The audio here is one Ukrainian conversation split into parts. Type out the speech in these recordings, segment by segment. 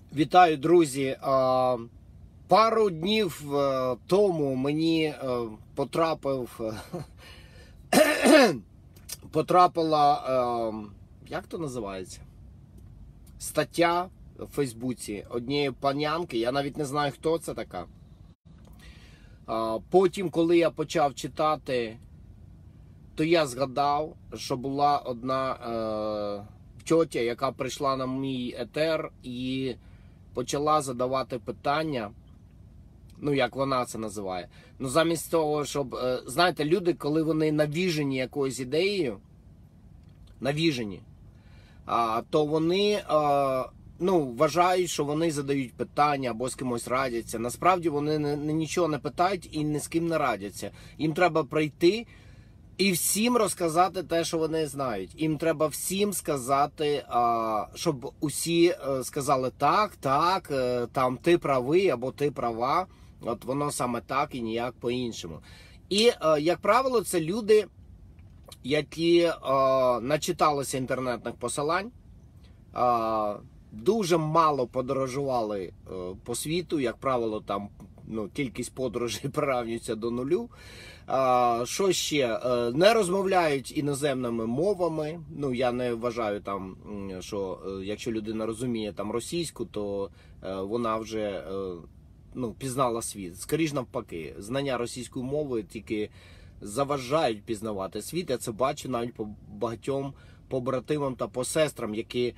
Вітаю, друзі! Пару днів тому мені потрапила, як то називається? Стаття в Фейсбуці однієї панянки, я навіть не знаю, хто це така. Потім, коли я почав читати, то я згадав, що була одна тьотя, яка прийшла на мій етер і почала задавати питання, ну, як вона це називає. Ну, замість того, щоб, знаєте, люди, коли вони навіжені якоюсь ідеєю, то вони, вважають, що вони задають питання або з кимось радяться. Насправді вони нічого не питають і ні з ким не радяться. Їм треба прийти і всім розказати те, що вони знають. Їм треба всім сказати, щоб усі сказали так, там ти правий або ти права. От воно саме так і ніяк по-іншому. І, як правило, це люди, які начиталися інтернетних посилань, дуже мало подорожували по світу, як правило, там кількість подорожей приравнюється до нулю. Що ще? Не розмовляють іноземними мовами. Ну, я не вважаю там, що якщо людина розуміє там російську, то вона вже пізнала світ. Скоріше навпаки, знання російської мови тільки заважають пізнавати світ. Я це бачу навіть по багатьом побратимам та посестрам, які,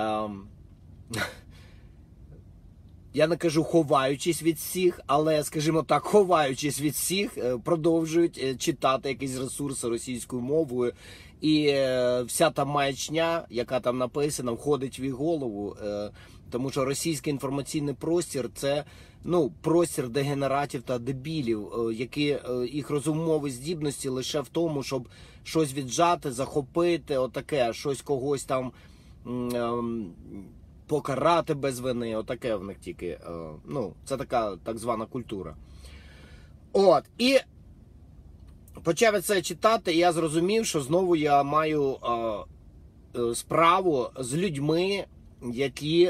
я не кажу ховаючись від всіх, але, скажімо так, ховаючись від всіх, продовжують читати якісь ресурси російською мовою. І вся та маячня, яка там написана, входить в їх голову. Тому що російський інформаційний простір – це простір дегенератів та дебілів, які їх розумові здібності лише в тому, щоб щось віджати, захопити, отаке, щось когось там покарати без вини, отаке в них тільки, це така так звана культура. От, і почав я це читати, і я зрозумів, що знову я маю справу з людьми, які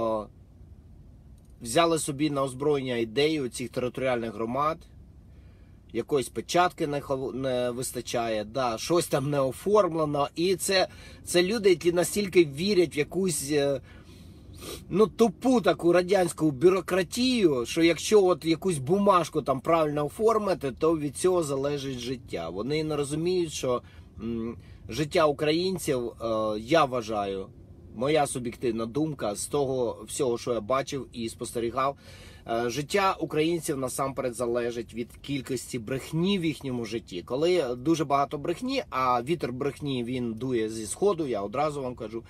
взяли собі на озброєння ідею цих територіальних громад, якоїсь печатки не вистачає, щось там не оформлено, і це люди, які настільки вірять в якусь тупу таку радянську бюрократію, що якщо от якусь бумажку там правильно оформити, то від цього залежить життя. Вони не розуміють, що життя українців, я вважаю, моя суб'єктивна думка, з того всього, що я бачив і спостерігав, життя українців насамперед залежить від кількості брехні в їхньому житті. Коли дуже багато брехні, а вітер брехні, він дує зі сходу, я одразу вам кажу,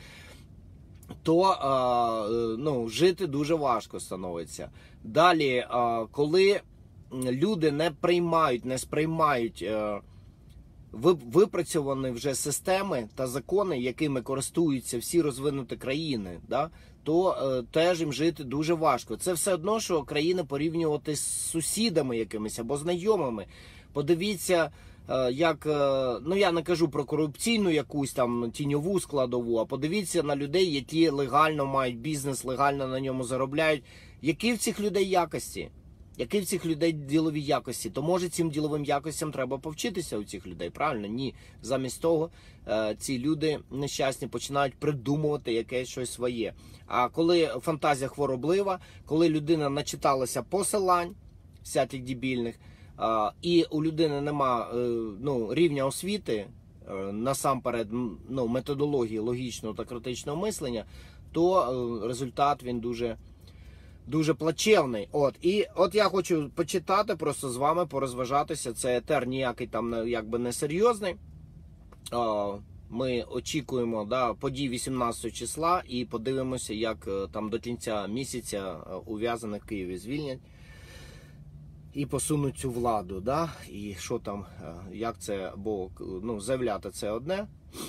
то жити дуже важко становиться. Далі, коли люди не приймають, не сприймають випрацьовані вже системи та закони, якими користуються всі розвинуті країни, то теж їм жити дуже важко. Це все одно, що країни порівнювати з сусідами якимись або знайомими. Подивіться, як, я не кажу про корупційну якусь там тіньову складову, а подивіться на людей, які легально мають бізнес, легально на ньому заробляють. Які в цих людей якості? Які в цих людей ділові якості? То може цим діловим якостям треба повчитися у цих людей, правильно? Ні. Замість того ці люди нещасні починають придумувати якесь щось своє. А коли фантазія хвороблива, коли людина начиталася посилань всяких дебільних, і у людини нема рівня освіти, насамперед методології логічного та критичного мислення, то результат він дуже плачевний. І я хочу почитати, просто з вами порозважатися. Це етер ніякий там якби не серйозний. Ми очікуємо подій 18 числа і подивимося, як там до кінця місяця ув'язаних в Києві звільнять і посунуть цю владу. І що там, як це, бо заявляти це одне.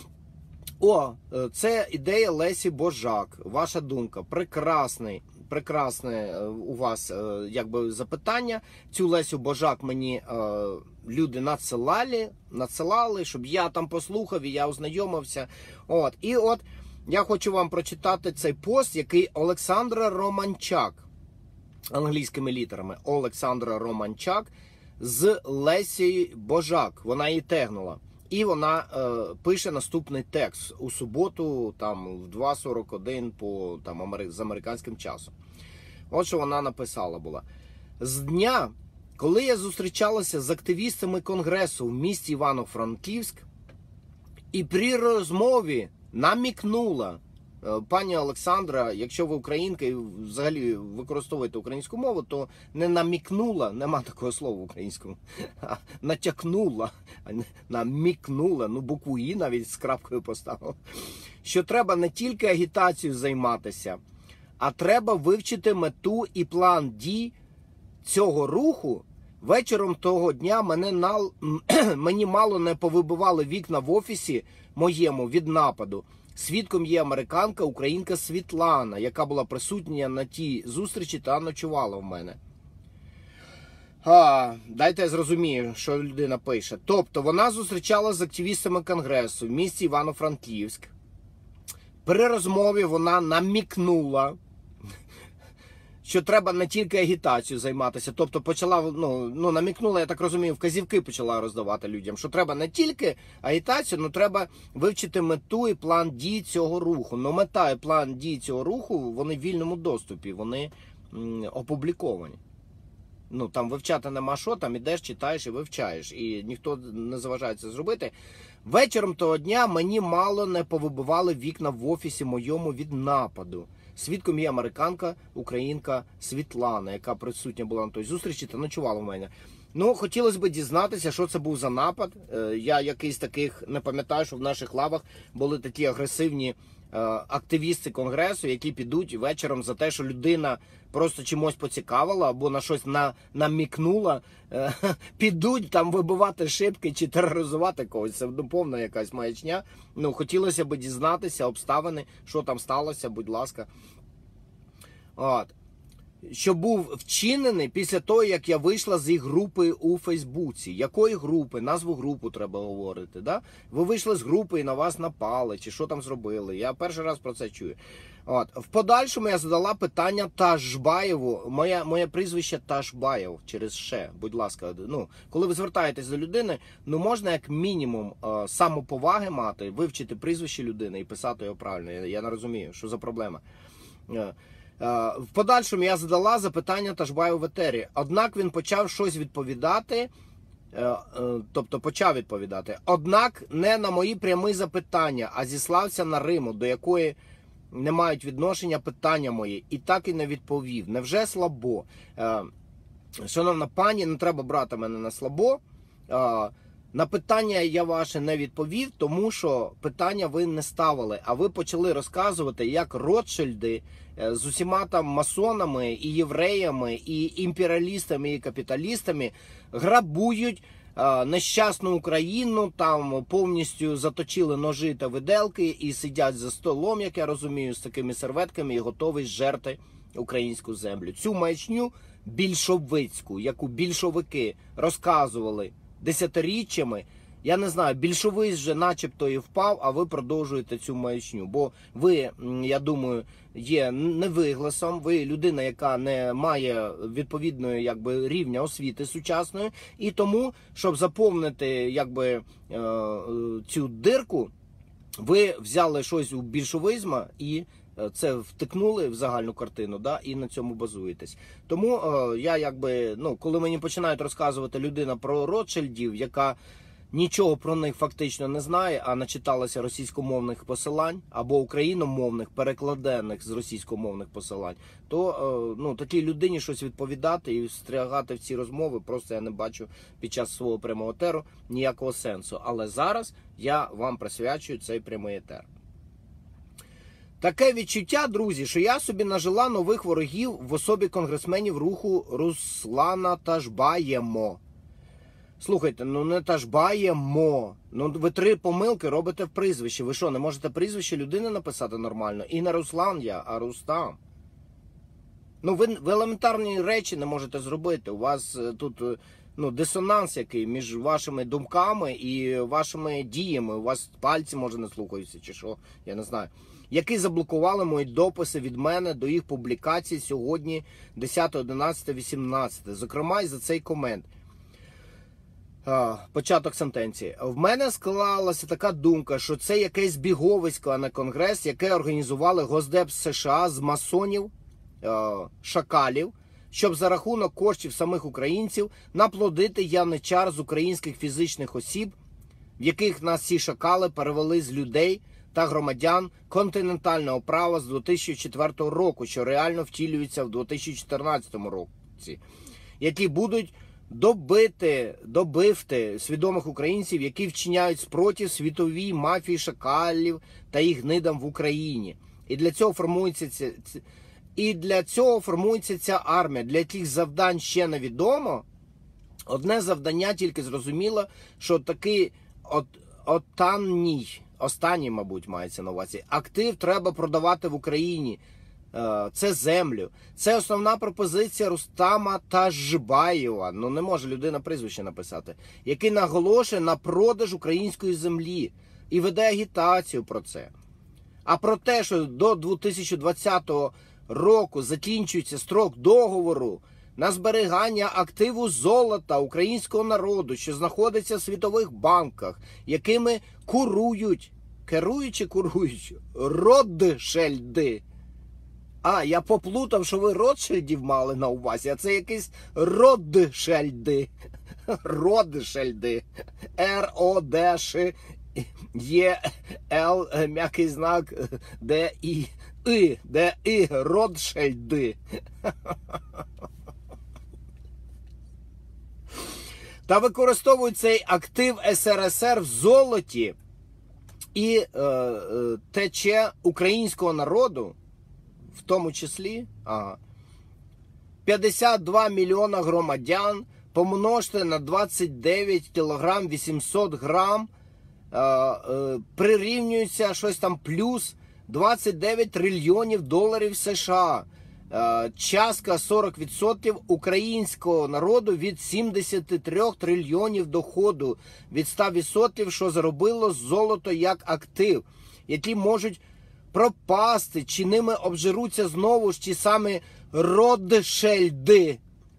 Це ідея Лесі Божак. Ваша думка. Прекрасне у вас запитання. Цю Лесю Божак мені люди надсилали, щоб я там послухав і я ознайомився. І я хочу вам прочитати цей пост, який Олександра Романчак, англійськими літерами, Олександра Романчак з Лесі Божак, вона її тегнула. І вона пише наступний текст у суботу, там в 2:41 по з американським часом. От що вона написала була. З дня, коли я зустрічалася з активістами Конгресу в місті Івано-Франківськ, і при розмові намікнула, пані Олександра, якщо ви українка і взагалі використовуєте українську мову, то не намікнула, нема такого слова в українському, а натякнула, намікнула, ну букву «і» навіть з крапкою поставила, що треба не тільки агітацією займатися, а треба вивчити мету і план дій цього руху. Вечором того дня мені мало не повибивали вікна в офісі моєму від нападу. Свідком є американка, українка Світлана, яка була присутня на тій зустрічі та ночувала в мене. Дайте я зрозумію, що людина пише. Тобто, вона зустрічалася з активістами Конгресу в місті Івано-Франківськ. При розмові вона намікнула, що треба не тільки агітацією займатися. Тобто почала, намікнула, я так розумію, вказівки почала роздавати людям, що треба не тільки агітацію, але треба вивчити мету і план дій цього руху. Но мета і план дій цього руху, вони в вільному доступі, вони опубліковані. Там вивчати нема що, там ідеш, читаєш і вивчаєш. І ніхто не заважає це зробити. Вечором того дня мені мало не повибивали вікна в офісі моєму від нападу. Свідком є американка, українка Світлана, яка присутня була на той зустрічі та ночувала в мене. Хотілося б дізнатися, що це був за напад. Я якийсь таких не пам'ятаю, що в наших лавах були такі агресивні активісти Конгресу, які підуть вечором за те, що людина просто чимось поцікавила або на щось намікнула, підуть там вибивати шибки чи тероризувати когось. Це повна якась маячня. Хотілося б дізнатися обставини, що там сталося, будь ласка. Що був вчинений після того, як я вийшла з їх групи у Фейсбуці. Якої групи? Назву групу треба говорити. Да? Ви вийшли з групи і на вас напали, чи що там зробили. Я перший раз про це чую. В подальшому я задала питання Ташбаєву. Моє прізвище Ташбаєв через «ше». Будь ласка, коли ви звертаєтесь до людини, можна як мінімум самоповаги мати, вивчити прізвище людини і писати його правильно. Я не розумію, що за проблема. В подальшому я задала запитання Ташбаєву в етері. Однак він почав щось відповідати, однак не на мої прямі запитання, а зіслався на Риму, до якої не мають відношення питання мої, і так і не відповів. Невже слабо? Шановна пані, не треба брати мене на слабо. На питання я ваше не відповів, тому що питання ви не ставили, а ви почали розказувати, як Ротшильди з усіма там масонами і євреями, і імперіалістами, і капіталістами грабують нещасну Україну, там повністю заточили ножі та виделки і сидять за столом, як я розумію, з такими серветками і готові зжерти українську землю. Цю маячню більшовицьку, яку більшовики розказували десятиріччями, я не знаю, більшовик вже начебто і впав, а ви продовжуєте цю маячню. Бо ви, я думаю, є невигласом, ви людина, яка не має відповідної рівня освіти сучасної, і тому, щоб заповнити цю дирку, ви взяли щось у більшовизму і це втикнули в загальну картину, да, і на цьому базуєтесь. Тому я коли мені починають розказувати людина про Ротшильдів, яка нічого про них фактично не знає, а начиталася російськомовних посилань або україномовних, перекладених з російськомовних посилань, то такій людині щось відповідати і встрягати в ці розмови просто я не бачу під час свого прямого етеру ніякого сенсу. Але зараз я вам присвячую цей прямий етер. Таке відчуття, друзі, що я собі нажила нових ворогів в особі конгресменів руху Руслана Ташбаємо. Слухайте, не Ташбаємо. Ви 3 помилки робите в прізвищі. Ви що, не можете прізвище людини написати нормально? І не Руслан я, а Рустам. Ви елементарні речі не можете зробити. У вас тут дисонанс який між вашими думками і вашими діями. У вас пальці, може, не слухаються, чи що, я не знаю. які заблокували мої дописи від мене до їх публікацій сьогодні 10.11.18. Зокрема, і за цей комент. Початок сентенції. В мене склалася така думка, що це якесь біговисько, а не конгрес, яке організували Госдеп США з масонів, шакалів, щоб за рахунок коштів самих українців наплодити яничар з українських фізичних осіб, в яких нас ці шакали перевели з людей та громадян континентального права з 2004 року, що реально втілюється в 2014 році, які будуть добивти свідомих українців, які вчиняють спротив світовій мафії шакалів та їх гнидам в Україні. І для цього формується ця армія. Для яких завдань ще невідомо. Одне завдання тільки зрозуміло, що такий останній, мабуть, мається на увазі, актив треба продавати в Україні. Це землю. Це основна пропозиція Рустама Тажбаєва, ну не може людина прізвище написати, який наголошує на продаж української землі і веде агітацію про це. А про те, що до 2020 року закінчується строк договору на зберігання активу золота українського народу, що знаходиться в світових банках, якими керують Ротшильди. Я поплутав, що ви Ротшильдів мали на увазі, а це якісь Ротшильди. Ротшильди. Р-О-Д-Ш-Е-Л, м'який знак, Д-І-И, Д-І, Ротшильди. Та використовують цей актив СРСР в золоті і тече українського народу, в тому числі 52 мільйона громадян, помножте на 29 кілограм 800 грам, прирівнюється щось там плюс 29 трильйонів доларів США. Частка 40% українського народу від 73 трильйонів доходу від 100%, що заробило золото як актив, які можуть пропасти, чи ними обжируться знову ж ті самі Ротшильди.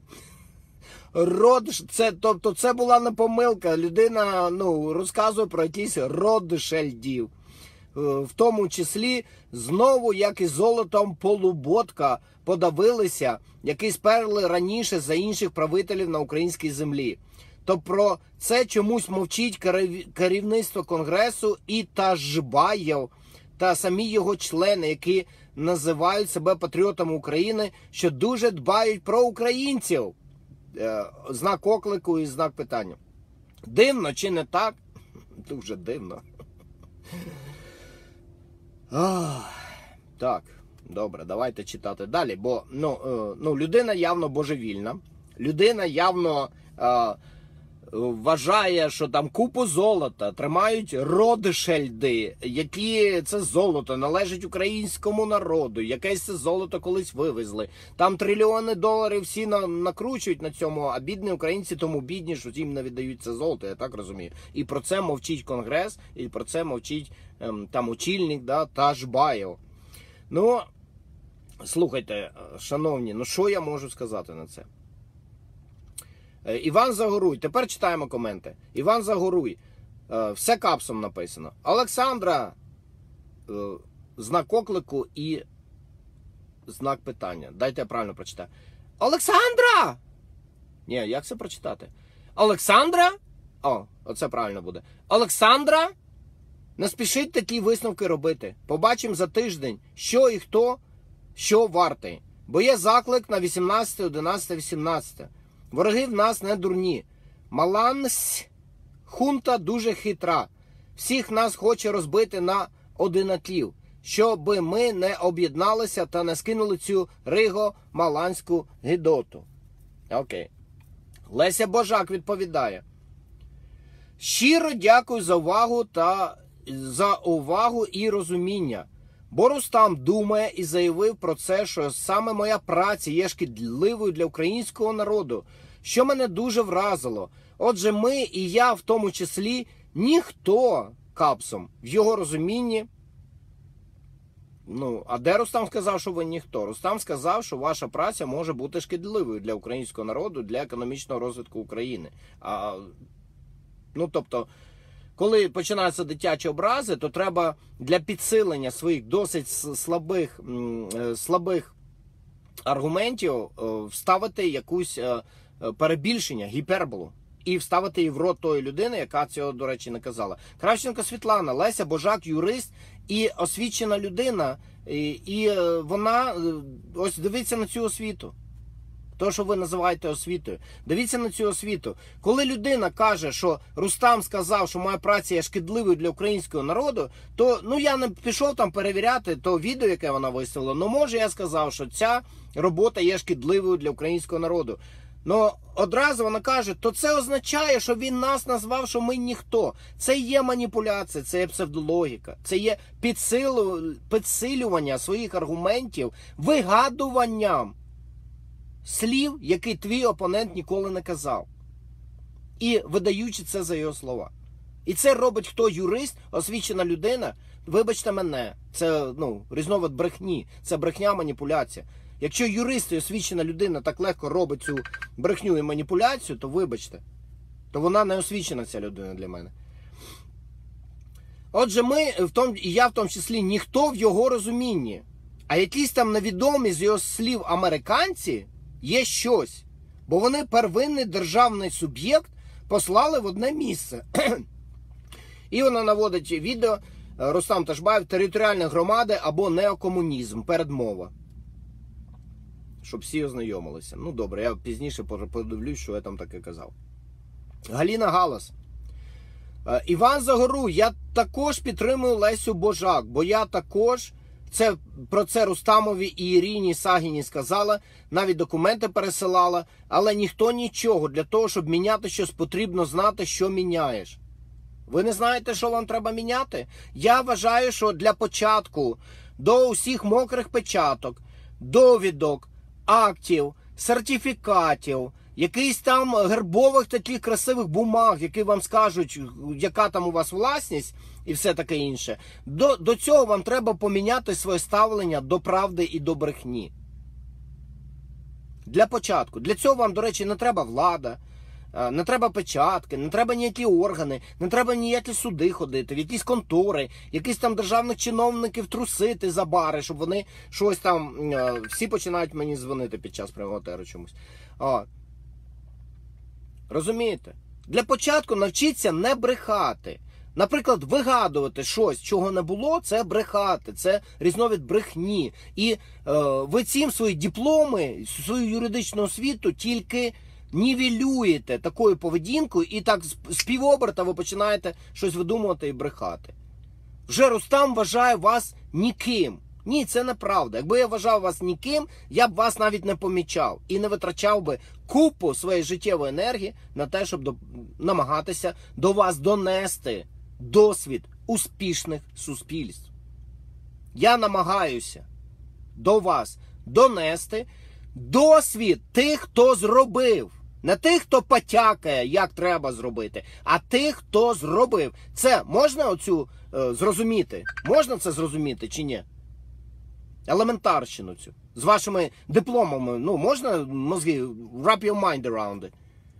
Тобто це була не помилка. Людина розказує про якісь Ротшильдів. В тому числі, знову, як і золотом полуботка, подавилися, які сперли раніше за інших правителів на українській землі. То про це чомусь мовчить керівництво Конгресу і Тажбаєв, та самі його члени, які називають себе патріотами України, що дуже дбають про українців. Знак оклику і знак питання. Дивно чи не так? Дуже дивно. Так, добре, давайте читати далі, бо людина явно божевільна, людина явно вважає, що там купу золота тримають Ротшильди, які це золото належить українському народу, якесь це золото колись вивезли. Там трильйони доларів всі накручують на цьому, а бідні українці тому бідні, що їм не віддають це золото, я так розумію. І про це мовчить Конгрес, і про це мовчить там очільник, Тажбаєв. Слухайте, шановні, що я можу сказати на це? Іван Загоруй, тепер читаємо коменти. Іван Загоруй, все капсом написано. Олександра, знак оклику і знак питання. Дайте я правильно прочитаю. Олександра! Ні, як це прочитати? Олександра? Оце правильно буде. Олександра? Не спішіть такі висновки робити. Побачимо за тиждень, що і хто, що вартий. Бо є заклик на 18, 11, 18. Вороги в нас не дурні. Малансь хунта дуже хитра. Всіх нас хоче розбити на одинатлів, щоби ми не об'єдналися та не скинули цю риго-маланську гидоту. Окей. Леся Божак відповідає. Щиро дякую за увагу і розуміння. Бо Рустам думає і заявив про це, що саме моя праця є шкідливою для українського народу, що мене дуже вразило. Отже, ми і я в тому числі ніхто капсом в його розумінні Ну, а де Рустам сказав, що ви ніхто? Рустам сказав, що ваша праця може бути шкідливою для українського народу, для економічного розвитку України. Ну, тобто, коли починаються дитячі образи, то треба для підсилення своїх досить слабих аргументів вставити якусь перебільшення, гіперболу. І вставити її в рот тої людини, яка цього, до речі, не казала. Кравченко Світлана, Леся Божак, юрист і освічена людина. І вона, ось дивіться на цю освіту. То, що ви називаєте освітою. Дивіться на цю освіту. Коли людина каже, що Рустам сказав, що моя праця є шкідливою для українського народу, то, ну, я не пішов там перевіряти то відео, яке вона виставила. Ну, може, я сказав, що ця робота є шкідливою для українського народу. Ну, одразу вона каже, то це означає, що він нас назвав, що ми ніхто. Це є маніпуляція, це є псевдологіка, це є підсилювання своїх аргументів вигадуванням слів, які твій опонент ніколи не казав. І видаючи це за його слова. І це робить хто? Юрист, освічена людина? Вибачте мене, це, ну, різновид брехні, це брехня, маніпуляція. Якщо юрист і освічена людина так легко робить цю брехню і маніпуляцію, то вибачте. То вона не освічена, ця людина, для мене. Отже, і я в тому числі, ніхто в його розумінні. А якісь там невідомі з його слів американці є щось. Бо вони первинний державний суб'єкт послали в одне місце. І вона наводить відео Рустам Ташбаєв, територіальні громади або неокомунізм, передмова. Щоб всі ознайомилися. Ну добре, я пізніше подивлюсь, що я там таке казав. Галина Галас. Іван Загору, я також підтримую Лесю Божак, бо я також про це Рустамові і Ірині Сагіні сказала, навіть документи пересилала, але ніхто нічого. Для того, щоб міняти щось, потрібно знати, що міняєш. Ви не знаєте, що вам треба міняти? Я вважаю, що для початку до усіх мокрих печаток, довідок, актів, сертифікатів, якихось там гербових таких красивих бумаг, які вам скажуть, яка там у вас власність і все таке інше. До цього вам треба поміняти своє ставлення до правди і до брехні. Для початку. Для цього вам, до речі, не треба влада, не треба печатки, не треба ніякі органи, не треба ніякі суди ходити, в якісь контори, якісь там державних чиновників трусити за бари, щоб вони щось там, всі починають мені дзвонити під час прямого етеру чомусь. Розумієте? Для початку навчіться не брехати. Наприклад, вигадувати щось, чого не було, це брехати, це різновид брехні. І ви цим свої дипломи, свою юридичну освіту тільки нівелюєте такою поведінкою, і так з півоберта ви починаєте щось видумувати і брехати. Вже Рустам вважає вас ніким. Ні, це неправда. Якби я вважав вас ніким, я б вас навіть не помічав. І не витрачав би купу своєї життєвої енергії на те, щоб намагатися до вас донести досвід успішних суспільств. Я намагаюся до вас донести досвід тих, хто зробив. Не тих, хто потякає, як треба зробити, а тих, хто зробив. Це можна оцю зрозуміти? Можна це зрозуміти чи ні? Елементарщину цю. З вашими дипломами, ну, можна мозги, wrap your mind around it.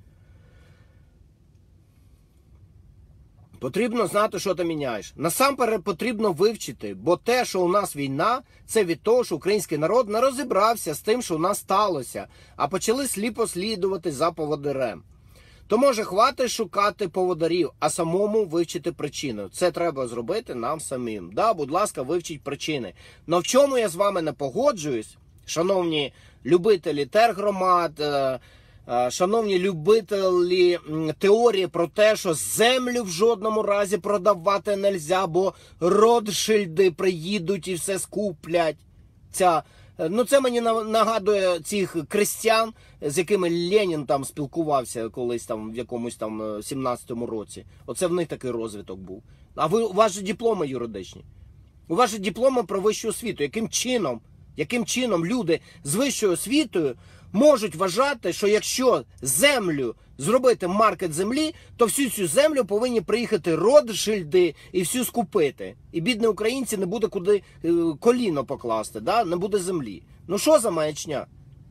Потрібно знати, що ти міняєш. Насамперед потрібно вивчити, бо те, що у нас війна, це від того, що український народ не розібрався з тим, що у нас сталося, а почали сліпо слідувати за поводирем. То може хватить шукати поводарів, а самому вивчити причину. Це треба зробити нам самим. Да, будь ласка, вивчіть причини. Но в чому я з вами не погоджуюсь, шановні любителі тергромад, шановні любителі теорії про те, що землю в жодному разі продавати нельзя, бо Ротшильди приїдуть і все скуплять. Це мені нагадує цих крестьян, з якими Ленін там спілкувався колись там в якомусь там 17-му році. Оце в них такий розвиток був. А у вас же дипломи юридичні. У вас же дипломи про вищу освіту. Яким чином люди з вищою освітою можуть вважати, що якщо землю зробити маркет землі, то всю цю землю повинні приїхати Ротшильди і всю скупити. І бідні українці не буде куди коліно покласти, да? Не буде землі. Ну що за маячня?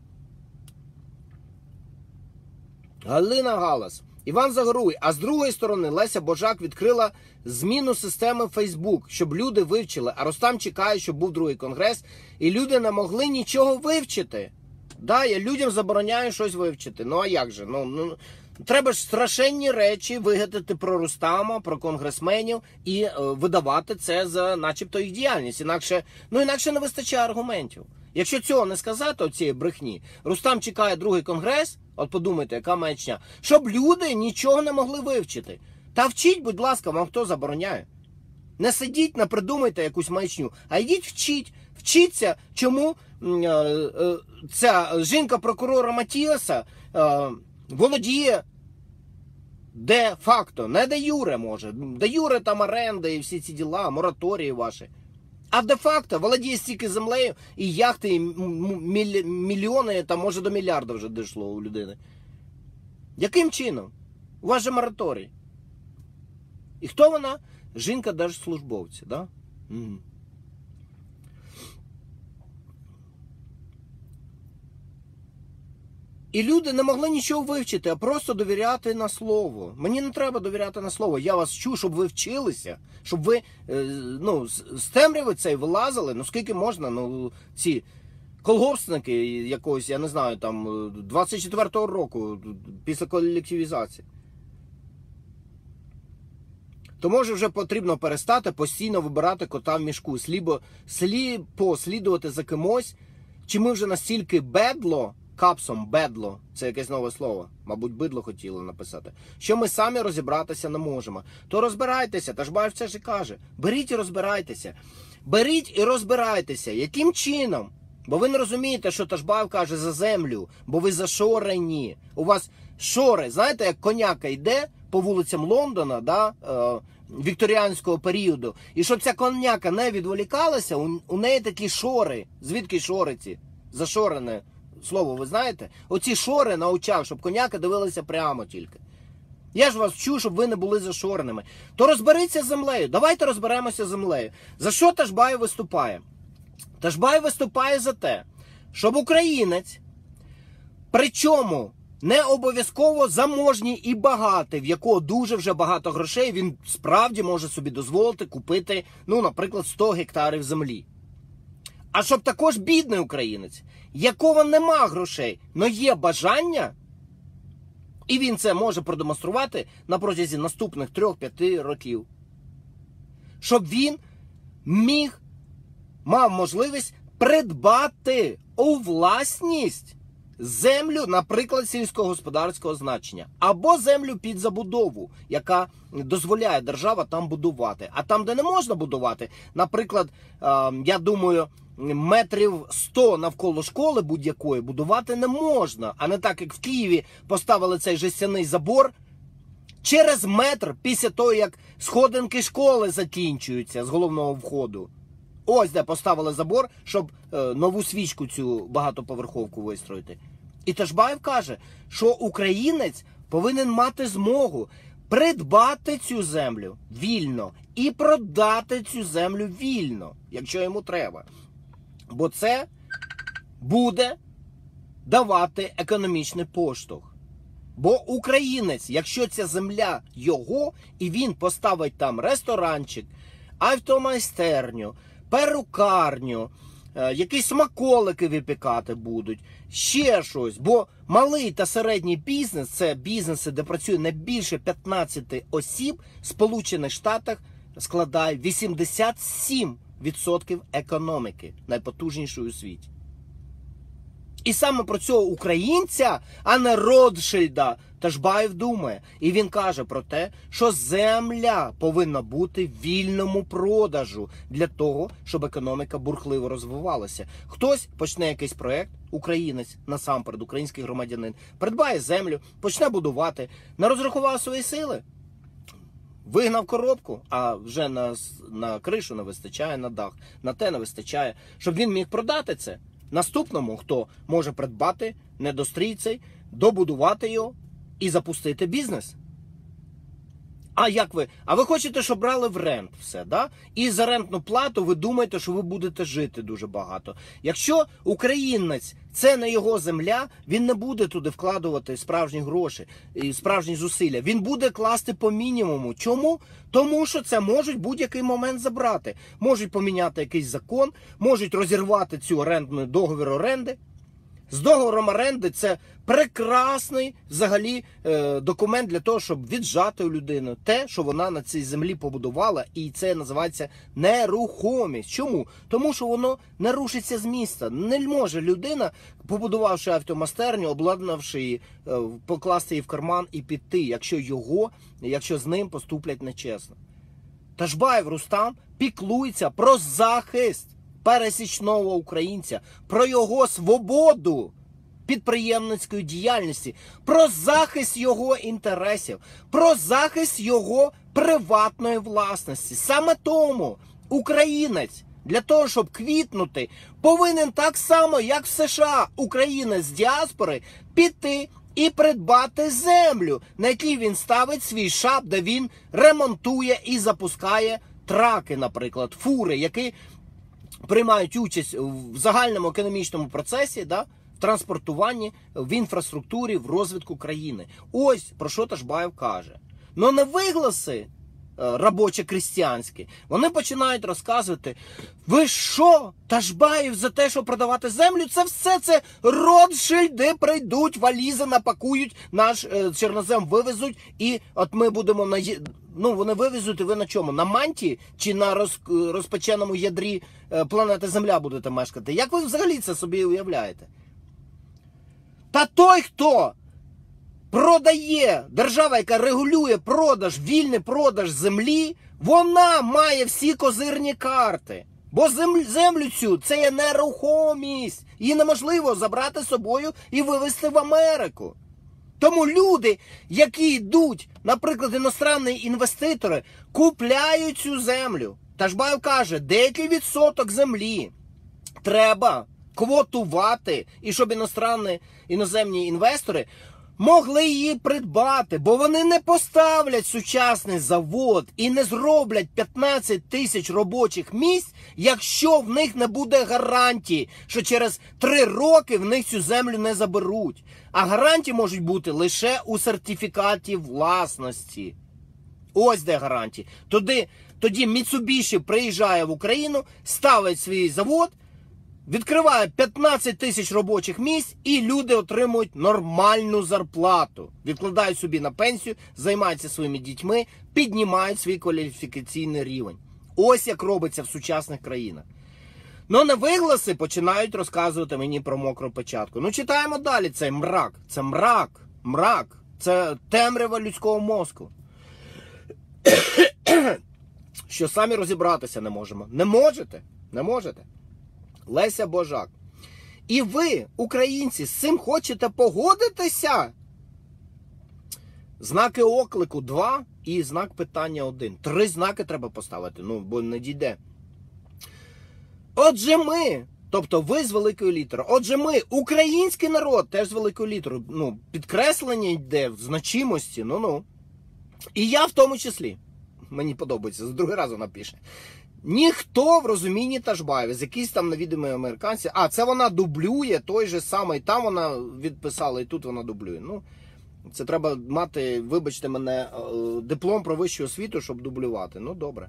Галина Галас. Іван Загоруй. А з другої сторони Леся Божак відкрила зміну системи Facebook, щоб люди вивчили. А Рустам чекає, щоб був другий конгрес, і люди не могли нічого вивчити. Да, я людям забороняю щось вивчити. Ну а як же? Треба ж страшенні речі вигадати про Рустама, про конгресменів і видавати це за начебто їх діяльність. Інакше не вистачає аргументів. Якщо цього не сказати, оцієї брехні, Рустам чекає другий конгрес, от подумайте, яка маячня, щоб люди нічого не могли вивчити. Та вчіть, будь ласка, вам хто забороняє? Не сидіть, не придумайте якусь маячню, а йдіть вчіть. Вчіться, чому ця жінка прокурора Матіаса володіє де-факто, не де-юре може. Де-юре там оренда і всі ці діла, мораторії ваші. А де-факто володіє стільки землею і яхти, і мільйони, там може до мільярда вже дійшло у людини. Яким чином? У вас же мораторій. І хто вона? Жінка держслужбовця, да? Угу. І люди не могли нічого вивчити, а просто довіряти на слово. Мені не треба довіряти на слово. Я вас вчу, щоб ви вчилися, щоб ви з темряви цей вилазили. Скільки можна, ці колгоспники якогось, я не знаю, там 24-го року, після колективізації. То може вже потрібно перестати постійно вибирати кота в мішку, сліпо слідувати за кимось, чи ми вже настільки бедло, капсом бедло, це якесь нове слово, мабуть, бидло хотіли написати, що ми самі розібратися не можемо. То розбирайтеся, Ташбаєв це ж і каже, беріть і розбирайтеся. Беріть і розбирайтеся. Яким чином? Бо ви не розумієте, що Ташбаєв каже за землю, бо ви зашорені. У вас шори, знаєте, як коняка йде по вулицям Лондона, да, вікторіанського періоду, і щоб ця коняка не відволікалася, у неї такі шори. Звідки шори ці? Зашорене слово, ви знаєте? Оці шори на очах, щоб коняка дивилася прямо тільки. Я ж вас вчу, щоб ви не були зашореними. То розберіться з землею. Давайте розберемося з землею. За що Ташбаєв виступає? Ташбаєв виступає за те, щоб українець, причому не обов'язково заможній і багатий, в якого дуже вже багато грошей, він справді може собі дозволити купити, наприклад, 100 гектарів землі. А щоб також бідний українець, якого нема грошей, але є бажання, і він це може продемонструвати на протязі наступних 3-5 років, щоб він мав можливість придбати у власність землю, наприклад, сільськогосподарського значення. Або землю під забудову, яка дозволяє держава там будувати. А там, де не можна будувати, наприклад, я думаю, метрів 100 навколо школи будь-якої будувати не можна. А не так, як в Києві поставили цей жестяний забор через метр після того, як сходинки школи закінчуються з головного входу. Ось де поставили забор, щоб нову свічку цю багатоповерховку вистроїти. І Ташбаєв каже, що українець повинен мати змогу придбати цю землю вільно і продати цю землю вільно, якщо йому треба. Бо це буде давати економічний поштовх. Бо українець, якщо ця земля його, і він поставить там ресторанчик, автомайстерню, перукарню, якісь смаколики випікати будуть, ще щось. Бо малий та середній бізнес, це бізнеси, де працює не більше 15 осіб, в Сполучених Штатах складає 87% економіки, найпотужнішої у світі. І саме про цього українця, а не Ротшильда, Ташбаєв думає. І він каже про те, що земля повинна бути в вільному продажу для того, щоб економіка бурхливо розвивалася. Хтось почне якийсь проєкт, українець, насамперед, український громадянин, придбає землю, почне будувати, не розрахував свої сили, вигнав коробку, а вже на кришу не вистачає, на дах, на те не вистачає, щоб він міг продати це. Наступному, хто може придбати недострій цей, добудувати його і запустити бізнес. А як ви? А ви хочете, щоб брали в рент все, да? І за рентну плату ви думаєте, що ви будете жити дуже багато. Якщо українець, це не його земля, він не буде туди вкладувати справжні гроші, справжні зусилля. Він буде класти по мінімуму. Чому? Тому що це можуть будь-який момент забрати. Можуть поміняти якийсь закон, можуть розірвати цю орендну договір оренди. З договором оренди це прекрасний взагалі документ для того, щоб віджати у людину те, що вона на цій землі побудувала, і це називається нерухомість. Чому? Тому що воно не рушиться з міста. Не може людина, побудувавши автомастерню, обладнавши її, покласти її в карман і піти, якщо з ним поступлять нечесно. Ташбаєв Рустам піклується про захист пересічного українця, про його свободу підприємницької діяльності, про захист його інтересів, про захист його приватної власності. Саме тому українець, для того, щоб квітнути, повинен так само, як в США, українець з діаспори, піти і придбати землю, на якій він ставить свій шап, де він ремонтує і запускає траки, наприклад, фури, які приймають участь в загальному економічному процесі, да, в транспортуванні, в інфраструктурі, в розвитку країни. Ось про що Ташбаєв каже. Но не вигласи робоче-крістянські, вони починають розказувати: ви що, Ташбаєв за те, щоб продавати землю, це все це Ротшильди прийдуть, валізи напакують, наш чорнозем вивезуть, і от ми будемо вони вивезуть, і ви на чому? На манті чи на розпеченому ядрі планети Земля будете мешкати? Як ви взагалі це собі уявляєте? Та той, хто продає, держава, яка регулює продаж, вільний продаж землі, вона має всі козирні карти. Бо землю цю, це є нерухомість. Її неможливо забрати з собою і вивезти в Америку. Тому люди, які йдуть, наприклад, іностранні інвеститори, купляють цю землю. Ташбаєв каже, деякий відсоток землі треба квотувати, і щоб іноземні інвестори могли її придбати, бо вони не поставлять сучасний завод і не зроблять 15 тисяч робочих місць, якщо в них не буде гарантії, що через 3 роки в них цю землю не заберуть. А гарантії можуть бути лише у сертифікаті власності. Ось де гарантії. Тоді Mitsubishi приїжджає в Україну, ставить свій завод, відкриває 15 тисяч робочих місць, і люди отримують нормальну зарплату. Відкладають собі на пенсію, займаються своїми дітьми, піднімають свій кваліфікаційний рівень. Ось як робиться в сучасних країнах. Но на вигласи починають розказувати мені про мокру печатку. Читаємо далі. Це мрак. Це мрак. Це темрява людського мозку. Що самі розібратися не можемо. Не можете. Леся Божак. І ви, українці, з цим хочете погодитися? Знаки оклику 2 і знак питання 1. 3 знаки треба поставити, бо не дійде. Отже ми, тобто ви з великої літери, отже ми, український народ, теж з великої літери, підкреслення йде в значимості, І я в тому числі. Мені подобається, з другий раз вона пише. Ніхто в розумінні Ташбаєва, з якісь там невідомі американці, це вона дублює той же самий, там вона відписала і тут вона дублює. Це треба мати, вибачте мене, диплом про вищу освіту, щоб дублювати. Добре.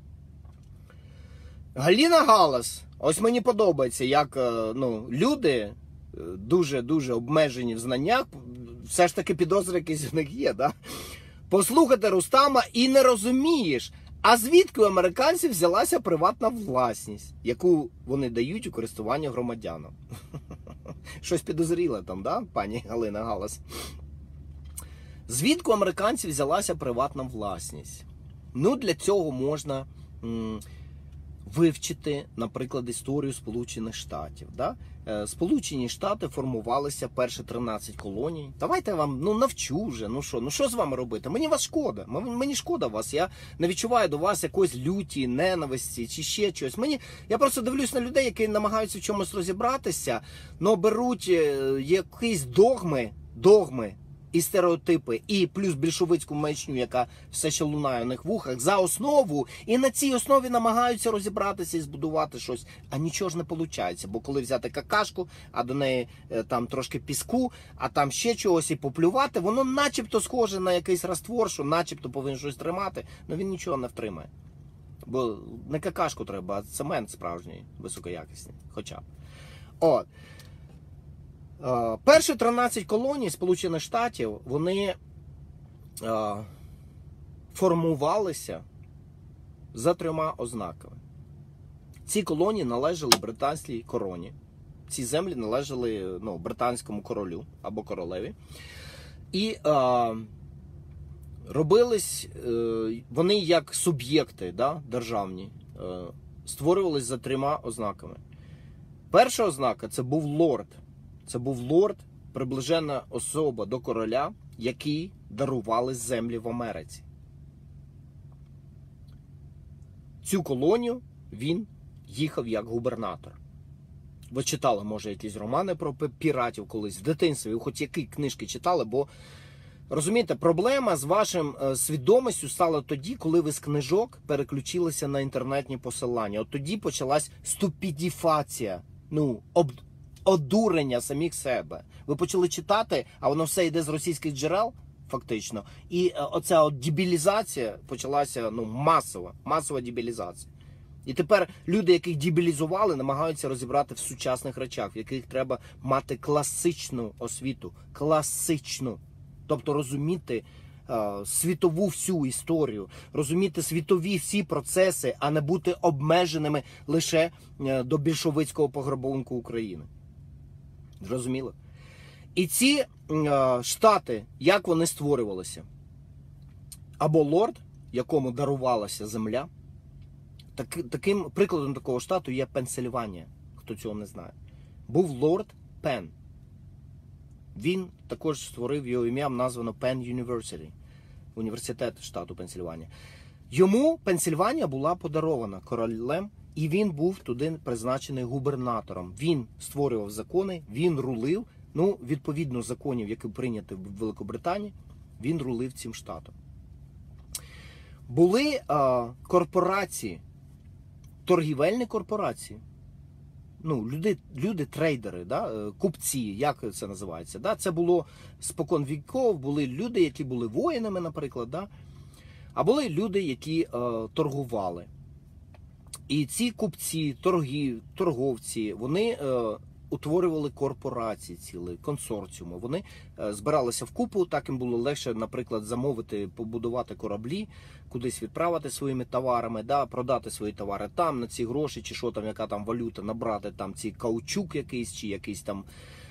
Галина Галас. Ось мені подобається, як люди дуже-дуже обмежені в знаннях, все ж таки підозри якісь в них є, да? Послухати Рустама і не розумієш, а звідки у американців взялася приватна власність, яку вони дають у користування громадянам. Щось підозріле там, да, пані Галина Галас? Звідки у американців взялася приватна власність? Для цього можна вивчити, наприклад, історію Сполучених Штатів. Да? Сполучені Штати формувалися перші 13 колоній. Давайте я вам навчу вже. Ну що з вами робити? Мені вас шкода. Мені шкода вас. Я не відчуваю до вас якоїсь люті, ненависті чи ще чогось. Я просто дивлюсь на людей, які намагаються в чомусь розібратися, але беруть якісь догми і стереотипи, і плюс більшовицьку маячню, яка все ще лунає у них в ухах, за основу, і на цій основі намагаються розібратися і збудувати щось, а нічого ж не виходить, бо коли взяти какашку, а до неї там трошки піску, а там ще чогось і поплювати, воно начебто схоже на якийсь раствор, що начебто повинен щось тримати, але він нічого не втримає. Бо не какашку треба, а цемент справжній, високоякісний, хоча б. От. Перші 13 колоній Сполучених Штатів, вони формувалися за 3 ознаками. Ці колонії належали британській короні. Ці землі належали британському королю або королеві. І робились вони як суб'єкти державні, створювалися за 3 ознаками. Перша ознака – це був лорд. Це був лорд, приближена особа до короля, який дарували землі в Америці. Цю колонію він їхав як губернатор. Ви читали, може, якісь романи про піратів колись в дитинстві, хоч які книжки читали, бо, розумієте, проблема з вашим свідомістю стала тоді, коли ви з книжок переключилися на інтернетні посилання. От тоді почалась ступідіфація, одурення самих себе. Ви почали читати, а воно все йде з російських джерел, фактично. І оця дебілізація почалася масова дебілізація. І тепер люди, яких дебілізували, намагаються розібрати в сучасних речах, в яких треба мати класичну освіту. Класичну. Тобто розуміти світову всю історію, розуміти світові всі процеси, а не бути обмеженими лише до більшовицького пограбунку України. Зрозуміло? І ці штати, як вони створювалися? Або лорд, якому дарувалася земля. Таким прикладом такого штату є Пенсильванія, хто цього не знає. Був лорд Пен. Він також створив, його ім'ям названо Penn University, університет штату Пенсильванія. Йому Пенсильванія була подарована королем, і він був туди призначений губернатором. Він створював закони, він рулив, відповідно законів, які прийняті в Великобританії, він рулив цим штатом. Були корпорації, торгівельні корпорації, люди-трейдери, купці, як це називається. Це було спокон віков, були люди, які були воїнами, наприклад, а були люди, які торгували. І ці купці, торговці, вони утворювали корпорації цілі, консорціуми. Вони збиралися вкупу, так їм було легше, наприклад, замовити, побудувати кораблі, кудись відправити своїми товарами, продати свої товари там, на ці гроші, чи що там, яка там валюта, набрати там ці каучук якийсь, чи якийсь там,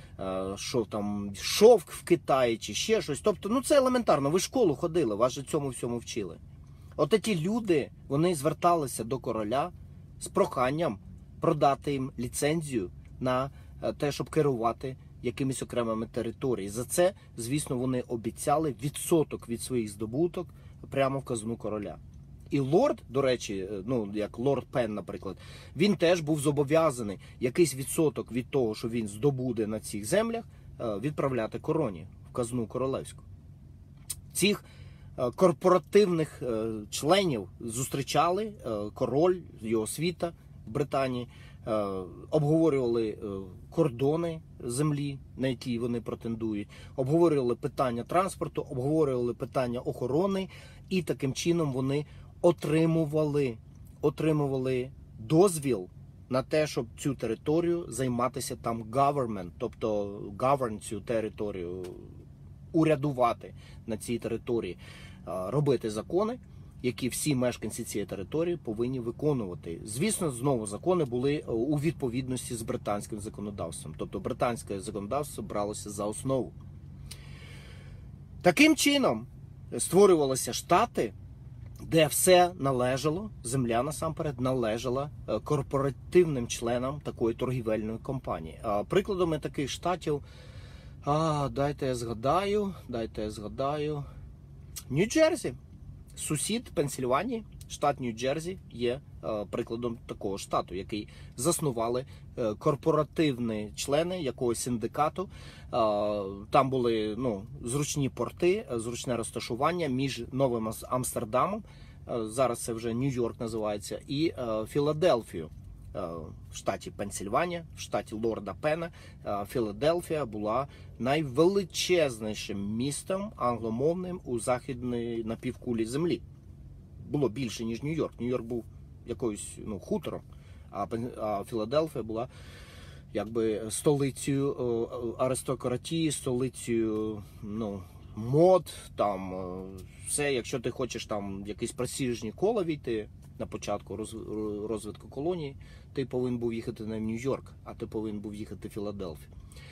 шовк в Китаї, чи ще щось. Тобто, це елементарно, ви в школу ходили, вас же цьому всьому вчили. От ті люди, вони зверталися до короля з проханням продати їм ліцензію на те, щоб керувати якимись окремими територіями. За це, звісно, вони обіцяли відсоток від своїх здобуток прямо в казну короля. І лорд, до речі, як лорд Пен, наприклад, він теж був зобов'язаний якийсь відсоток від того, що він здобуде на цих землях, відправляти короні в казну королевську. Цих корпоративних членів зустрічали король, його світа в Британії, обговорювали кордони землі, на які вони претендують, обговорювали питання транспорту, обговорювали питання охорони, і таким чином вони отримували дозвіл на те, щоб цю територію займатися там government, тобто govern цю територію, урядувати на цій території, робити закони, які всі мешканці цієї території повинні виконувати. Звісно, знову закони були у відповідності з британським законодавством. Тобто британське законодавство бралося за основу. Таким чином створювалися штати, де все належало, земля насамперед належала корпоративним членам такої торгівельної компанії. Прикладами таких штатів, дайте я згадаю, Нью-Джерсі, сусід Пенсільванії, штат Нью-Джерсі є прикладом такого штату, який заснували корпоративні члени якогось синдикату. Там були зручні порти, зручне розташування між Новим Амстердамом, зараз це вже Нью-Йорк називається, і Філадельфією. В штаті Пенсільванія, в штаті Лорда Пена, Філадельфія була найвеличезнішим містом англомовним у західній напівкулі землі. Було більше, ніж Нью-Йорк. Нью-Йорк був якоюсь хутором, а Філадельфія була якби столицею аристократії, столицею мод, там все, якщо ти хочеш там якісь престижні кола війти на початку розвитку колонії, ти повинен був їхати не в Нью-Йорк, а ти повинен був їхати в Філадельфію.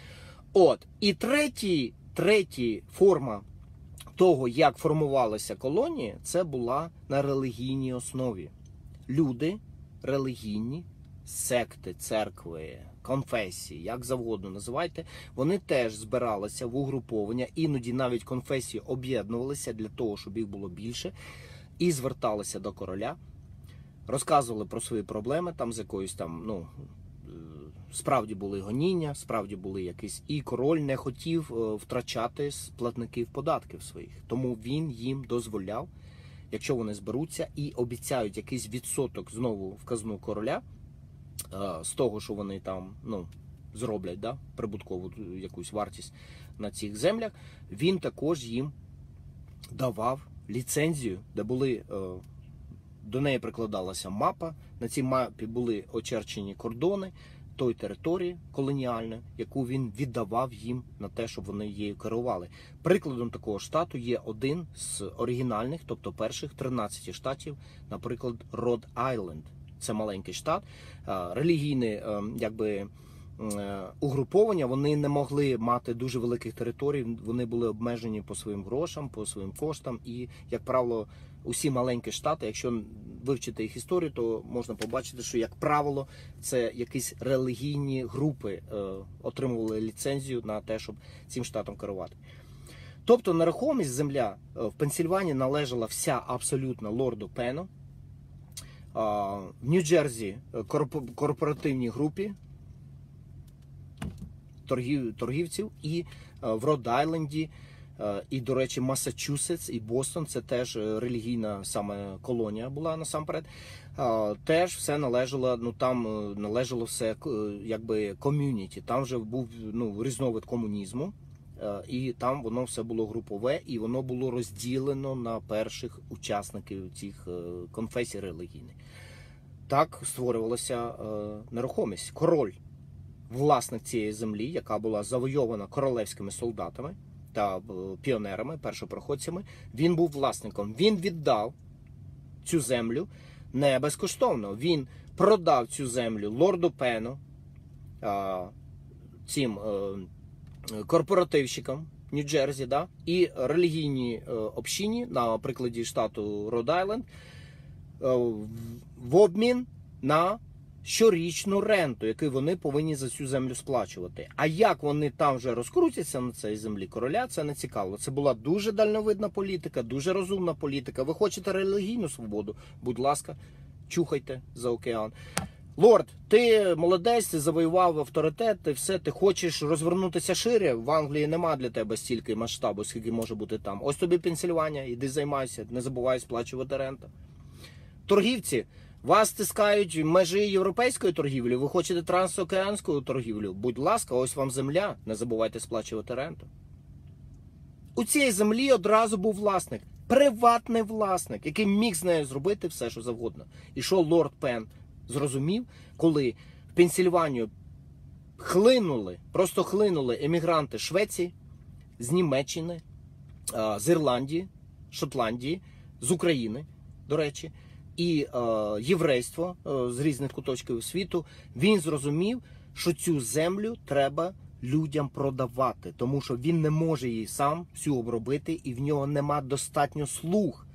І третя форма того, як формувалися колонії, це була на релігійній основі. Люди релігійні, секти, церкви, конфесії, як завгодно називайте, вони теж збиралися в угруповання, іноді навіть конфесії об'єднувалися для того, щоб їх було більше, і зверталися до короля, розказували про свої проблеми, там з якоюсь там, справді були гоніння, справді були якісь, і король не хотів втрачати платників податків своїх. Тому він їм дозволяв, якщо вони зберуться і обіцяють якийсь відсоток знову в казну короля, з того, що вони там, зроблять, прибуткову якусь вартість на цих землях, він також їм давав ліцензію, де були, до неї прикладалася мапа, на цій мапі були очерчені кордони той території колоніальної, яку він віддавав їм на те, щоб вони її керували. Прикладом такого штату є один з оригінальних, тобто перших 13 штатів, наприклад, Род-Айленд. Це маленький штат, релігійне угруповання, вони не могли мати дуже великих територій, вони були обмежені по своїм грошам, по своїм коштам, і, як правило, усі маленькі штати, якщо вивчити їх історію, то можна побачити, що, як правило, це якісь релігійні групи отримували ліцензію на те, щоб цим штатом керувати. Тобто нерухомість, земля в Пенсільванії належала вся абсолютно лорду Пену, в Нью-Джерсі корпоративній групі торгівців, і в Род-Айленді, і, до речі, Массачусетс і Бостон, це теж релігійна саме колонія була насамперед, теж все належало, там належало все якби ком'юніті, там вже був різновид комунізму, і там воно все було групове, і воно було розділено на перших учасників цих конфесій релігійних. Так створювалася нерухомість. Король, власник цієї землі, яка була завойована королевськими солдатами та піонерами, першопроходцями, він був власником. Він віддав цю землю не безкоштовно. Він продав цю землю лорду Пену, цим корпоративщикам Нью-Джерсі, і релігійній общині, на прикладі штату Род-Айленд, в обмін на щорічну ренту, яку вони повинні за цю землю сплачувати. А як вони там вже розкрутяться на цій землі, короля це не цікаво. Це була дуже дальновидна політика, дуже розумна політика. Ви хочете релігійну свободу? Будь ласка, чухайте за океан. Лорд, ти молодець, ти завоював авторитет, ти хочеш розвернутися шире, в Англії нема для тебе стільки масштабу, скільки може бути там. Ось тобі Пенсільванія, іди займайся, не забувай сплачувати ренту. Торгівці, вас стискають межі європейської торгівлі, ви хочете трансокеанську торгівлю, будь ласка, ось вам земля, не забувайте сплачувати ренту. У цій землі одразу був власник, приватний власник, який міг з нею зробити все, що завгодно. І що лорд Пен зрозумів, коли в Пенсільванію просто хлинули емігранти з Швеції, з Німеччини, з Ірландії, Шотландії, з України, до речі, і єврейство з різних куточків світу, він зрозумів, що цю землю треба людям продавати, тому що він не може її сам всю обробити, і в нього нема достатньо слуг,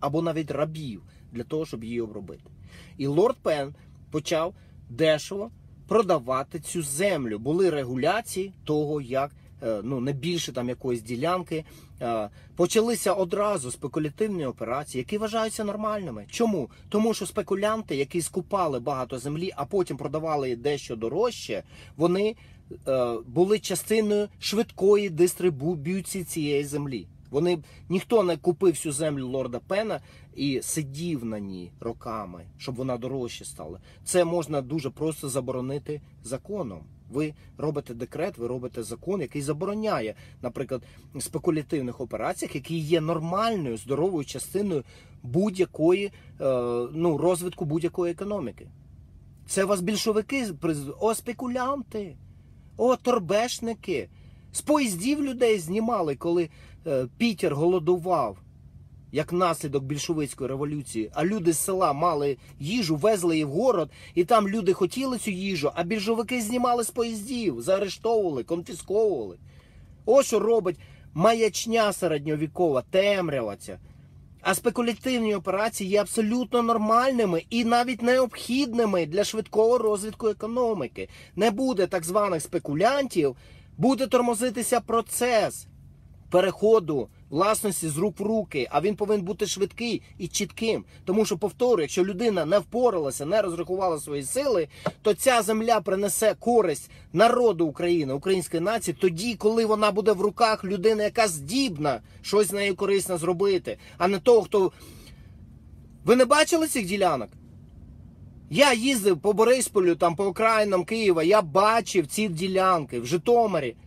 або навіть рабів для того, щоб її обробити. І лорд Пен почав дешево продавати цю землю. Були регуляції того, як не більше там якоїсь ділянки. Почалися одразу спекулятивні операції, які вважаються нормальними. Чому? Тому що спекулянти, які скупали багато землі, а потім продавали дещо дорожче, вони були частиною швидкої дистрибуції цієї землі. Ніхто не купив всю землю лорда Пена і сидів на ній роками, щоб вона дорожче стала. Це можна дуже просто заборонити законом. Ви робите декрет, ви робите закон, який забороняє, наприклад, спекулятивних операціях, які є нормальною, здоровою частиною будь-якої, розвитку будь-якої економіки. Це вас більшовики, спекулянти, торбешники. З поїздів людей знімали, коли Пітер голодував, як наслідок більшовицької революції, а люди з села мали їжу, везли її в город, і там люди хотіли цю їжу, а більшовики знімали з поїздів, заарештовували, конфісковували. Ось що робить маячня середньовікова, темрява ця. А спекулятивні операції є абсолютно нормальними і навіть необхідними для швидкого розвитку економіки. Не буде так званих спекулянтів, буде тормозитися процес переходу власності з рук в руки, а він повинен бути швидкий і чітким. Тому що, повторюю, якщо людина не впоралася, не розрахувала свої сили, то ця земля принесе користь народу України, української нації, тоді, коли вона буде в руках людини, яка здібна щось з нею корисно зробити, а не того, хто... Ви не бачили цих ділянок? Я їздив по Борисполю, там, по окраїнам Києва, я бачив ці ділянки в Житомирі.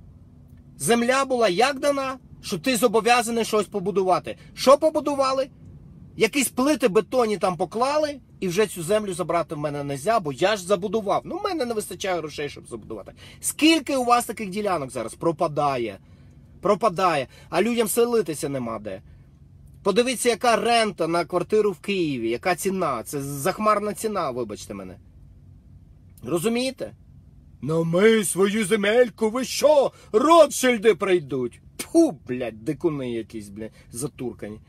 Земля була як дана, що ти зобов'язаний щось побудувати. Що побудували? Якісь плити бетоні там поклали, і вже цю землю забрати в мене не можна, бо я ж забудував. В мене не вистачає грошей, щоб забудувати. Скільки у вас таких ділянок зараз? Пропадає. Пропадає. А людям селитися нема де. Подивіться, яка рента на квартиру в Києві, яка ціна. Це захмарна ціна, вибачте мене. Розумієте? На ми свою земельку, ви що? Ротшильди прийдуть. Фу, блядь, дикуни якісь, блядь, затуркані.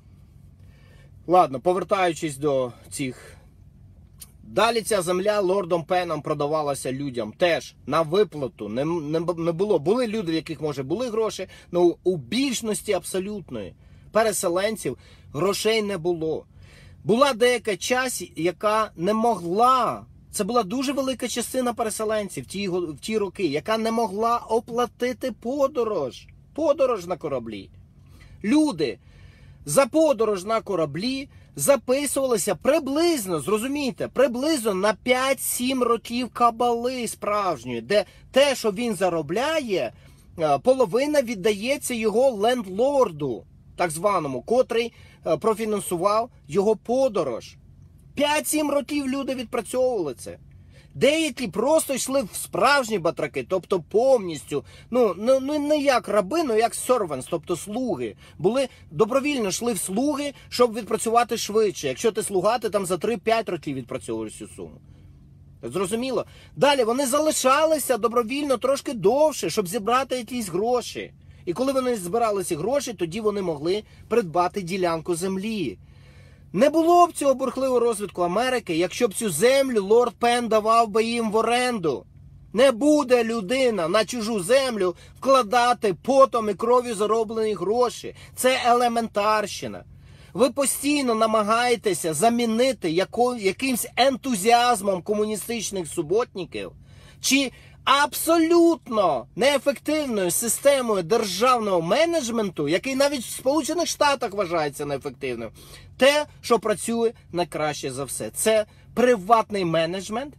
Ладно, повертаючись до цих... Далі ця земля лордом Пеном продавалася людям теж на виплату. Не було. Були люди, в яких, може, були гроші, але у більшості абсолютної переселенців грошей не було. Була деяка часть, яка не могла... Це була дуже велика частина переселенців в ті роки, яка не могла оплатити подорож. Подорож на кораблі. Люди за подорож на кораблі записувалися приблизно, зрозумійте, приблизно на 5-7 років кабали справжньої, де те, що він заробляє, половина віддається його лендлорду, так званому, котрий профінансував його подорож. 5-7 років люди відпрацьовували це. Деякі просто йшли в справжні батраки, тобто повністю, не як раби, но як servants, тобто слуги. Добровільно йшли в слуги, щоб відпрацювати швидше. Якщо ти слуга, ти там за 3-5 років відпрацьовуєш цю суму. Зрозуміло? Далі вони залишалися добровільно трошки довше, щоб зібрати якісь гроші. І коли вони збирали ці гроші, тоді вони могли придбати ділянку землі. Не було б цього бурхливого розвитку Америки, якщо б цю землю лорд Пен давав би їм в оренду. Не буде людина на чужу землю вкладати потом і кров'ю зароблені гроші. Це елементарщина. Ви постійно намагаєтеся замінити якимсь ентузіазмом комуністичних суботників чи абсолютно неефективною системою державного менеджменту, який навіть в Сполучених Штатах вважається неефективним, те, що працює найкраще за все. Це приватний менеджмент,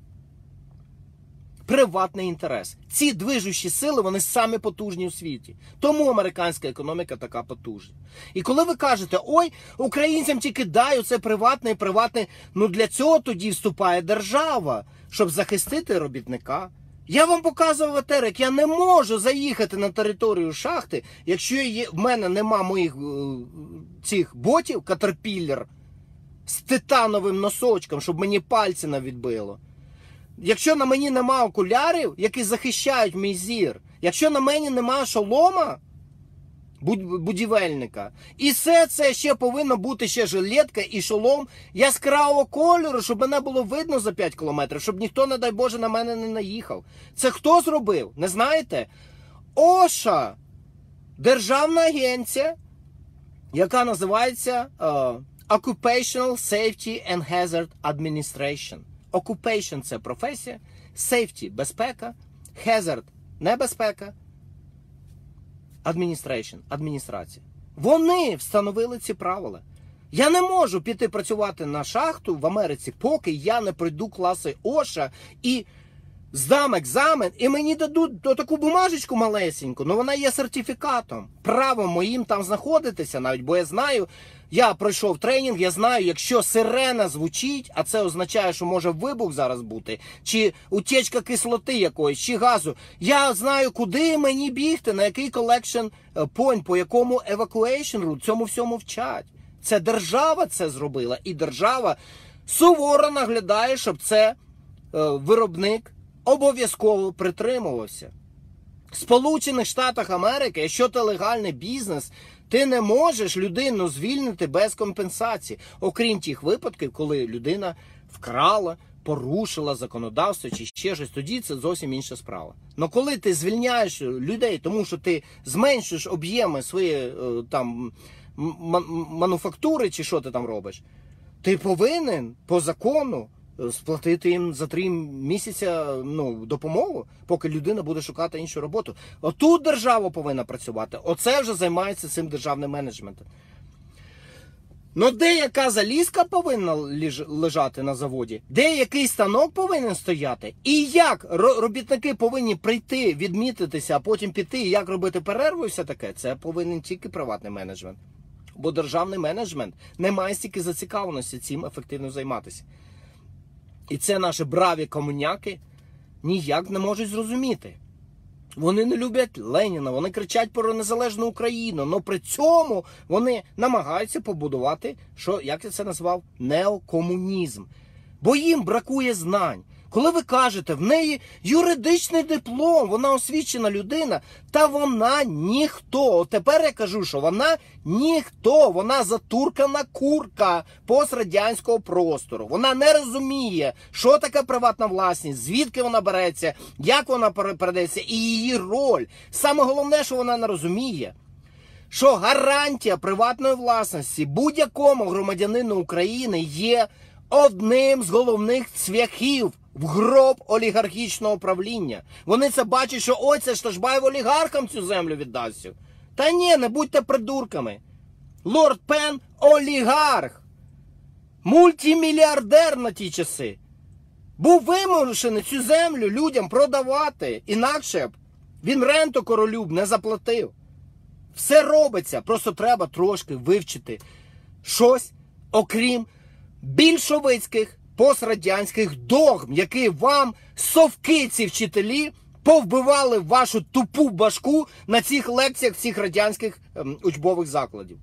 приватний інтерес. Ці движущі сили, вони самі потужні у світі. Тому американська економіка така потужна. І коли ви кажете, ой, українцям тільки дай оце приватне, для цього тоді вступає держава, щоб захистити робітника. Я вам показував етерик, я не можу заїхати на територію шахти, якщо в мене нема моїх цих ботів, Caterpillar, з титановим носочком, щоб мені пальці не відбило. Якщо на мені нема окулярів, які захищають мій зір, якщо на мені нема шолома, будівельника. І все це ще повинно бути ще жилетка і шолом яскравого кольору, щоб мене було видно за 5 кілометрів, щоб ніхто, не дай Боже, на мене не наїхав. Це хто зробив? Не знаєте? ОША. Державна агенція, яка називається Occupational Safety and Hazard Administration. Occupation – це професія, safety – безпека, hazard – небезпека, administration – адміністрація. Вони встановили ці правила. Я не можу піти працювати на шахту в Америці, поки я не пройду класи ОША і здам екзамен, і мені дадуть таку бумажечку малесеньку, але вона є сертифікатом. Правом моїм там знаходитися навіть, бо я знаю, я пройшов тренінг, я знаю, якщо сирена звучить, а це означає, що може вибух зараз бути, чи утечка кислоти якоїсь, чи газу, я знаю, куди мені бігти, на який collection point, по якому evacuation route, цьому всьому вчать. Це держава це зробила, і держава суворо наглядає, щоб це виробник обов'язково притримувався. В Сполучених Штатах Америки, якщо це легальний бізнес, ти не можеш людину звільнити без компенсації. Окрім тих випадків, коли людина вкрала, порушила законодавство чи ще щось, тоді це зовсім інша справа. Но коли ти звільняєш людей, тому що ти зменшуєш об'єми своєї там мануфактури чи що ти там робиш, ти повинен по закону сплатити їм за 3 місяці допомогу, поки людина буде шукати іншу роботу. Отут держава повинна працювати. Оце вже займається цим державним менеджментом. Ну деяка залізка повинна лежати на заводі, деякий станок повинен стояти. І як робітники повинні прийти, відмітитися, а потім піти, і як робити перерву і все таке, це повинен тільки приватний менеджмент. Бо державний менеджмент не має стільки зацікавленості цим ефективно займатися. І це наші браві комуняки ніяк не можуть зрозуміти. Вони не люблять Леніна, вони кричать про незалежну Україну, але при цьому вони намагаються побудувати, що, як я це назвав, неокомунізм. Бо їм бракує знань. Коли ви кажете, в неї юридичний диплом, вона освічена людина, та вона ніхто. От тепер я кажу, що вона ніхто, вона затуркана курка пострадянського простору. Вона не розуміє, що таке приватна власність, звідки вона береться, як вона передається і її роль. Саме головне, що вона не розуміє, що гарантія приватної власності будь-якому громадянину України є одним з головних цвяхів в гроб олігархічного правління. Вони це бачать, що ой, це Шташбаєв олігархам цю землю віддасть. Та ні, не будьте придурками. Лорд Пен – олігарх. Мультимільярдер на ті часи. Був вимушений цю землю людям продавати. Інакше б він ренту королю б не заплатив. Все робиться, просто треба трошки вивчити щось, окрім більшовицьких пострадянських догм, які вам совки ці вчителі повбивали в вашу тупу башку на цих лекціях цих радянських учбових закладів.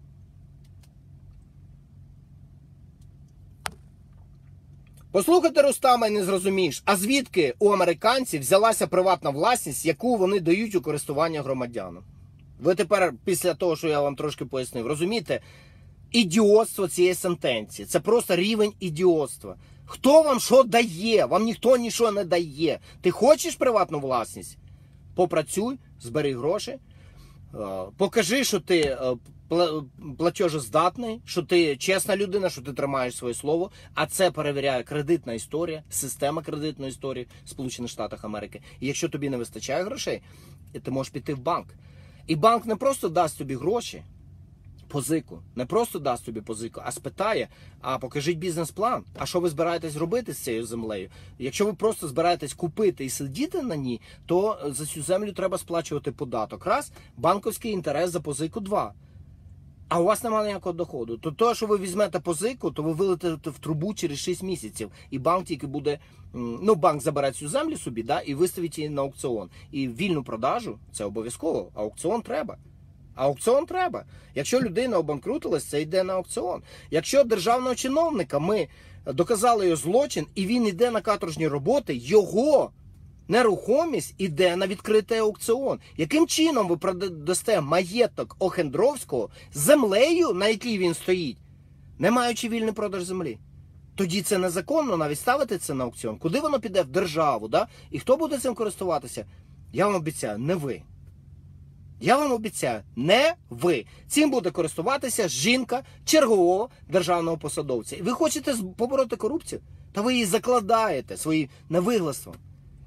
Послухайте Рустама і не зрозумієш, а звідки у американців взялася приватна власність, яку вони дають у користування громадянам? Ви тепер, після того, що я вам трошки пояснив, розумієте, ідіотство цієї сентенції. Це просто рівень ідіотства. Хто вам що дає? Вам ніхто нічого не дає. Ти хочеш приватну власність? Попрацюй, збери гроші, покажи, що ти платежоздатний, що ти чесна людина, що ти тримаєш своє слово, а це перевіряє кредитна історія, система кредитної історії в Сполучених Штатах Америки. І якщо тобі не вистачає грошей, ти можеш піти в банк. І банк не просто дасть тобі гроші, позику, не просто дасть тобі позику, а спитає, а покажіть бізнес-план, а що ви збираєтесь робити з цією землею? Якщо ви просто збираєтесь купити і сидіти на ній, то за цю землю треба сплачувати податок. Раз, банківський інтерес за позику 2. А у вас немає ніякого доходу. То те, що ви візьмете позику, то ви вилетите в трубу через 6 місяців. І банк тільки буде, банк забере цю землю собі, да, і виставить її на аукціон. І вільну продажу, це обов'язково, аукціон треба. Аукціон треба. Якщо людина обанкрутилась, це йде на аукціон. Якщо державного чиновника ми доказали його злочин, і він йде на каторжні роботи, його нерухомість іде на відкритий аукціон. Яким чином ви продасте маєток Охендровського з землею, на якій він стоїть, не маючи вільний продаж землі? Тоді це незаконно навіть ставити це на аукціон. Куди воно піде? В державу, да? І хто буде цим користуватися? Я вам обіцяю, не ви. Я вам обіцяю, не ви. Цим буде користуватися жінка чергового державного посадовця. І ви хочете побороти корупцію? Та ви її закладаєте своїм невиглаством.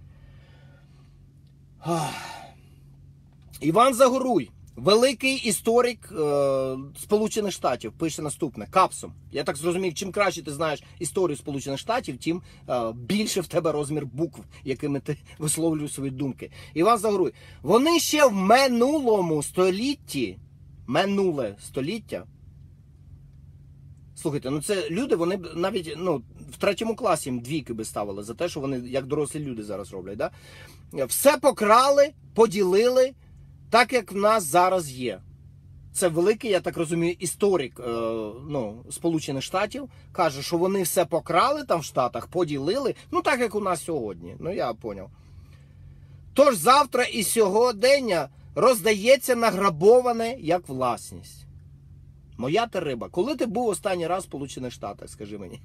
Іван Загоруй, великий історик Сполучених Штатів, пише наступне, капсом. Я так зрозумів, чим краще ти знаєш історію Сполучених Штатів, тим більше в тебе розмір букв, якими ти висловлюєш свої думки. Іван Загоруй, вони ще в минулому столітті, минуле століття, слухайте, ну це люди, вони б навіть, в 3 класі їм 2 би ставили за те, що вони, як дорослі люди зараз роблять, да? Все покрали, поділили, так як в нас зараз є. Це великий, я так розумію, історик Сполучених Штатів, каже, що вони все покрали там в Штатах, поділили, так як у нас сьогодні. Я поняв. Тож завтра і сьогодення роздається награбоване як власність. Моя ти риба. Коли ти був останній раз в Сполучених Штатах, скажи мені?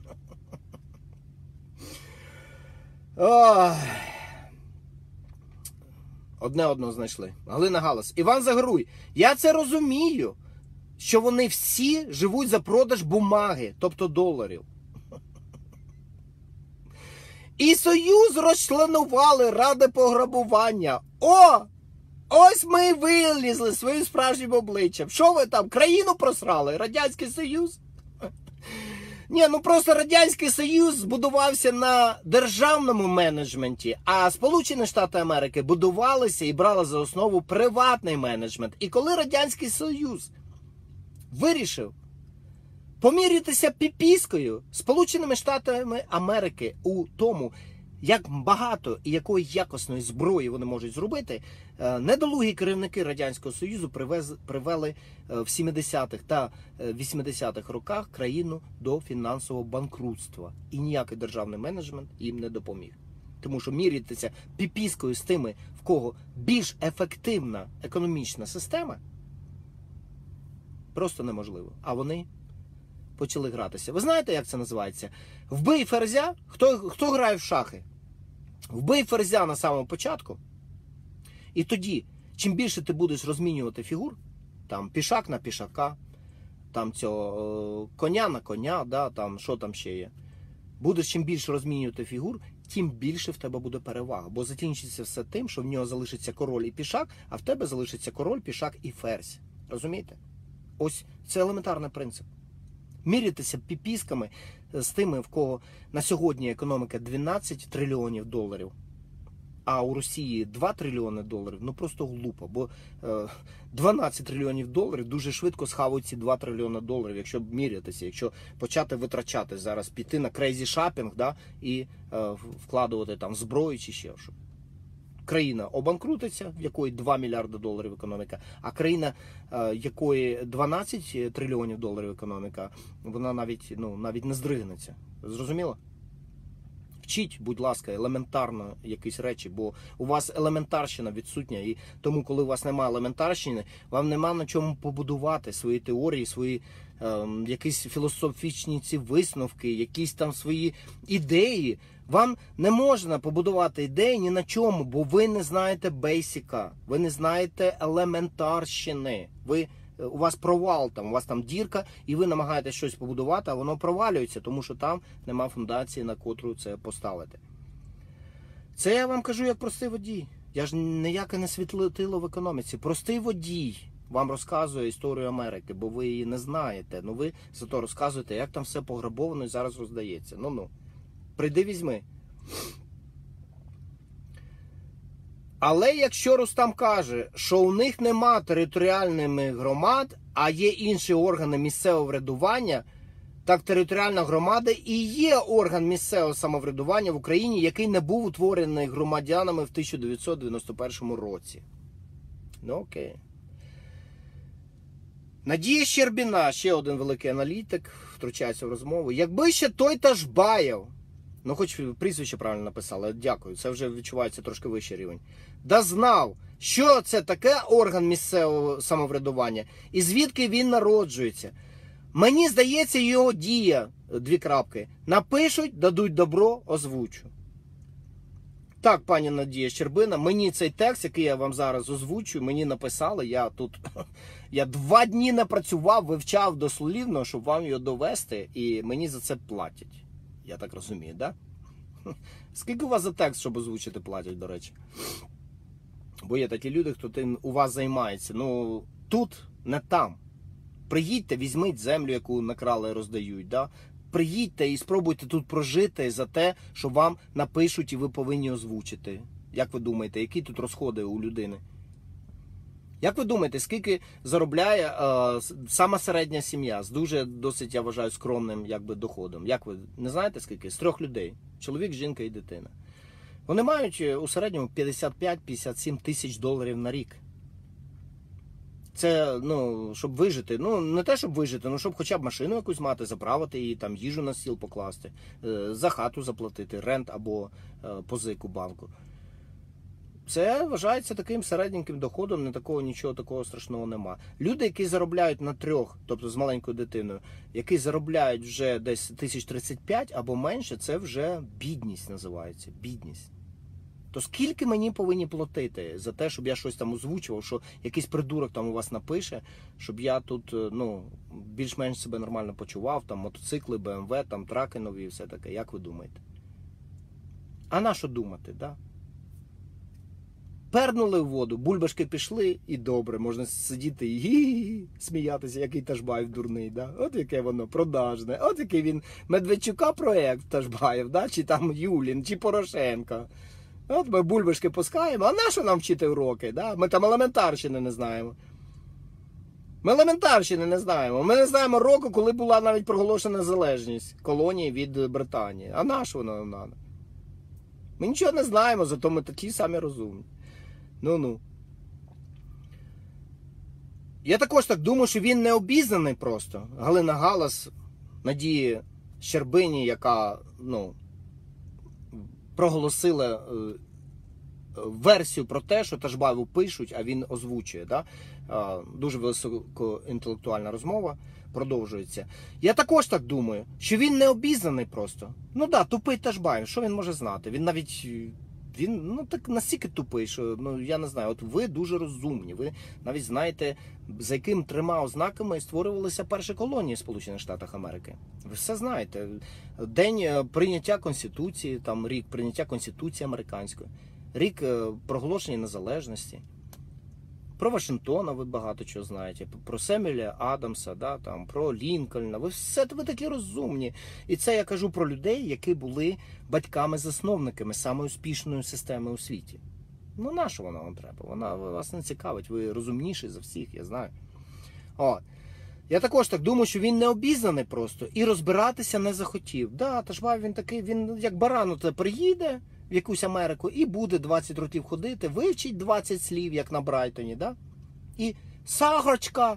Одне одного знайшли. Галина Галас. Іван Загоруй. Я це розумію, що вони всі живуть за продаж бумаги, тобто доларів. І Союз розчленували ради пограбування. Ось ми і вилізли своїм справжнім обличчям. Що ви там, країну просрали? Радянський Союз? Ні, просто Радянський Союз збудувався на державному менеджменті, а Сполучені Штати Америки будувалися і брали за основу приватний менеджмент. І коли Радянський Союз вирішив помірятися піпіскою Сполученими Штатами Америки у тому, як багато і якої якісної зброї вони можуть зробити, недолугі керівники Радянського Союзу привели в 70-х та 80-х роках країну до фінансового банкрутства. І ніякий державний менеджмент їм не допоміг. Тому що мірятися піпіскою з тими, в кого більш ефективна економічна система, просто неможливо. А вони почали гратися. Ви знаєте, як це називається? Вбий ферзя. Хто грає в шахи? Вбий ферзя на самому початку. І тоді, чим більше ти будеш розмінювати фігур, там пішак на пішака, там цього коня на коня, да, там що там ще є. Будеш чим більше розмінювати фігур, тим більше в тебе буде перевага. Бо закінчиться все тим, що в нього залишиться король і пішак, а в тебе залишиться король, пішак і ферзь. Розумієте? Ось це елементарний принцип. Мірятися піпісками з тими, в кого на сьогодні економіка 12 трильйонів доларів, а у Росії 2 трильйони доларів, просто глупо. Бо 12 трильйонів доларів дуже швидко схавають ці 2 трильйони доларів, якщо мірятися, якщо почати витрачати зараз, піти на крейзі шопінг, да, і вкладувати там зброю чи ще що. Країна обанкрутиться, в якої 2 мільярди доларів економіка, а країна, якої 12 трильйонів доларів економіка, вона навіть не здригнеться. Зрозуміло? Вчіть, будь ласка, елементарно якісь речі, бо у вас елементарщина відсутня, і тому, коли у вас немає елементарщини, вам нема на чому побудувати свої теорії, свої якісь філософічні ці висновки, якісь там свої ідеї. Вам не можна побудувати ідеї ні на чому, бо ви не знаєте бейсіка, ви не знаєте елементарщини. У вас провал, у вас там дірка, і ви намагаєтесь щось побудувати, а воно провалюється, тому що там нема фундації, на котру це поставити. Це я вам кажу як простий водій. Я ж ніяке не світлотило в економіці. Простий водій вам розказує історію Америки, бо ви її не знаєте. Ви зато розказуєте, як там все пограбовано і зараз роздається. Прийди, візьми. Але якщо Рустам каже, що у них нема територіальних громад, а є інші органи місцевого врядування, так територіальна громада і є орган місцевого самоврядування в Україні, який не був утворений громадянами в 1991 році. Окей. Надія Щербіна, ще один великий аналітик, втручається в розмову. Якби ще той Ташбаєв Ну, хоч прізвище правильно написали, дякую, це вже відчувається трошки вищий рівень. Да знав, що це таке орган місцевого самоврядування і звідки він народжується. Мені здається, його дія, 2 крапки, напишуть, дадуть добро, озвучу. Так, пані Надія Щербина, мені цей текст, який я вам зараз озвучую, мені написали, я 2 дні напрацював, вивчав дослівно, щоб вам його довести, і мені за це платять. Я так розумію, да? Скільки у вас за текст, щоб озвучити, платять, до речі? Бо є такі люди, хто тим у вас займається. Ну, тут, не там. Приїдьте, візьміть землю, яку накрали і роздають, да? Приїдьте і спробуйте тут прожити за те, що вам напишуть і ви повинні озвучити. Як ви думаєте, які тут розходи у людини? Як ви думаєте, скільки заробляє сама середня сім'я з дуже, досить, я вважаю, скромним доходом? Як ви не знаєте скільки? З 3 людей. Чоловік, жінка і дитина. Вони мають у середньому 55-57 тисяч доларів на рік. Це, щоб вижити. Ну, не те, щоб вижити, щоб хоча б машину якусь мати, заправити її, там, їжу на стіл покласти, за хату заплатити, рент або позику банку. Це вважається таким середненьким доходом, нічого такого страшного нема. Люди, які заробляють на 3, тобто з маленькою дитиною, які заробляють вже десь 1035 або менше, це вже бідність називається, бідність. То скільки мені повинні платити за те, щоб я щось там озвучував, що якийсь придурок там у вас напише, щоб я тут, більш-менш себе нормально почував, там мотоцикли, БМВ, там траки нові і все таке. Як ви думаєте? А на що думати, да? Пернули в воду, бульбашки пішли і добре, можна сидіти і сміятися, який Ташбаєв дурний, да? От яке воно продажне, от який він Медведчука проєкт Ташбаєв, да? Чи там Юлін, чи Порошенко. От ми бульбашки пускаємо, а на що нам вчити уроки, да? Ми там елементарщини не знаємо. Ми елементарщини не знаємо. Ми не знаємо року, коли була навіть проголошена незалежність колонії від Британії. А на що воно нам треба? Ми нічого не знаємо, зато ми такі самі розумні. Ну-ну. Я також так думаю, що він не обізнаний просто. Галина Галас, Надії Щербині, яка, проголосила версію про те, що Ташбаєву пишуть, а він озвучує. Да? Дуже високоінтелектуальна розмова продовжується. Я також так думаю, що він не обізнаний просто. Ну да, тупий Ташбаєв, що він може знати? Він навіть... Він, так настільки тупий, що, я не знаю, от ви дуже розумні, ви навіть знаєте, за яким 3 ознаками створювалися перші колонії в Сполучених Штатах Америки. Ви все знаєте. День прийняття Конституції, там рік прийняття Конституції американської, рік проголошення незалежності. Про Вашингтона ви багато чого знаєте, про Семюеля Адамса, да, там, про Лінкольна. Ви такі розумні. І це я кажу про людей, які були батьками-засновниками самої успішної системи у світі. Ну, на що вона вам треба? Вона вас не цікавить, ви розумніші за всіх, я знаю. От. Я також так думаю, що він не обізнаний просто і розбиратися не захотів. Да, Ташбаєв він такий, він як баран приїде в якусь Америку і буде 20 років ходити, вивчить 20 слів, як на Брайтоні, да? І Сахарочка,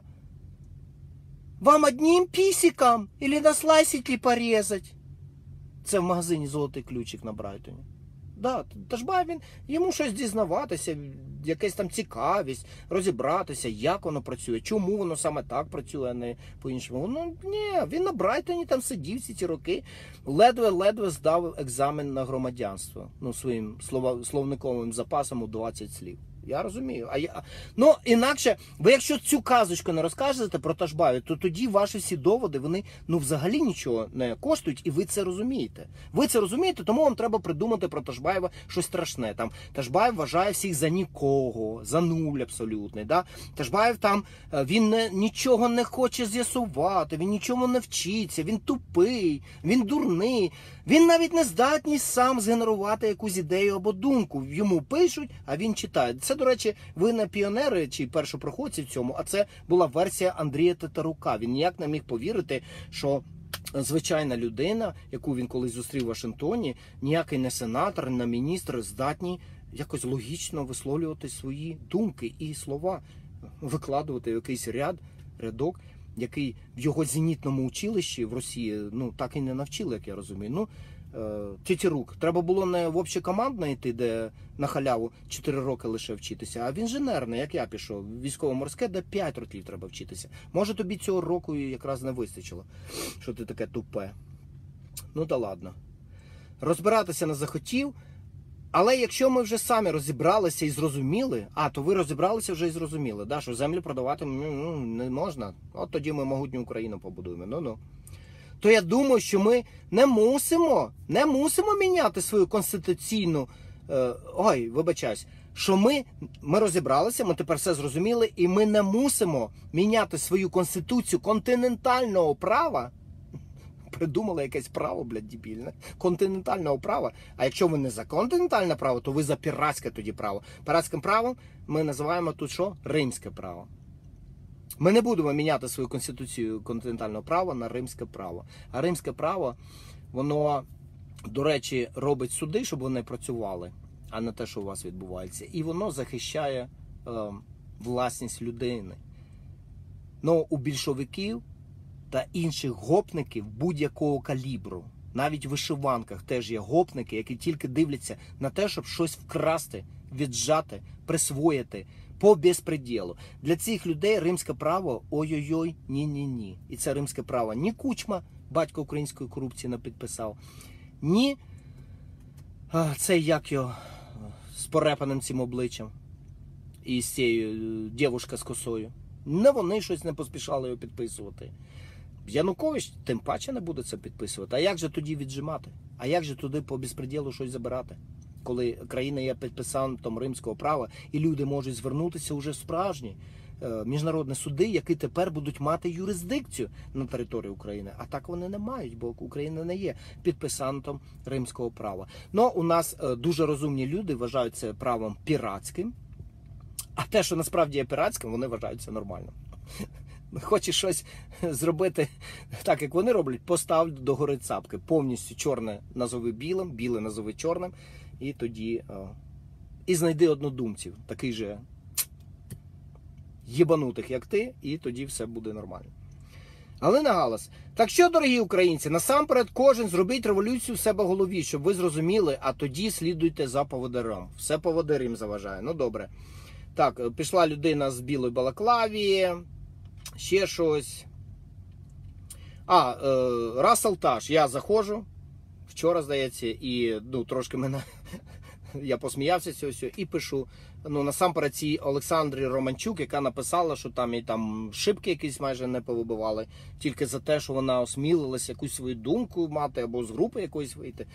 вам одним пісиком или на слайсики порезать? Це в магазині «Золотий ключик» на Брайтоні. Да, Ташбаєв, йому щось дізнаватися, якась там цікавість, розібратися, як воно працює, чому воно саме так працює, а не по-іншому. Ні, він на Брайтоні там сидів всі ці роки, ледве здав екзамен на громадянство, своїм словниковим запасом у 20 слів. Я розумію. Інакше, ви якщо цю казочку не розкажете про Ташбаєва, то тоді ваші всі доводи, вони взагалі нічого не коштують, і ви це розумієте. Ви це розумієте, тому вам треба придумати про Ташбаєва щось страшне. Там Ташбаєв вважає всіх за нікого, за нуль абсолютний. Да? Ташбаєв там, він нічого не хоче з'ясувати, він нічого не вчиться, він тупий, він дурний. Він навіть не здатний сам згенерувати якусь ідею або думку. Йому пишуть, а він читає. Це, до речі, ви не піонери чи першопроходці в цьому, а це була версія Андрія Тетерука. Він ніяк не міг повірити, що звичайна людина, яку він колись зустрів в Вашингтоні, ніякий не сенатор, не міністр, здатні якось логічно висловлювати свої думки і слова, викладувати якийсь рядок, який в його зенітному училищі в Росії, так і не навчили, як я розумію. Тітірук. Треба було не в общекомандне йти, де на халяву 4 роки лише вчитися, а в інженерне, як я пішов, військово-морське, де 5 років треба вчитися. Може тобі цього року якраз не вистачило, що ти таке тупе. Ну та ладно. Розбиратися не захотів, але якщо ми вже самі розібралися і зрозуміли, то ви розібралися вже і зрозуміли, да, що землю продавати не можна, от тоді ми могутню Україну побудуємо, то я думаю, що ми не мусимо міняти свою конституційну, що ми розібралися, ми тепер все зрозуміли, і ми не мусимо міняти свою конституцію континентального права. Придумали якесь право, дебільне, континентального права. А якщо ви не за континентальне право, то ви за піратське тоді право. Піратським правом ми називаємо тут що? Римське право. Ми не будемо міняти свою конституцію континентального права на римське право. А римське право, воно, до речі, робить суди, щоб вони працювали, а не те, що у вас відбувається. І воно захищає власність людини. Ну, у більшовиків та інших гопників будь-якого калібру, навіть в вишиванках теж є гопники, які тільки дивляться на те, щоб щось вкрасти, віджати, присвоїти по безпреділу. Для цих людей римське право ой-ой-ой, ні-ні-ні. І це римське право ні Кучма, батько української корупції, не підписав, ні цей, як його, з порепаним цим обличчям і з цією дівушка з косою. Не вони щось не поспішали його підписувати. Янукович тим паче не буде це підписувати. А як же тоді віджимати? А як же туди по безпреділу щось забирати? Коли країна є підписантом римського права, і люди можуть звернутися уже в справжні міжнародні суди, які тепер будуть мати юрисдикцію на території України. А так вони не мають, бо Україна не є підписантом римського права. Ну, у нас дуже розумні люди вважають це правом піратським, а те, що насправді є піратським, вони вважають це нормально. Хочеш щось зробити так, як вони роблять, постав догори цапки. Повністю чорне назови білим, біле назови чорним, і тоді і знайди однодумців, такий же єбанутих, як ти, і тоді все буде нормально. Галина Галас. Так що, дорогі українці, насамперед кожен зробіть революцію в себе в голові, щоб ви зрозуміли, а тоді слідуйте за поводирем. Все поводир їм заважає. Ну, добре. Так, пішла людина з білої балаклаві, ще щось. Рассел Таш. Я заходжу, вчора, здається, і трошки мене, я посміявся з цього всього, і пишу, насамперед цій Олександрі Романчук, яка написала, що там і там шибки якісь майже не повибивали, тільки за те, що вона осмілилась якусь свою думку мати, або з групи якоїсь вийти.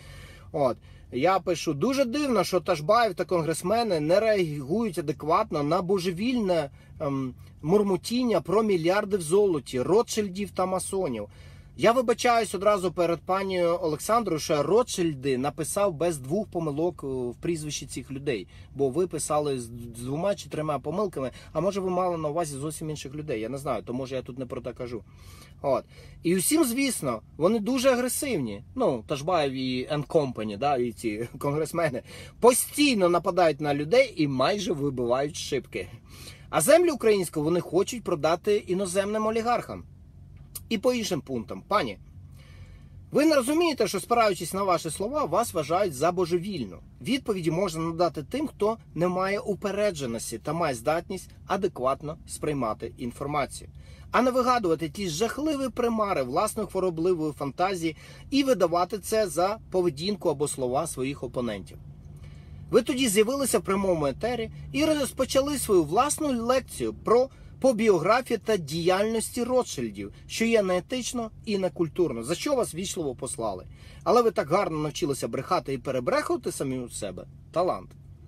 Я пишу, дуже дивно, що Ташбаєв та конгресмени не реагують адекватно на божевільне мурмутіння про мільярди в золоті, Ротшильдів та масонів. Я вибачаюсь одразу перед пані Олександрою, що Ротшильди написав без 2 помилок в прізвищі цих людей. Бо ви писали з 2 чи 3 помилками, а може ви мали на увазі зовсім інших людей. Я не знаю, то може я тут не про те кажу. І усім, звісно, вони дуже агресивні. Ташбаєв і Company, і ці конгресмени, постійно нападають на людей і майже вибивають шибки. А землю українську вони хочуть продати іноземним олігархам. І по іншим пунктам. Пані, ви не розумієте, що, спираючись на ваші слова, вас вважають за божевільну. Відповіді можна надати тим, хто не має упередженості та має здатність адекватно сприймати інформацію. А не вигадувати ті жахливі примари власної хворобливої фантазії і видавати це за поведінку або слова своїх опонентів. Ви тоді з'явилися в прямому етері і розпочали свою власну лекцію по біографії та діяльності Ротшильдів, що є неетично і некультурно, за що вас вічливо послали. Але ви так гарно навчилися брехати і перебрехувати самі у себе. Талант.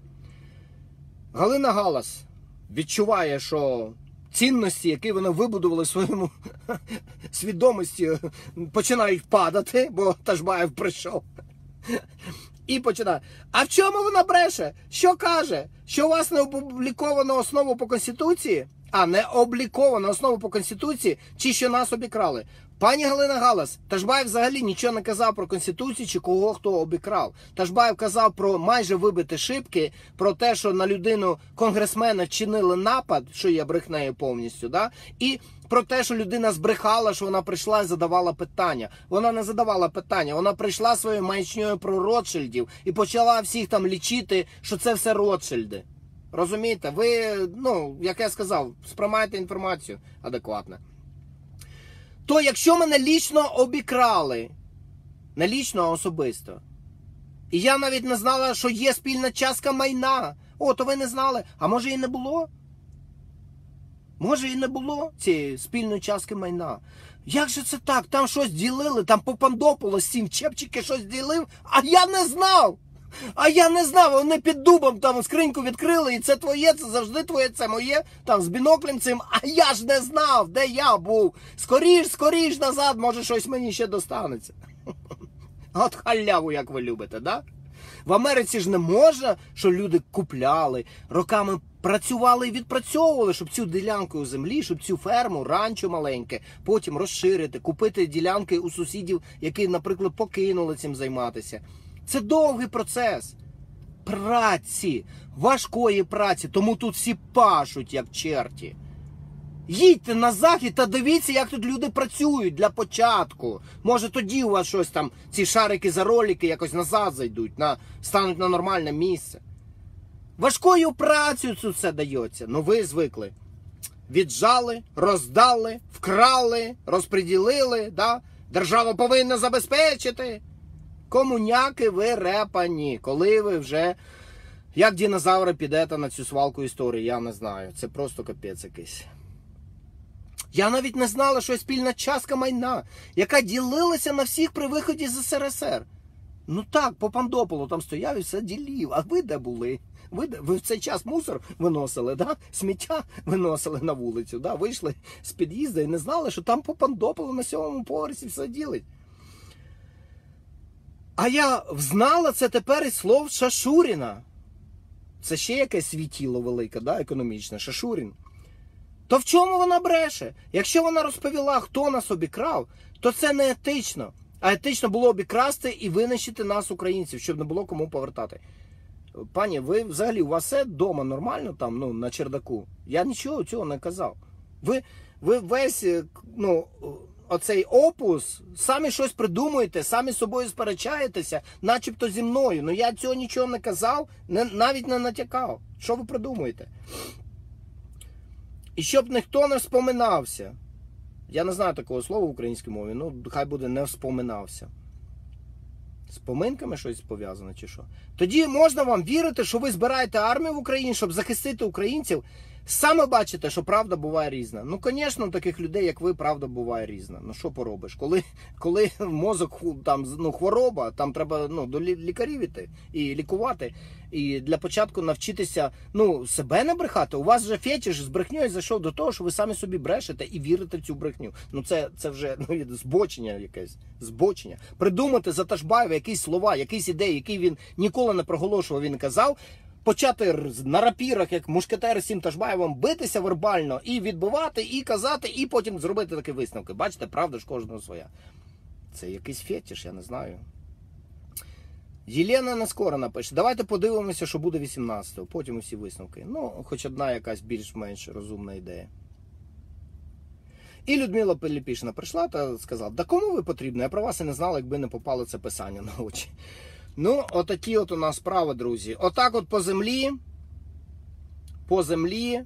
Галина Галас відчуває, що цінності, які вони вибудували в своєму свідомості, починають падати, бо Ташбаєв прийшов. І починає. А в чому вона бреше? Що каже? Що у вас не опубліковано основу по Конституції? Не обліковано основу по Конституції, чи що нас обікрали. Пані Галина Галас, Ташбаєв взагалі нічого не казав про Конституцію чи кого хто обікрав. Ташбаєв казав про майже вибиті шибки, про те, що на людину конгресмена вчинили напад, що є брехнею повністю, да? І про те, що людина збрехала, що вона прийшла і задавала питання. Вона не задавала питання, вона прийшла своєю маячньою про Ротшильдів і почала всіх там лічити, що це все Ротшильди. Розумієте? Ви, як я сказав, сприймаєте інформацію адекватно. То якщо мене лічно обікрали, не лічно, а особисто, і я навіть не знала, що є спільна частка майна, то ви не знали, а може і не було? Може і не було цієї спільної частки майна. Як же це так? Там щось ділили, там Попандополос 7 чепчики щось ділив, а я не знав! А я не знав, вони під дубом там скриньку відкрили, і це твоє, це завжди твоє, це моє, там з біноклем цим, а я ж не знав, де я був. Скоріш назад, може щось мені ще достанеться. От халяву, як ви любите, да? В Америці ж не можна, що люди купляли, роками працювали і відпрацьовували, щоб цю ділянку у землі, щоб цю ферму, ранчо маленьке, потім розширити, купити ділянки у сусідів, які, наприклад, покинули цим займатися. Це довгий процес праці, важкої праці, тому тут всі пашуть, як черті. Їдьте на захід та дивіться, як тут люди працюють для початку. Може тоді у вас щось там, ці шарики за ролики якось назад зайдуть, стануть на нормальне місце. Важкою працею тут все дається. Ви звикли. Віджали, роздали, вкрали, розподілили, да? Держава повинна забезпечити. Комуняки ви репані, коли ви вже, як динозаври, підете на цю свалку історії, я не знаю. Це просто капець якийсь. Я навіть не знала, що є спільна частка майна, яка ділилася на всіх при виході з СРСР. Так, Попандополо там стояв і все ділів. А ви де були? Ви в цей час мусор виносили, да? Сміття виносили на вулицю, да? Вийшли з під'їзду і не знали, що там Попандополо на 7-му поверсі все ділить. А я взнала це тепер із слов Шашуріна. Це ще якесь світіло велике, да, економічне, Шашурін. То в чому вона бреше? Якщо вона розповіла, хто нас обікрав, то це не етично. А етично було обікрасти і винищити нас, українців, щоб не було кому повертати. Пані, ви взагалі, у вас все вдома нормально там, на чердаку? Я нічого цього не казав. Ви весь, оцей опус, самі щось придумуєте, самі з собою сперечаєтеся, начебто зі мною. Я цього нічого не казав, навіть не натякав. Що ви придумуєте? І щоб ніхто не вспоминався. Я не знаю такого слова в українській мові, хай буде не вспоминався. З поминками щось пов'язане чи що? Тоді можна вам вірити, що ви збираєте армію в Україні, щоб захистити українців. Саме бачите, що правда буває різна. Звісно, таких людей, як ви, правда буває різна. Що поробиш? Коли мозок, там, хвороба, там треба до лікарів іти і лікувати. І для початку навчитися, себе не брехати. У вас вже фетиш з брехньою зайшов до того, що ви самі собі брешете і вірите в цю брехню. Це вже збочення якесь. Збочення. Придумати за Ташбаєва якісь слова, якісь ідеї, які він ніколи не проголошував, він казав. Почати на рапірах, як мушкетери з цим Ташбаєвим, битися вербально і відбивати, і казати, і потім зробити такі висновки. Бачите, правда ж кожного своя. Це якийсь фетиш, я не знаю. Єлена Нескора напише, давайте подивимося, що буде 18-го, потім усі висновки. Хоч одна якась більш-менш розумна ідея. І Людмила Пилипішина прийшла та сказала, да кому ви потрібні? Я про вас і не знала, якби не попало це писання на очі. Отакі у нас справи, друзі. Отак от по землі,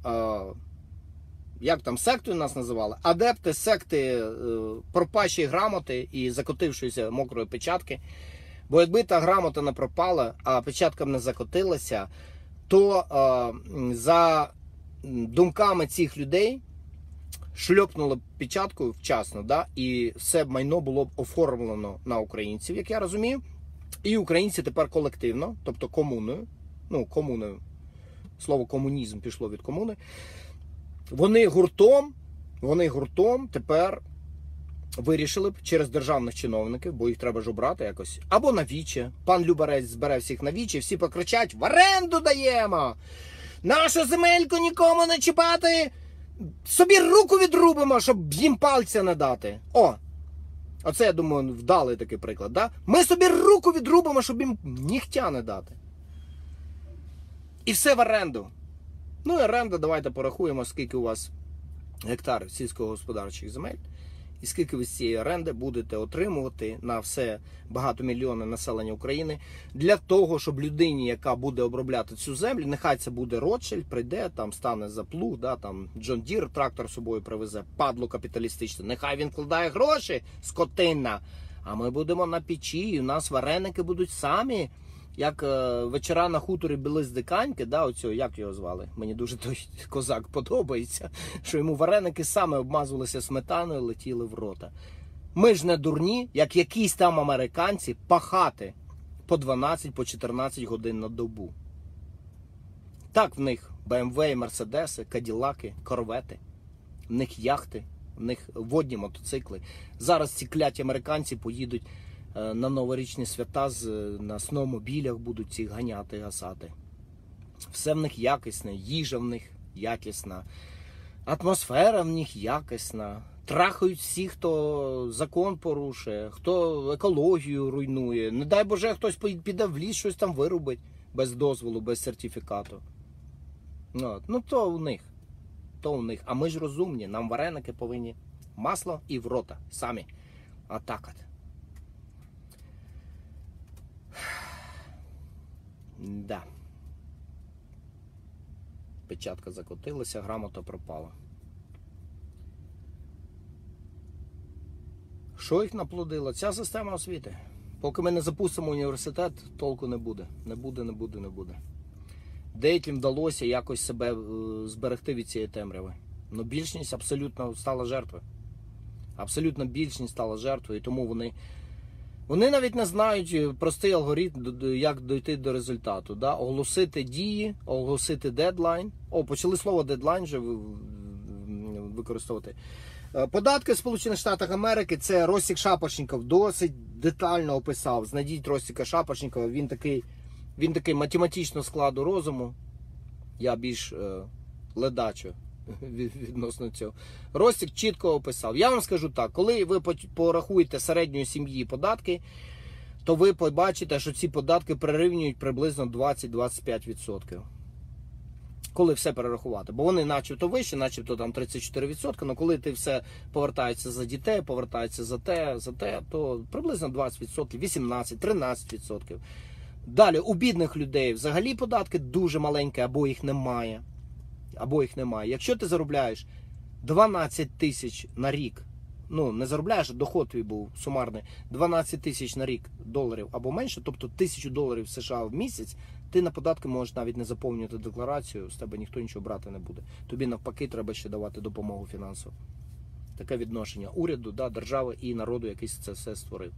як там сектою нас називали, адепти секти пропащої грамоти і закотившоїся мокрої печатки. Бо якби та грамота не пропала, а печатка б не закотилася, то за думками цих людей шльопнули б печатку вчасно, да? І все майно було б оформлено на українців, як я розумію. І українці тепер колективно, тобто комуною, комуною, слово комунізм пішло від комуни, вони гуртом тепер вирішили б через державних чиновників, бо їх треба ж обрати якось, або на віче. Пан Любарець збере всіх на віче, всі покричать, в оренду даємо! Нашу земельку нікому не чіпати! собі руку відрубимо, щоб їм пальця не дати. О! Оце, я думаю, вдалий такий приклад, да? Ми собі руку відрубимо, щоб їм нігтя не дати. І все в оренду. Ну і оренда, давайте порахуємо, скільки у вас гектар сільськогосподарчих земель. І скільки ви з цієї оренди будете отримувати на все багатомільйонне населення України для того, щоб людині, яка буде обробляти цю землю, нехай це буде Ротшильд, прийде, там стане за плуг, да, там Джон Дір трактор з собою привезе, падло капіталістичне, нехай він вкладає гроші, скотина, а ми будемо на печі, і у нас вареники будуть самі, як вечора на хуторі Білиздиканьки, да, оцього, як його звали? Мені дуже той козак подобається, що йому вареники саме обмазувалися сметаною, летіли в рота. Ми ж не дурні, як якісь там американці, пахати по 12, по 14 годин на добу. Так, в них BMW, Мерседеси, Каділаки, Корвети, в них яхти, в них водні мотоцикли. Зараз ці кляті американці поїдуть на новорічні свята на сноубілях будуть ці ганяти, гасати. Все в них якісне, їжа в них якісна, атмосфера в них якісна. Трахають всі, хто закон порушує, хто екологію руйнує. Не дай Боже, хтось піде в ліс, щось там вирубить без дозволу, без сертифікату. Ну то у них. То у них. А ми ж розумні, нам вареники повинні масло і в рота самі. А так от. Да. Печатка закотилася, грамота пропала. Що їх наплодило? Ця система освіти. Поки ми не запустимо університет, толку не буде. Не буде. Деяким вдалося якось себе зберегти від цієї темряви. Но більшість абсолютно стала жертвою. Абсолютно більшість стала жертвою, і тому вони навіть не знають простий алгоритм, як дійти до результату. Да? Оголосити дії, оголосити дедлайн. Почали слово дедлайн вже використовувати. Податки в Сполучених Штатах Америки, це Ростік Шапошников досить детально описав. Знайдіть Ростіка Шапошникова, він такий математичного складу розуму. Я більш ледачу відносно цього. Ростік чітко описав. Я вам скажу так, коли ви порахуєте середньої сім'ї податки, то ви побачите, що ці податки прирівнюють приблизно 20-25%. Коли все перерахувати. Бо вони начебто вищі, начебто там 34%, але коли ти все повертається за дітей, повертається за те, то приблизно 20%, 18-13%. Далі, у бідних людей взагалі податки дуже маленькі, або їх немає. Якщо ти заробляєш 12 тисяч на рік, не заробляєш, а доход твій був сумарний 12 тисяч на рік доларів або менше, тобто $1000 США в місяць, ти на податки можеш навіть не заповнювати декларацію, з тебе ніхто нічого брати не буде. Тобі навпаки треба ще давати допомогу фінансову. Таке відношення уряду, держави і народу, який це все створив.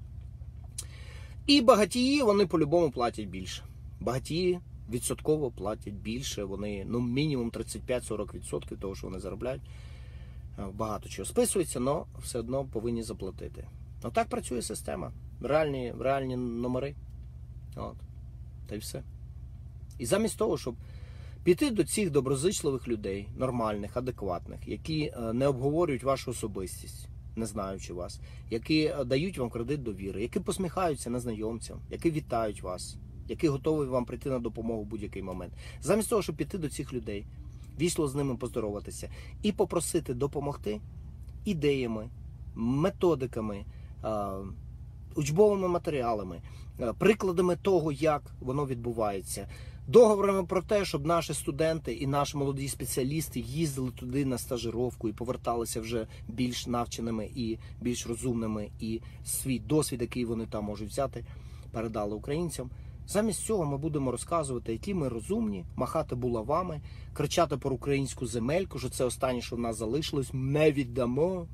І багатії, вони по-любому платять більше. Багатії відсотково платять більше, вони мінімум 35-40% того, що вони заробляють. Багато чого списується, але все одно повинні заплатити. Так працює система. Реальні номери. Та й все. І замість того, щоб піти до цих доброзичливих людей, нормальних, адекватних, які не обговорюють вашу особистість, не знаючи вас, які дають вам кредит довіри, які посміхаються незнайомцям, які вітають вас, які готові вам прийти на допомогу в будь-який момент. Замість того, щоб піти до цих людей, війшло з ними поздороватися і попросити допомогти ідеями, методиками, учбовими матеріалами, прикладами того, як воно відбувається, договорами про те, щоб наші студенти і наші молоді спеціалісти їздили туди на стажировку і поверталися вже більш навченими і більш розумними, і свій досвід, який вони там можуть взяти, передали українцям. Замість цього ми будемо розказувати, які ми розумні, махати булавами, кричати про українську земельку, що це останнє, що в нас залишилось, не віддамо,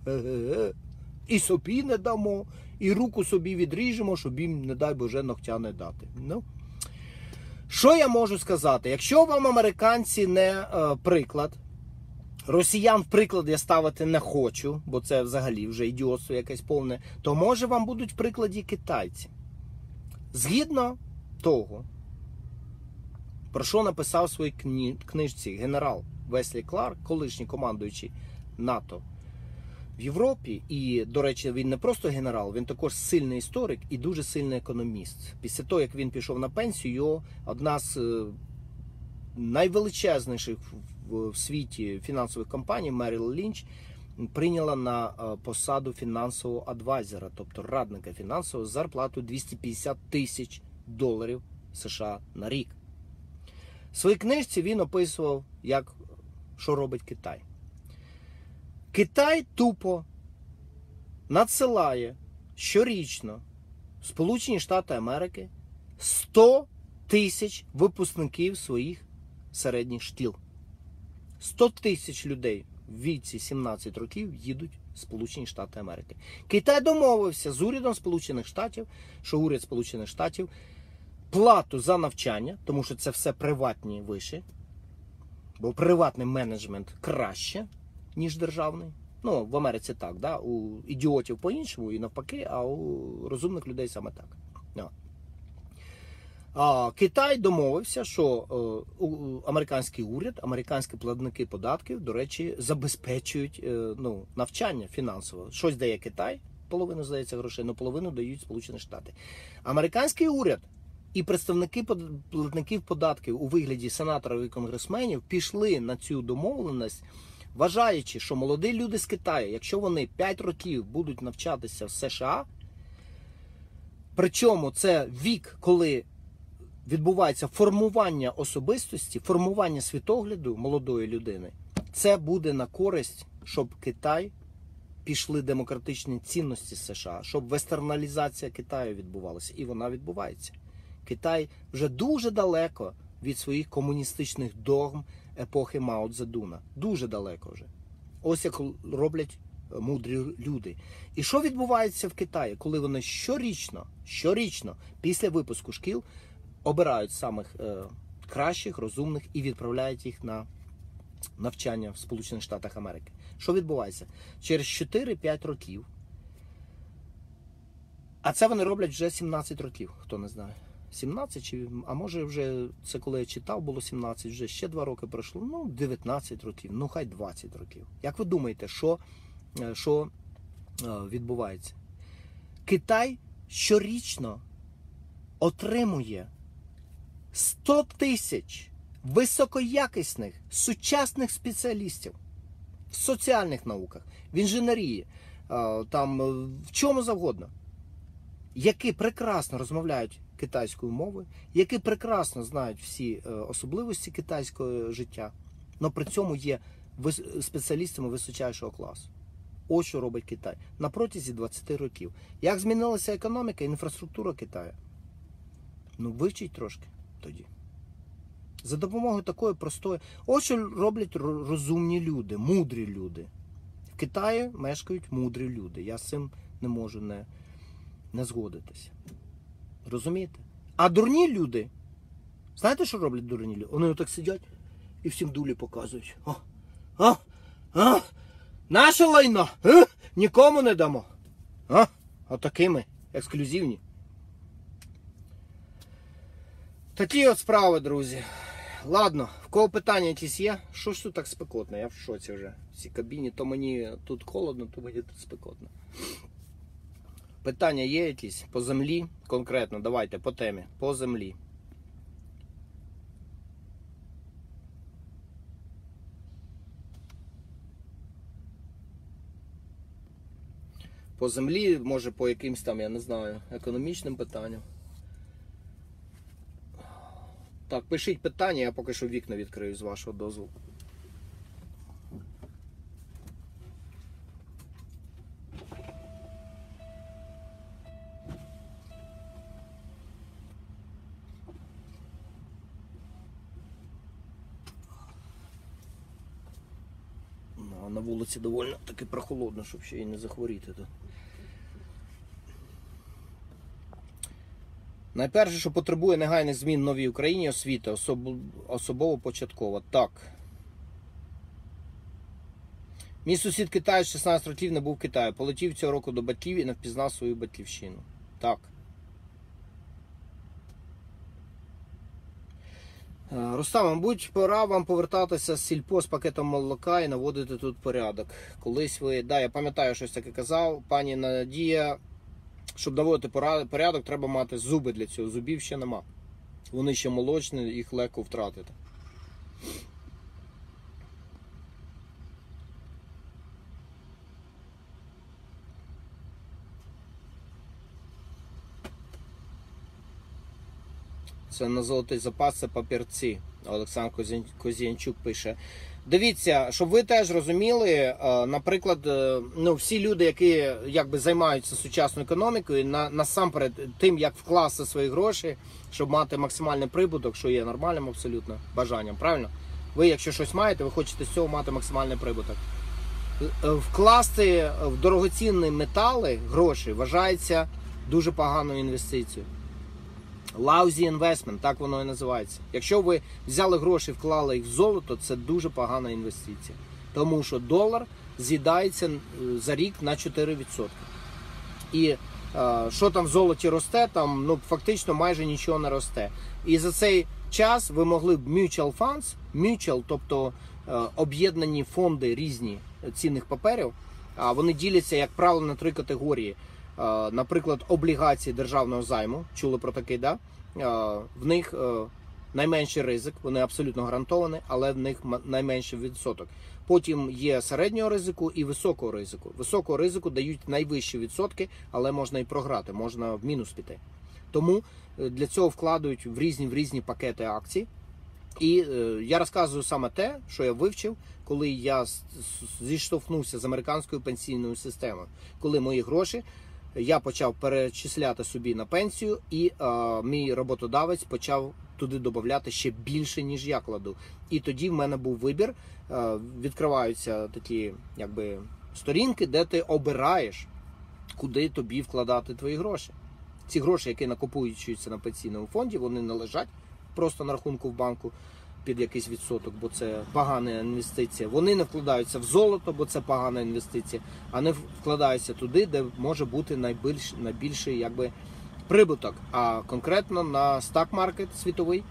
і собі не дамо, і руку собі відріжемо, щоб їм, не дай Боже, ногтя не дати. Що я можу сказати? Якщо вам американці не приклад, росіян в приклад я ставити не хочу, бо це взагалі вже ідіотство якесь повне, то може вам будуть в прикладі китайці. Згідно того, про що написав в своїй книжці генерал Веслі Кларк, колишній командуючий НАТО в Європі. І, до речі, він не просто генерал, він також сильний історик і дуже сильний економіст. Після того, як він пішов на пенсію, його одна з найвеличезніших в світі фінансових компаній, Меріл Лінч, прийняла на посаду фінансового адвайзера, тобто радника фінансового, з зарплатою $250 тисяч США на рік. В своїй книжці він описував, що робить Китай. Китай тупо надсилає щорічно в Сполучені Штати Америки 100 тисяч випускників своїх середніх шкіл. 100 тисяч людей в віці 17 років їдуть в Сполучені Штати Америки. Китай домовився з урядом Сполучених Штатів, що уряд Сполучених Штатів плату за навчання, тому що це все приватні виші, бо приватний менеджмент краще, ніж державний. Ну, в Америці так, да? У ідіотів по-іншому і навпаки, а у розумних людей саме так. Китай домовився, що американський уряд, американські платники податків, до речі, забезпечують навчання фінансово. Щось дає Китай, половину, здається, грошей, але половину дають Сполучені Штати. Американський уряд і представники платників податків у вигляді сенаторів і конгресменів пішли на цю домовленість, вважаючи, що молоді люди з Китаю, якщо вони 5 років будуть навчатися в США, причому це вік, коли відбувається формування особистості, формування світогляду молодої людини, це буде на користь, щоб Китай пішли демократичні цінності США, щоб вестерналізація Китаю відбувалася. І вона відбувається. Китай вже дуже далеко від своїх комуністичних догм епохи Мао Цзедуна. Дуже далеко вже. Ось як роблять мудрі люди. І що відбувається в Китаї, коли вони щорічно після випуску шкіл обирають самих кращих, розумних і відправляють їх на навчання в Сполучених Штатах Америки. Що відбувається? Через 4-5 років, а це вони роблять вже 17 років, хто не знає. 17, а може вже, це коли я читав, було 17, вже ще 2 роки пройшло, 19 років, хай 20 років. Як ви думаєте, що відбувається? Китай щорічно отримує 100 тисяч високоякісних, сучасних спеціалістів в соціальних науках, в інженерії, там, в чому завгодно, які прекрасно розмовляють китайською мовою, які прекрасно знають всі особливості китайського життя, але при цьому є спеціалістами височайшого класу. Ось що робить Китай на протязі 20 років. Як змінилася економіка і інфраструктура Китаю? Вивчіть трошки тоді. За допомогою такої простої... Ось що роблять розумні люди, мудрі люди. В Китаї мешкають мудрі люди. Я з цим не можу не згодитися. Розумієте? А дурні люди, знаєте, що роблять дурні люди? Вони отак сидять і всім дулі показують. Наше лайно! Нікому не дамо. Отакими, ексклюзивні. Такі от справи, друзі. Ладно, в кого питання якісь є? Що ж тут так спекотно? Я в шоці вже. В цій кабіні, то мені тут холодно, то мені тут спекотно. Питання є якісь по землі? Конкретно, давайте по темі. По землі. По землі, може по якимсь там, я не знаю, економічним питанням. Так, пишіть питання, я поки що вікна відкрию з вашого дозволу. На вулиці доволі таки прохолодно, щоб ще й не захворіти тут. Найперше, що потребує негайних змін в новій Україні, освіта, особово початкова. Так. Мій сусід Китаю з 16 років не був в Китаї. Полетів цього року до батьків і не впізнав свою батьківщину. Так. Рустам, мабуть, пора вам повертатися з сільпо з пакетом молока і наводити тут порядок. Колись ви, да, я пам'ятаю, щось таке казав, пані Надія, щоб наводити порядок, треба мати зуби для цього. Зубів ще нема. Вони ще молочні, їх легко втратити. Це на золотий запас, це папірці. Олександр Козянчук пише. Дивіться, щоб ви теж розуміли, наприклад, ну, всі люди, які якби займаються сучасною економікою, насамперед тим, як вкласти свої гроші, щоб мати максимальний прибуток, що є нормальним абсолютно бажанням, правильно? Ви, якщо щось маєте, ви хочете з цього мати максимальний прибуток. Вкласти в дорогоцінні метали гроші вважається дуже поганою інвестицією. Lousy investment, так воно і називається. Якщо ви взяли гроші, вклали їх в золото, це дуже погана інвестиція. Тому що долар з'їдається за рік на 4%. І що там в золоті росте, там ну, фактично майже нічого не росте. І за цей час ви могли б mutual funds, тобто об'єднані фонди різні цінних паперів, вони діляться, як правило, на 3 категорії. Наприклад, облігації державного займу, чули про такий, да? В них найменший ризик, вони абсолютно гарантовані, але в них найменший відсоток. Потім є середнього ризику і високого ризику. Високого ризику дають найвищі відсотки, але можна і програти, можна в мінус піти. Тому для цього вкладають в різні пакети акцій. І я розказую саме те, що я вивчив, коли я зіштовхнувся з американською пенсійною системою. Коли мої гроші я почав перечисляти собі на пенсію, і мій роботодавець почав туди додавати ще більше, ніж я кладу. І тоді в мене був вибір, відкриваються такі якби сторінки, де ти обираєш, куди тобі вкладати твої гроші. Ці гроші, які накопичуються на пенсійному фонді, вони не лежать просто на рахунку в банку під якийсь відсоток, бо це погана інвестиція. Вони не вкладаються в золото, бо це погана інвестиція, а не вкладаються туди, де може бути найбільший якби прибуток. А конкретно на стак-маркет світовий,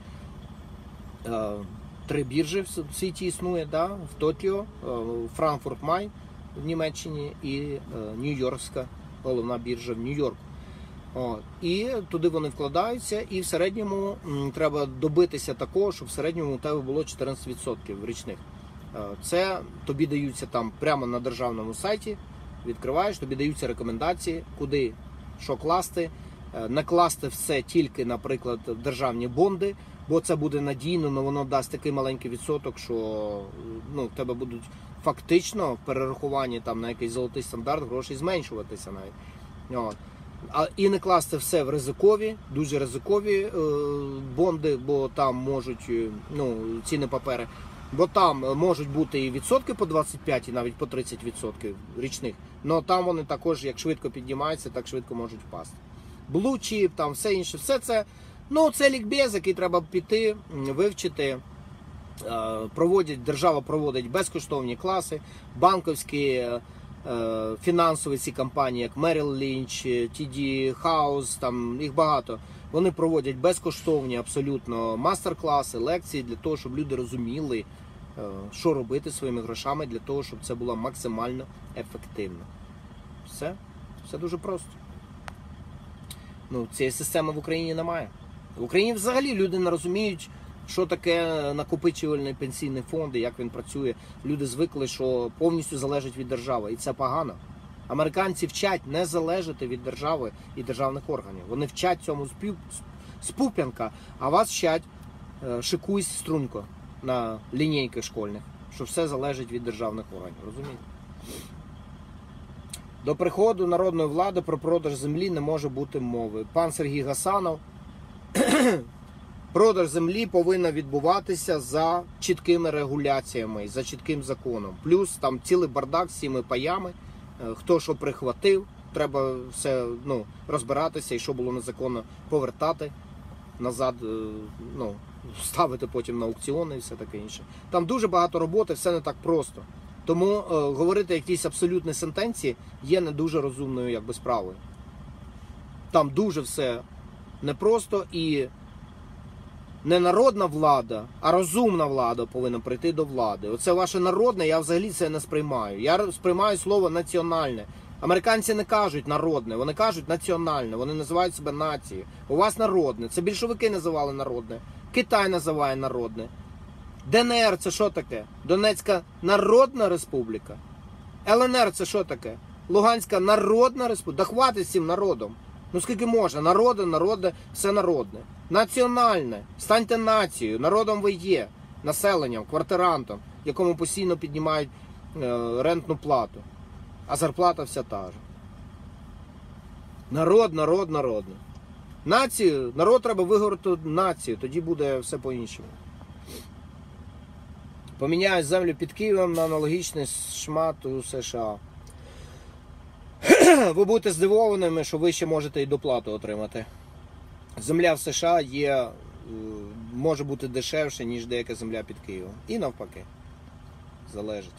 3 біржі в світі існує, да? В Токіо, Франкфурт Майн в Німеччині і Нью-Йоркська головна біржа в Нью-Йорку. І туди вони вкладаються, і в середньому треба добитися такого, щоб в середньому у тебе було 14% річних. Це тобі даються там прямо на державному сайті, відкриваєш, тобі даються рекомендації, куди, що класти. Не класти все тільки, наприклад, в державні бонди, бо це буде надійно, але воно дасть такий маленький відсоток, що ну, в тебе будуть фактично в перерахуванні там, на якийсь золотий стандарт гроші зменшуватися навіть. І не класти все в ризикові, дуже ризикові бонди, бо там можуть, ну, цінні папери, бо там можуть бути і відсотки по 25, і навіть по 30% річних, але там вони також, як швидко піднімаються, так швидко можуть впасти. Blue Chip, там все інше, все це, ну, це лікбез, який треба піти, вивчити. Держава проводить безкоштовні класи, банківські, фінансові ці компанії, як Merrill Lynch, TD House, там їх багато. Вони проводять безкоштовні абсолютно мастер-класи, лекції для того, щоб люди розуміли, що робити своїми грошами, для того, щоб це було максимально ефективно. Все дуже просто. Ну, цієї системи в Україні немає. В Україні взагалі люди не розуміють, що таке накопичувальний пенсійний фонд і як він працює. Люди звикли, що повністю залежить від держави. І це погано. Американці вчать не залежати від держави і державних органів. Вони вчать цьому з пуп'янка, а вас вчать шикуйсь струнко на лінійках школьних, що все залежить від державних органів. Розумієте? До приходу народної влади про продаж землі не може бути мови. Пан Сергій Гасанов. Продаж землі повинен відбуватися за чіткими регуляціями, за чітким законом. Плюс там цілий бардак з цими паями, хто що прихватив, треба все розбиратися і що було незаконно повертати назад, ставити потім на аукціони і все таке інше. Там дуже багато роботи, все не так просто. Тому говорити якісь абсолютні сентенції є не дуже розумною справою. Там дуже все непросто і не народна влада, а розумна влада повинна прийти до влади. Оце ваше народне, я взагалі це не сприймаю. Я сприймаю слово національне. Американці не кажуть народне, вони кажуть національне, вони називають себе нацією. У вас народне, це більшовики називали народне, Китай називає народне. ДНР це що таке? Донецька Народна Республіка. ЛНР це що таке? Луганська Народна Республіка. Да хватить з цим народом. Ну скільки можна? Народне, все народне. Національне. Станьте нацією. Народом ви є. Населенням, квартирантом, якому постійно піднімають рентну плату. А зарплата вся та ж. Народне. Націю, народ треба вигорати націю, тоді буде все по-іншому. Поміняють землю під Києвом на аналогічний шмат у США. Ви будете здивованими, що ви ще можете і доплату отримати. Земля в США може бути дешевше, ніж деяка земля під Києвом. І навпаки. Залежить.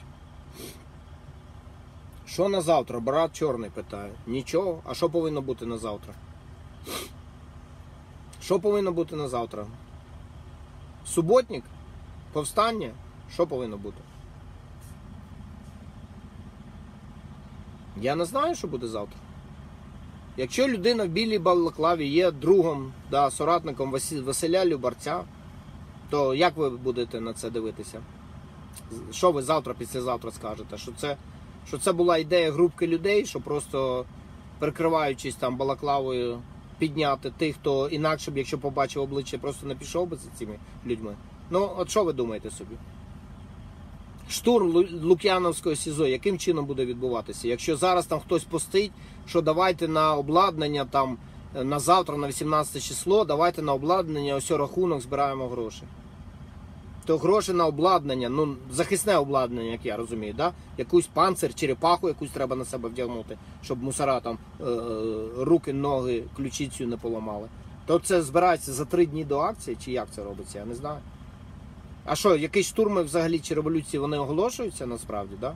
Що на завтра? Брат чорний питає. Нічого. А що повинно бути на завтра? Що повинно бути на завтра? Суботник? Повстання? Що повинно бути? Я не знаю, що буде завтра. Якщо людина в білій балаклаві є другом, соратником Василя Любарця, то як ви будете на це дивитися? Що ви завтра, післязавтра скажете? Що це була ідея групки людей, що просто прикриваючись там балаклавою підняти тих, хто інакше б, якщо побачив обличчя, просто не пішов би за цими людьми? Ну, от що ви думаєте собі? Штурм Лук'яновського СІЗО, яким чином буде відбуватися? Якщо зараз там хтось постить, що давайте на обладнання там на завтра, на 18 число, давайте на обладнання, ось рахунок, збираємо гроші. То гроші на обладнання, ну захисне обладнання, як я розумію, да? Якусь панцир, черепаху якусь треба на себе вдягнути, щоб мусора там руки, ноги, ключицю не поламали. То це збирається за 3 дні до акції, чи як це робиться, я не знаю. А що, якісь штурми взагалі чи революції, вони оголошуються насправді, да?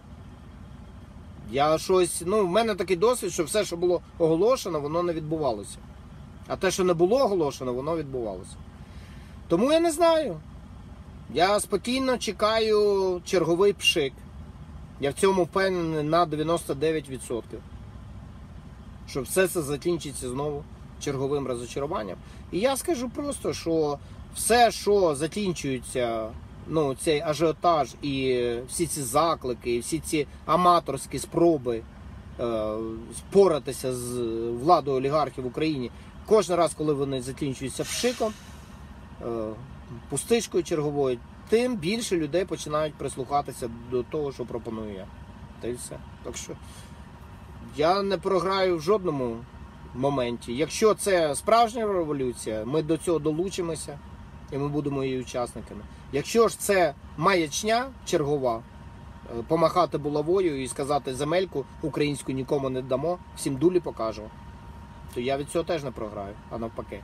В мене такий досвід, що все, що було оголошено, воно не відбувалося. А те, що не було оголошено, воно відбувалося. Тому я не знаю. Я спокійно чекаю черговий пшик. Я в цьому впевнений на 99%. Що все це закінчиться знову черговим розочаруванням. І я скажу просто, що все, що закінчується, цей ажіотаж і всі ці заклики, і всі ці аматорські спроби споратися з владою олігархів в Україні, кожен раз, коли вони закінчуються пшиком, пустишкою черговою, тим більше людей починають прислухатися до того, що пропоную я. Та й все. Так що я не програю в жодному моменті. Якщо це справжня революція, ми до цього долучимося і ми будемо її учасниками. Якщо ж це маячня чергова, помахати булавою і сказати земельку українську нікому не дамо, всім дулі покажемо, то я від цього теж не програю, а навпаки.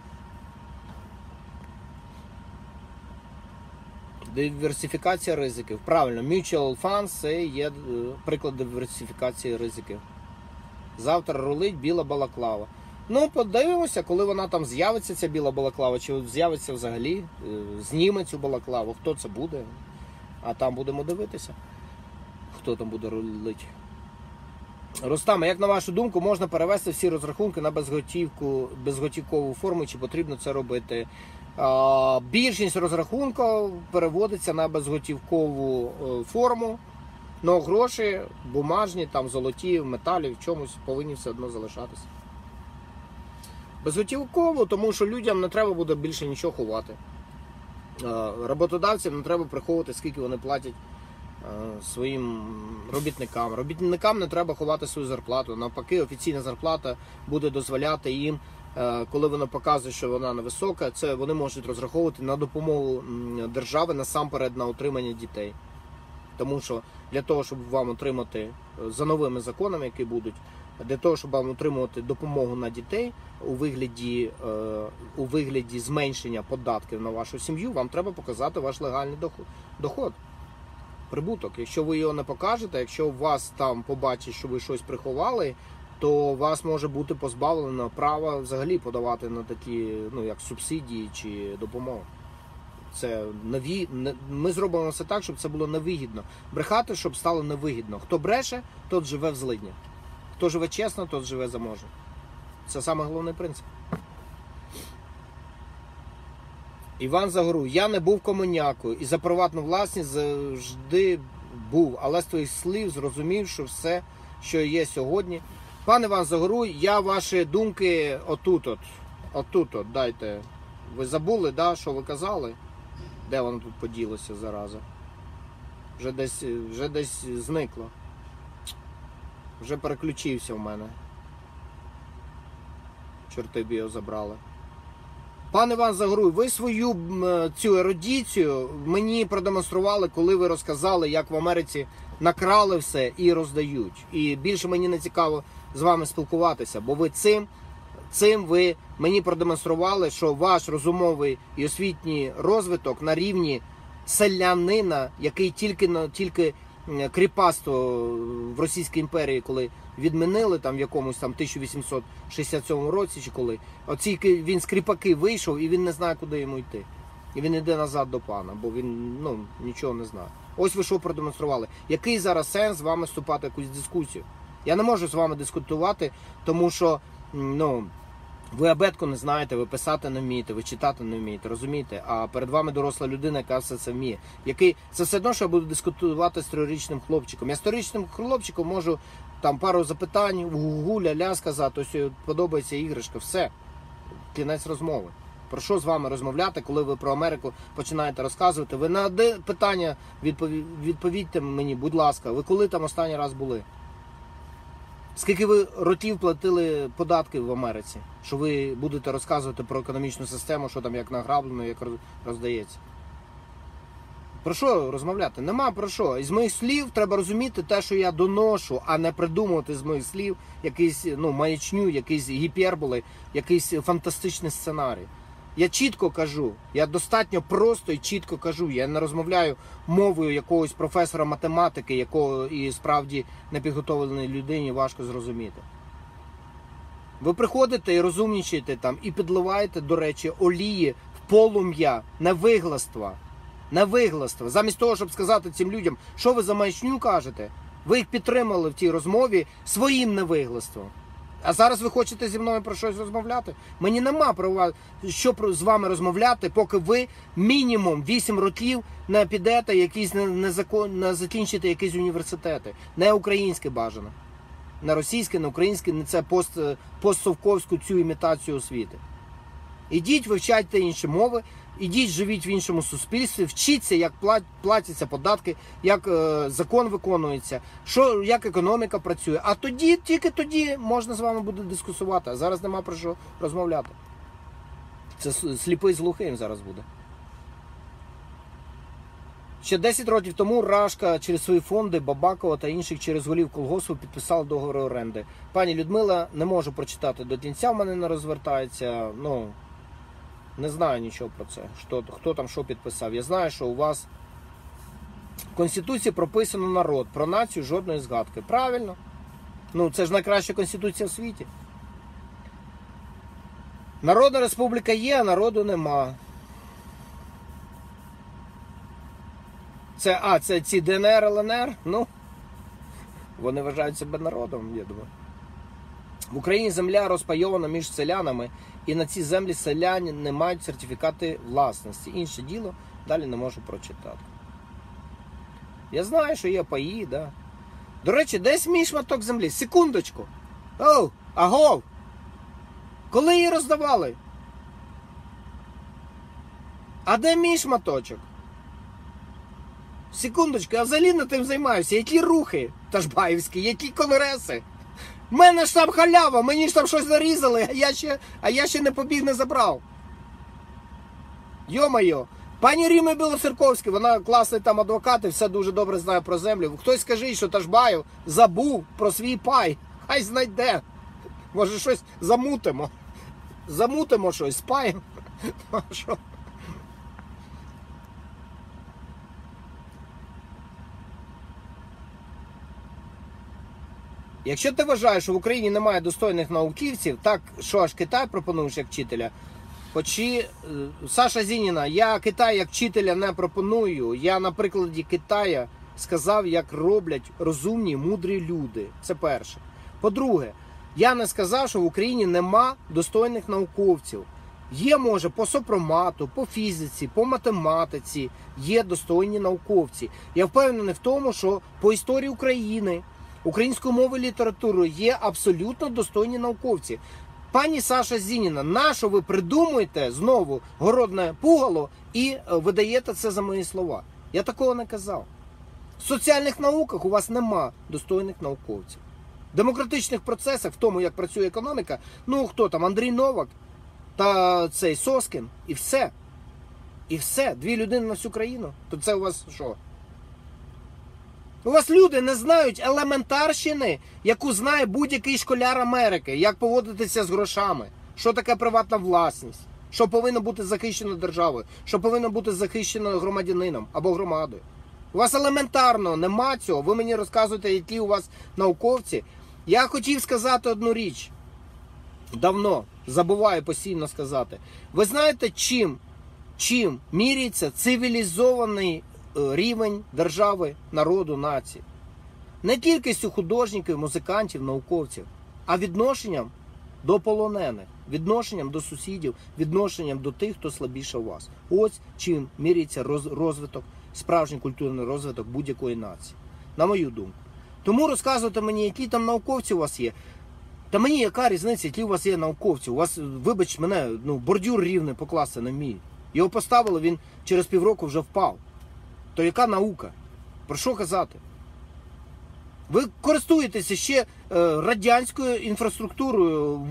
Диверсифікація ризиків. Правильно, mutual funds – це є приклад диверсифікації ризиків. Завтра рулить біла балаклава. Подивимося, коли вона там з'явиться, ця біла балаклава, чи з'явиться взагалі, зніме цю балаклаву, хто це буде. А там будемо дивитися, хто там буде рулити. Рустам, як на вашу думку, можна перевести всі розрахунки на безготівкову форму, чи потрібно це робити? Більшість розрахунків переводиться на безготівкову форму, але гроші бумажні, там золоті, в металі, в чомусь повинні все одно залишатися. Безготівково, тому що людям не треба буде більше нічого ховати. Роботодавцям не треба приховувати, скільки вони платять своїм робітникам. Робітникам не треба ховати свою зарплату. Навпаки, офіційна зарплата буде дозволяти їм, коли вона показує, що вона невисока, це вони можуть розраховувати на допомогу держави, насамперед на утримання дітей. Тому що для того, щоб вам отримати за новими законами, які будуть, для того, щоб вам отримувати допомогу на дітей у вигляді зменшення податків на вашу сім'ю, вам треба показати ваш легальний доход, прибуток. Якщо ви його не покажете, якщо вас там побачать, що ви щось приховали, то вас може бути позбавлено права взагалі подавати на такі, як субсидії чи допомогу. Це ми зробимо все так, щоб це було невигідно. Брехати, щоб стало невигідно. Хто бреше, тот живе в злидні. Хто живе чесно, тот живе заможно. Це саме головний принцип. Іван Загору. Я не був комунякою і за приватну власність завжди був. Але з твоїх слів зрозумів, що все, що є сьогодні. Пане Іван Загору, я ваші думки отут дайте. Ви забули, да, що ви казали? Де воно тут поділося, зараза? Вже десь зникло. Вже переключився в мене. Чорти б його забрали. Пане Іван Загоруй, ви свою цю ерудицію мені продемонстрували, коли ви розказали, як в Америці накрали все і роздають. І більше мені не цікаво з вами спілкуватися, бо ви цим ви мені продемонстрували, що ваш розумовий і освітній розвиток на рівні селянина, який тільки кріпацтво в Російській імперії, коли відмінили там в якомусь там 1867 році чи коли, він з кріпаки вийшов і він не знає, куди йому йти. І він йде назад до пана, бо він нічого не знає. Ось ви що продемонстрували. Який зараз сенс з вами вступати в якусь дискусію? Я не можу з вами дискутувати, тому що ви абетку не знаєте, ви писати не вмієте, ви читати не вмієте, розумієте? А перед вами доросла людина, яка все це вміє. Це все одно, що я буду дискутувати з 3-річним хлопчиком. Я з 3-річним хлопчиком можу там пару запитань, гу-гу, ля-ля сказати, ось подобається іграшка, все. Кінець розмови. Про що з вами розмовляти, коли ви про Америку починаєте розказувати? Ви на одне питання відповідьте мені, будь ласка, ви коли там останній раз були? Скільки ви років платили податки в Америці, що ви будете розказувати про економічну систему, що там як награблено, як роздається? Про що розмовляти? Нема про що. Із моїх слів треба розуміти те, що я доношу, а не придумувати з моїх слів якийсь маячню, якийсь гіперболи, якийсь фантастичний сценарій. Я чітко кажу, я достатньо просто і чітко кажу. Я не розмовляю мовою якогось професора математики, якого і справді непідготовленій людині важко зрозуміти. Ви приходите і розумнічаєте там, і підливаєте, до речі, олії в полум'я невигластва. Невигластва. Замість того, щоб сказати цим людям, що ви за маячню кажете, ви їх підтримали в тій розмові своїм невиглаством. А зараз ви хочете зі мною про щось розмовляти? Мені нема права, що з вами розмовляти, поки ви мінімум 8 років не підете, не закінчите якісь університети. Не українське бажано. Не російське, не українське, не це постсовковську цю імітацію освіти. Ідіть, вивчайте інші мови, ідіть, живіть в іншому суспільстві, вчіться, як платяться податки, як закон виконується, як економіка працює. А тоді, тільки тоді можна з вами буде дискусувати. А зараз нема про що розмовляти. Це сліпий з глухим зараз буде. Ще 10 років тому Рашка через свої фонди, Бабакова та інших через голів колгоспу підписала договори оренди. Пані Людмила, не можу прочитати до кінця, в мене не розвертається, не знаю нічого про це, хто там що підписав. Я знаю, що у вас в Конституції прописано народ, про націю жодної згадки. Правильно? Це ж найкраща Конституція в світі. Народна республіка є, а народу нема. Це ці ДНР, ЛНР? Вони вважають себе народом, я думаю. В Україні земля розпайована між селянами, і на ці землі селяни не мають сертифікати власності. Інше діло, далі не можу прочитати. Я знаю, що є паї, да. До речі, десь мій шматок землі. Секундочку. Агов! Коли її роздавали? А де мій шматочок? Секундочку, я взагалі над тим займаюся. Які рухи ташбаївські, які конгреси? В мене ж там халява, мені ж там щось нарізали, а я ще не побіг, не забрав. Йо-моє. Пані Ріма Білоцерковська, вона класний там адвокат і все дуже добре знає про землю. Хтось скаже, що Ташбаєв забув про свій пай. Хай знайде. Може щось замутимо. Замутимо щось з паєм. Якщо ти вважаєш, що в Україні немає достойних науковців, так що аж Китай пропонуєш як вчителя, Саша Зініна, я Китай як вчителя не пропоную. Я на прикладі Китая сказав, як роблять розумні, мудрі люди. Це перше. По-друге, я не сказав, що в Україні нема достойних науковців. Є, може, по сопромату, по фізиці, по математиці є достойні науковці. Я впевнений в тому, що по історії України, української мови і літератури є абсолютно достойні науковці. Пані Саша Зініна, нащо ви придумуєте знову городне пугало і видаєте це за мої слова? Я такого не казав. В соціальних науках у вас нема достойних науковців. В демократичних процесах, в тому, як працює економіка, ну хто там, Андрій Новак та цей Соскін, і все. І все. 2 людини на всю країну. То це у вас що? У вас люди не знають елементарщини, яку знає будь-який школяр Америки, як поводитися з грошами, що таке приватна власність, що повинно бути захищено державою, що повинно бути захищено громадянином або громадою. У вас елементарно нема цього, ви мені розказуєте, які у вас науковці. Я хотів сказати одну річ, давно, забуваю постійно сказати. Ви знаєте, чим міряється цивілізований рівень держави, народу, нації? Не кількістю художників, музикантів, науковців, а відношенням до полонених, відношенням до сусідів, відношенням до тих, хто слабіше у вас. Ось чим міряється розвиток, справжній культурний розвиток будь-якої нації. На мою думку. Тому розказувати мені, які там науковці у вас є. Та мені яка різниця, які у вас є науковці? У вас, вибач мене, бордюр рівний покласти не вміють. Його поставили, він через півроку вже впав. То яка наука? Про що казати? Ви користуєтеся ще радянською інфраструктурою,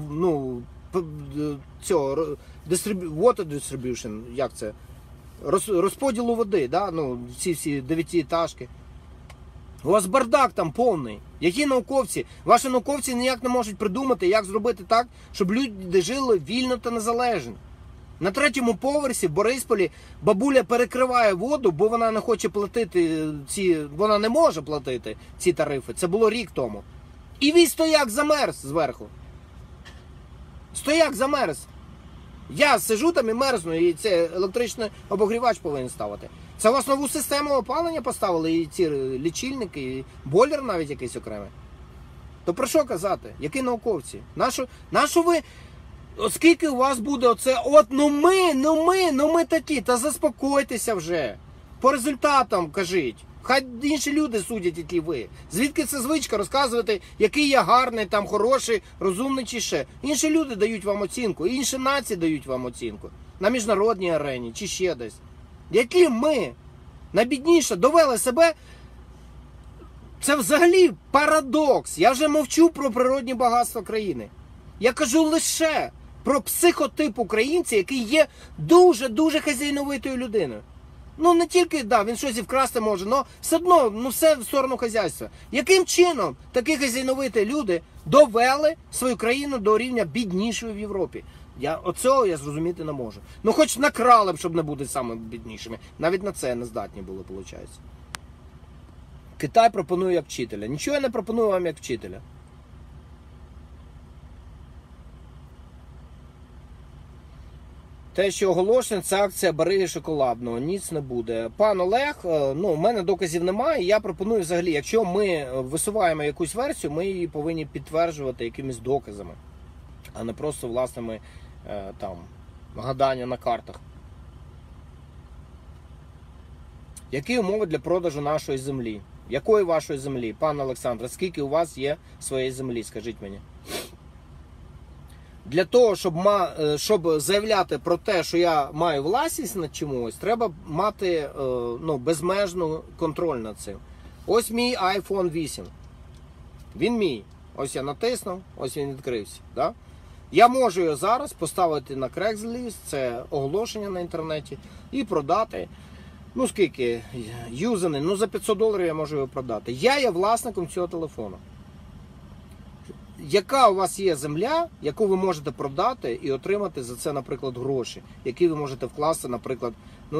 water distribution, як це? Розподілу води, да? Всі 9-етажки. У вас бардак там повний. Які науковці? Ваші науковці ніяк не можуть придумати, як зробити так, щоб люди жили вільно та незалежно. На 3-му поверсі в Борисполі бабуля перекриває воду, бо вона не хоче платити вона не може платити ці тарифи. Це було рік тому. І весь стояк замерз зверху. Стояк замерз. Я сижу там і мерзну, і це електричний обогрівач повинен ставити. Це у вас нову систему опалення поставили, і ці лічильники, і бойлер навіть якийсь окремий. То про що казати? Які науковці? Нащо ви... Оскільки у вас буде оце, ми такі, та заспокойтеся вже. По результатам кажіть. Хай інші люди судять, які ви. Звідки це звичка розказувати, який я гарний, там хороший, розумний чи ще. Інші люди дають вам оцінку, інші нації дають вам оцінку. На міжнародній арені чи ще десь. Які ми, найбідніше, довели себе. Це взагалі парадокс. Я вже мовчу про природні багатства країни. Я кажу лише про психотип українця, який є дуже-дуже хазяйновитою людиною. Не тільки, він щось і вкрасти може, але все одно, все в сторону хазяйства. Яким чином такі хазяйновиті люди довели свою країну до рівня біднішої в Європі? Оцього я зрозуміти не можу. Хоч накрали б, щоб не бути саме біднішими. Навіть на це не здатні були, виходить. Китай пропонує як вчителя. Нічого я не пропоную вам як вчителя. Те, що оголошення, це акція Бариги Шоколадного. Ніц не буде. Пан Олег, в мене доказів немає. Я пропоную взагалі, якщо ми висуваємо якусь версію, ми її повинні підтверджувати якимись доказами. А не просто власними гадання на картах. Які умови для продажу нашої землі? Якої вашої землі? Пан Олександр, скільки у вас є своєї землі, скажіть мені? Для того, щоб заявляти про те, що я маю власність над чимось, треба мати безмежну контроль над цим. Ось мій iPhone 8. Він мій. Ось я натиснув, ось він відкрився. Да? Я можу його зараз поставити на Craigslist, це оголошення на інтернеті, і продати. Скільки? Юзаний, за $500 я можу його продати. Я є власником цього телефону. Яка у вас є земля, яку ви можете продати і отримати за це, наприклад, гроші, які ви можете вкласти, наприклад,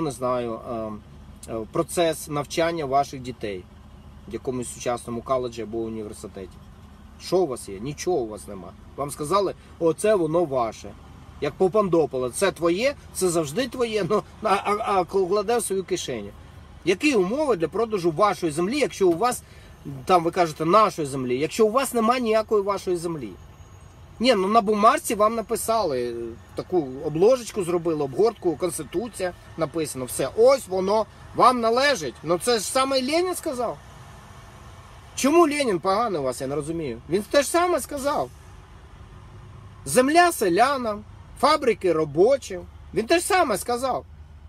в процес навчання ваших дітей в якомусь сучасному коледжі або університеті? Що у вас є? Нічого у вас нема. Вам сказали, оце воно ваше. як Попандопола. Це твоє, це завжди твоє, ну, а кладе в свою кишеню. Які умови для продажу вашої землі, якщо у вас, там ви кажете, нашої землі, якщо у вас немає ніякої вашої землі? Ні, ну на бумажці вам написали, таку обложечку зробили, обгортку, Конституція написано, все, ось воно вам належить. Ну це ж саме Ленін сказав. Чому Ленін поганий у вас, я не розумію. Він те ж саме сказав. Земля селянам, фабрики робочим. Він те ж саме сказав.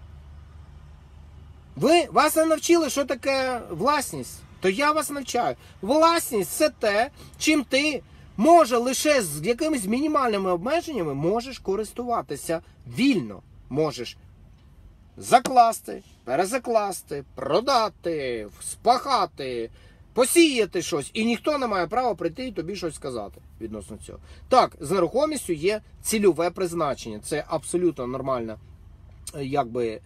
Вас не навчили, що таке власність? То я вас навчаю. Власність – це те, чим ти може лише з якимись мінімальними обмеженнями можеш користуватися вільно. Можеш закласти, перезакласти, продати, спахати, посіяти щось. І ніхто не має права прийти і тобі щось сказати відносно цього. Так, з нерухомістю є цільове призначення. Це абсолютно нормально, якби,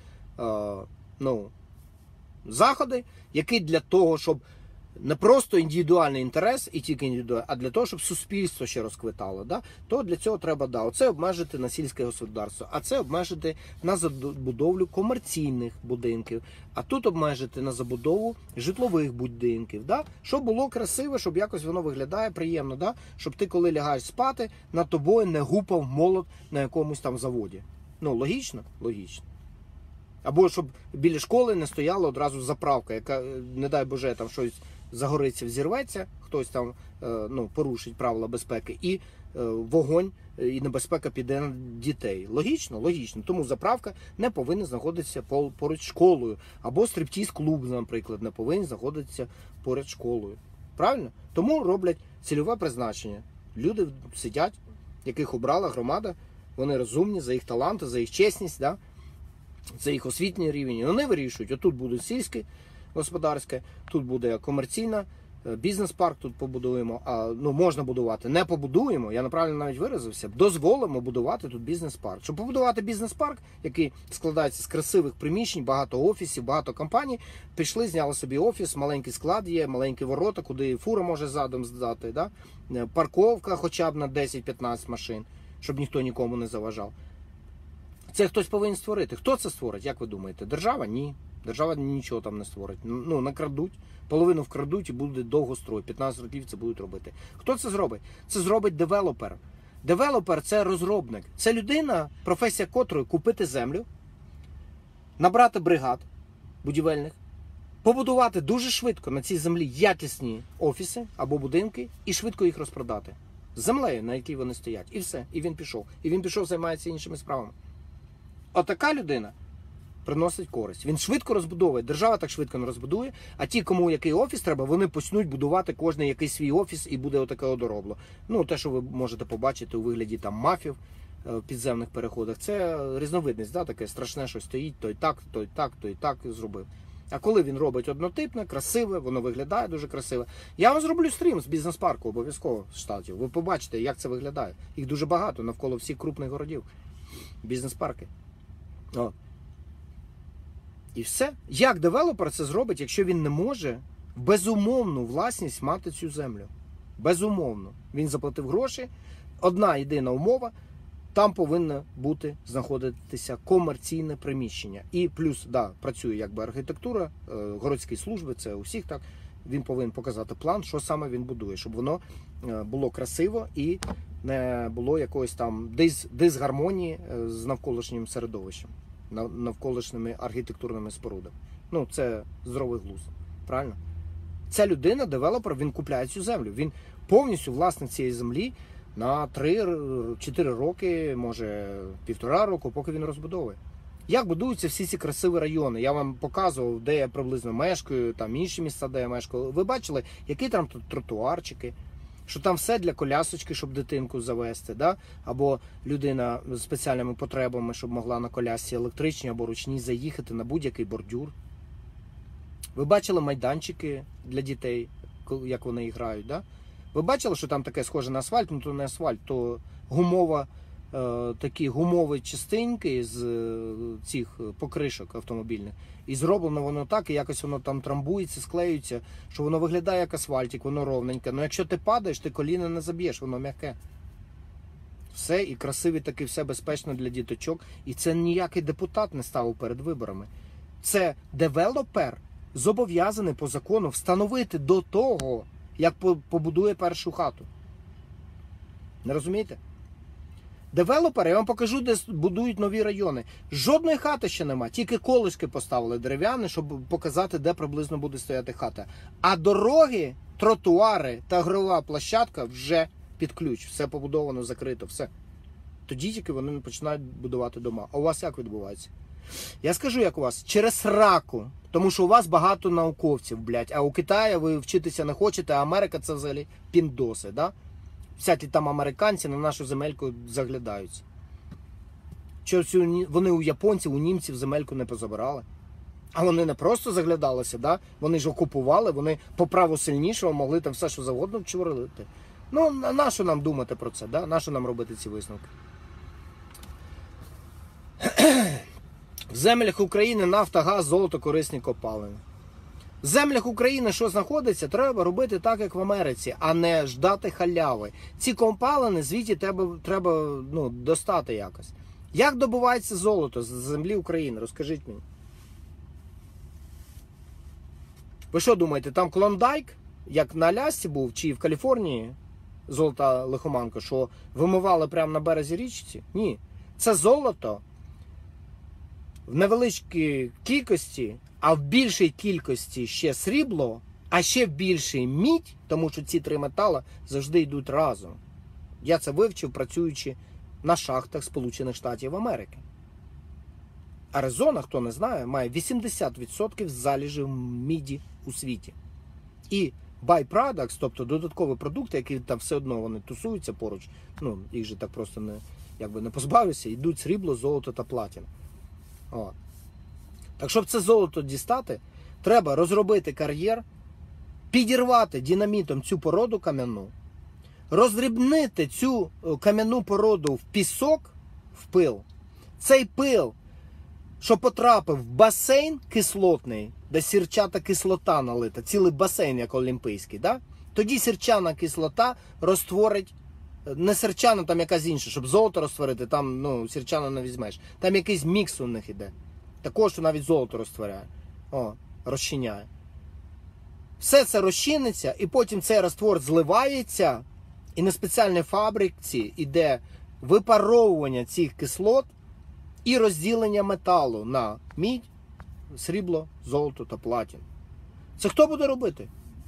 заходи, які для того, щоб не просто індивідуальний інтерес і тільки індивідуальний, а для того, щоб суспільство ще розквитало, да? То для цього треба, оце обмежити на сільське господарство, а це обмежити на забудовлю комерційних будинків, а тут обмежити на забудову житлових будинків, да? Щоб було красиво, щоб якось воно виглядає приємно, да? Щоб ти, коли лягаєш спати, над тобою не гупав молот на якомусь там заводі. Ну, логічно? Логічно. Або щоб біля школи не стояла одразу заправка, яка, не дай Боже, там щось загориться, взірветься, хтось там порушить правила безпеки, і вогонь і небезпека піде на дітей. Логічно? Логічно. Тому заправка не повинна знаходитися поруч з школою. Або стриптіз-клуб, наприклад, не повинен знаходитися поряд з школою. Правильно? Тому роблять цільове призначення. Люди сидять, яких обрала громада, вони розумні за їх таланти, за їх чесність, да? За їх освітній рівень. Вони вирішують, отут буде сільське господарське, тут буде комерційна, бізнес-парк тут побудуємо, можна будувати, не побудуємо, я неправильно навіть виразився, дозволимо будувати тут бізнес-парк. Щоб побудувати бізнес-парк, який складається з красивих приміщень, багато офісів, багато компаній, пішли, зняли собі офіс, маленький склад є, маленькі ворота, куди фура може задом здати, да? Парковка хоча б на 10-15 машин, щоб ніхто нікому не заважав. Це хтось повинен створити. Хто це створить, як ви думаєте? Держава? Ні. Держава нічого там не створить. Накрадуть, половину вкрадуть і буде довго строїти. 15 років це будуть робити. Хто це зробить? Це зробить девелопер. Девелопер – це розробник. Це людина, професія котрої купити землю, набрати бригад будівельних, побудувати дуже швидко на цій землі якісні офіси або будинки і швидко їх розпродати. З землею, на якій вони стоять. І все. І він пішов. І він пішов займається іншими справами. Отака людина приносить користь. Він швидко розбудовує. Держава так швидко не розбудує, а ті, кому який офіс треба, вони почнуть будувати кожен якийсь свій офіс і буде отаке одоробло. Те, що ви можете побачити у вигляді там мафів в підземних переходах, це різновидність, да, таке страшне, що стоїть, той так, той так, той так зробив. А коли він робить однотипне, красиве, воно виглядає дуже красиво. Я вам зроблю стрім з бізнес-парку обов'язково з Штатів. Ви побачите, як це виглядає. Їх дуже багато навколо всіх крупних городів. Бізнес-парки. І все. Як девелопер це зробить, якщо він не може безумовну власність мати цю землю? Безумовно. Він заплатив гроші. Одна єдина умова. Там повинно знаходитися комерційне приміщення. І плюс, працює якби архітектура, городські служби, це у всіх так. Він повинен показати план, що саме він будує, щоб воно було красиво і не було якоїсь там дисгармонії з навколишнім середовищем, навколишніми архітектурними спорудами. Це здоровий глузд. Правильно? Ця людина, девелопер, він купляє цю землю. Він повністю власник цієї землі на 3-4 роки, може 1,5 року, поки він розбудовує. Як будуються всі ці красиві райони? Я вам показував, де я приблизно мешкаю, там інші місця, де я мешкаю. Ви бачили, які там тут тротуарчики, що там все для колясочки, щоб дитинку завести, да? Або людина з спеціальними потребами, щоб могла на колясці електричній або ручній заїхати на будь-який бордюр. Ви бачили майданчики для дітей, як вони грають, да? Ви бачили, що там таке схоже на асфальт, то не асфальт, то такі гумові частинки з цих покришок автомобільних. І зроблено воно так, і якось воно там трамбується, склеюється, що воно виглядає як асфальтик, воно ровненьке. Якщо ти падаєш, ти коліна не заб'єш, воно м'яке. Все, і красиві таки, все безпечно для діточок. І це ніякий депутат не ставив перед виборами. Це девелопер зобов'язаний по закону встановити до того, як побудує першу хату. Не розумієте? Девелопери, я вам покажу, де будують нові райони. Жодної хати ще нема, тільки колишки поставили дерев'яні, щоб показати, де приблизно буде стояти хата. А дороги, тротуари та ігрова площадка вже під ключ. Все побудовано, закрито, все. Тоді тільки вони починають будувати дома. А у вас як відбувається? Я скажу, як у вас. Через сраку. Тому що у вас багато науковців, блядь. А у Китаї ви вчитися не хочете, а Америка це взагалі піндоси, да? Всякі там американці на нашу земельку заглядаються. Що вони у японців, у німців земельку не позабирали? А вони не просто заглядалися, да? Вони ж окупували, вони по праву сильнішого могли там все, що завгодно вчворити. Ну, на що нам думати про це, да? На що нам робити ці висновки? В землях України нафта, газ, золото, корисні копалини. В землях України, що знаходиться, треба робити так, як в Америці, а не ждати халяви. Ці копалини звідти треба достати якось. Як добувається золото з землі України? Розкажіть мені. Ви що думаєте, там Клондайк, як на Алясці був, чи в Каліфорнії золота лихоманка, що вимивали прямо на березі річці? Ні. Це золото в невеличкій кількості, а в більшій кількості ще срібло, а ще в більшій мідь, тому що ці три метали завжди йдуть разом. Я це вивчив, працюючи на шахтах Сполучених Штатів Америки. Аризона, хто не знає, має 80% залежів міді у світі. І byproducts, тобто додаткові продукти, які там все одно вони тусуються поруч, їх же так просто не позбавишся, йдуть срібло, золото та платина. От. Так, щоб це золото дістати, треба розробити кар'єр, підірвати динамітом цю породу кам'яну, роздрібнити цю кам'яну породу в пісок, в пил. Цей пил, що потрапив в басейн кислотний, де сірчата кислота налита, цілий басейн, як олімпійський, да? Тоді сірчана кислота розтворить, не сірчана, там якась інша, щоб золото розтворити, там сірчану не візьмеш. Там якийсь мікс у них іде. Також, що навіть золото розтворяє. Розчиняє. Все це розчиниться, і потім цей раствор зливається, і на спеціальній фабриці йде випаровування цих кислот і розділення металу на мідь, срібло, золото та платину. Це хто буде робити?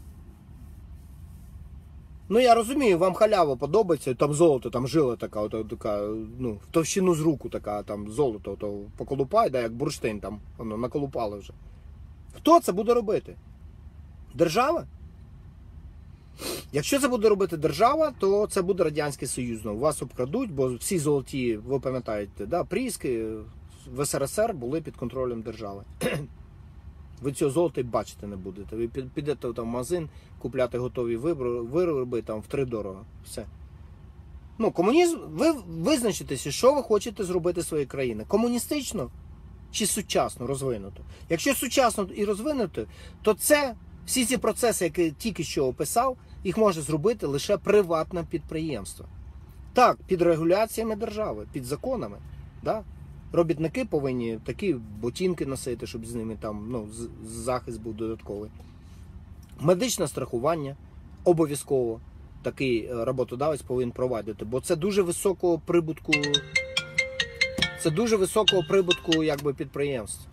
Я розумію, вам халява подобається, там золото, там жила така, в товщину з руку така, там золото, поколупай, як бурштин там, наколупали вже. Хто це буде робити? Держава? Якщо це буде робити держава, то це буде Радянський Союз. Вас обкрадуть, бо всі золоті, ви пам'ятаєте, да, прииски в СРСР були під контролем держави. Ви цього золота й бачити не будете. Ви підете в магазин купляти готові вироби там втридорого. Все. Комунізм, ви визначитеся, що ви хочете зробити своєї країни. Комуністично чи сучасно розвинуто? Якщо сучасно і розвинуто, то це, всі ці процеси, які тільки що описав, їх може зробити лише приватне підприємство. Так, під регуляціями держави, під законами. Да? Робітники повинні такі ботинки носити, щоб з ними там, захист був додатковий. Медичне страхування обов'язково такий роботодавець повинен провадити, бо це дуже високого прибутку, підприємств.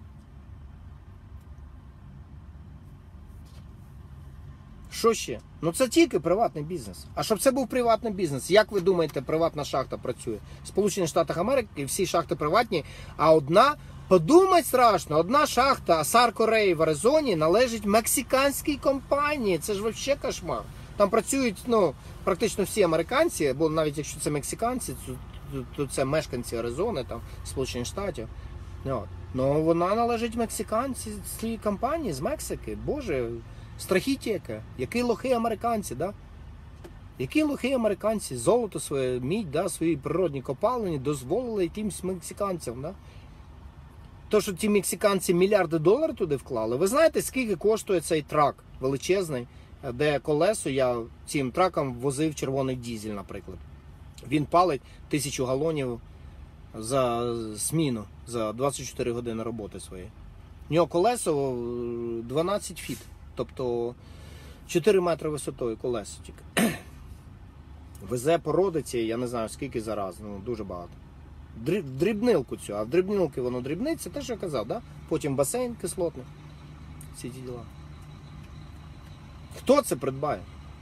Що ще? Це тільки приватний бізнес. А щоб це був приватний бізнес, як ви думаєте, приватна шахта працює? В Сполучених Штатах Америки всі шахти приватні, а подумать страшно, одна шахта Сарко Рей в Аризоні належить мексиканській компанії. Це ж взагалі кошмар. Там працюють, практично всі американці, бо навіть якщо це мексиканці, то це мешканці Аризони, там, Сполучених Штатів. Вона належить мексиканській компанії з Мексики. Боже, страхіття яке. Які лохи американці, да? Які лохи американці золото своє, мідь, да, свої природні копалини дозволили якимсь мексиканцям, да? То, що ті мексиканці мільярди доларів туди вклали. Ви знаєте, скільки коштує цей трак величезний, де колесо, я цим траком возив червоний дізель, наприклад. Він палить 1000 галонів за зміну, за 24 години роботи своєї. У нього колесо 12 фіт, тобто 4 метри висотою колесо тільки. Везе породиці, я не знаю скільки зараз, ну дуже багато. Дрібнилку цю, а в дрібнилки воно дрібниться, те, що я казав, да? Потім басейн кислотний. Всі ті діла. Хто це придбає?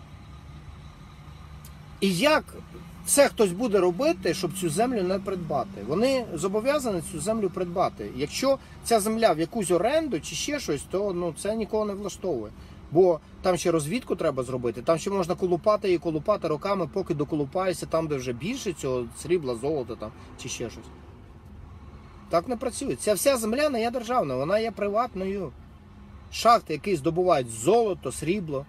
І як це хтось буде робити, щоб цю землю не придбати? Вони зобов'язані цю землю придбати. Якщо ця земля в якусь оренду чи ще щось, то ну, це нікого не влаштовує. Бо там ще розвідку треба зробити, там ще можна колупати і колупати роками, поки доколупаєшся там, де вже більше цього срібла, золота там, чи ще щось. Так не працює. Ця вся земля не є державною, вона є приватною. Шахти, які здобувають золото, срібло,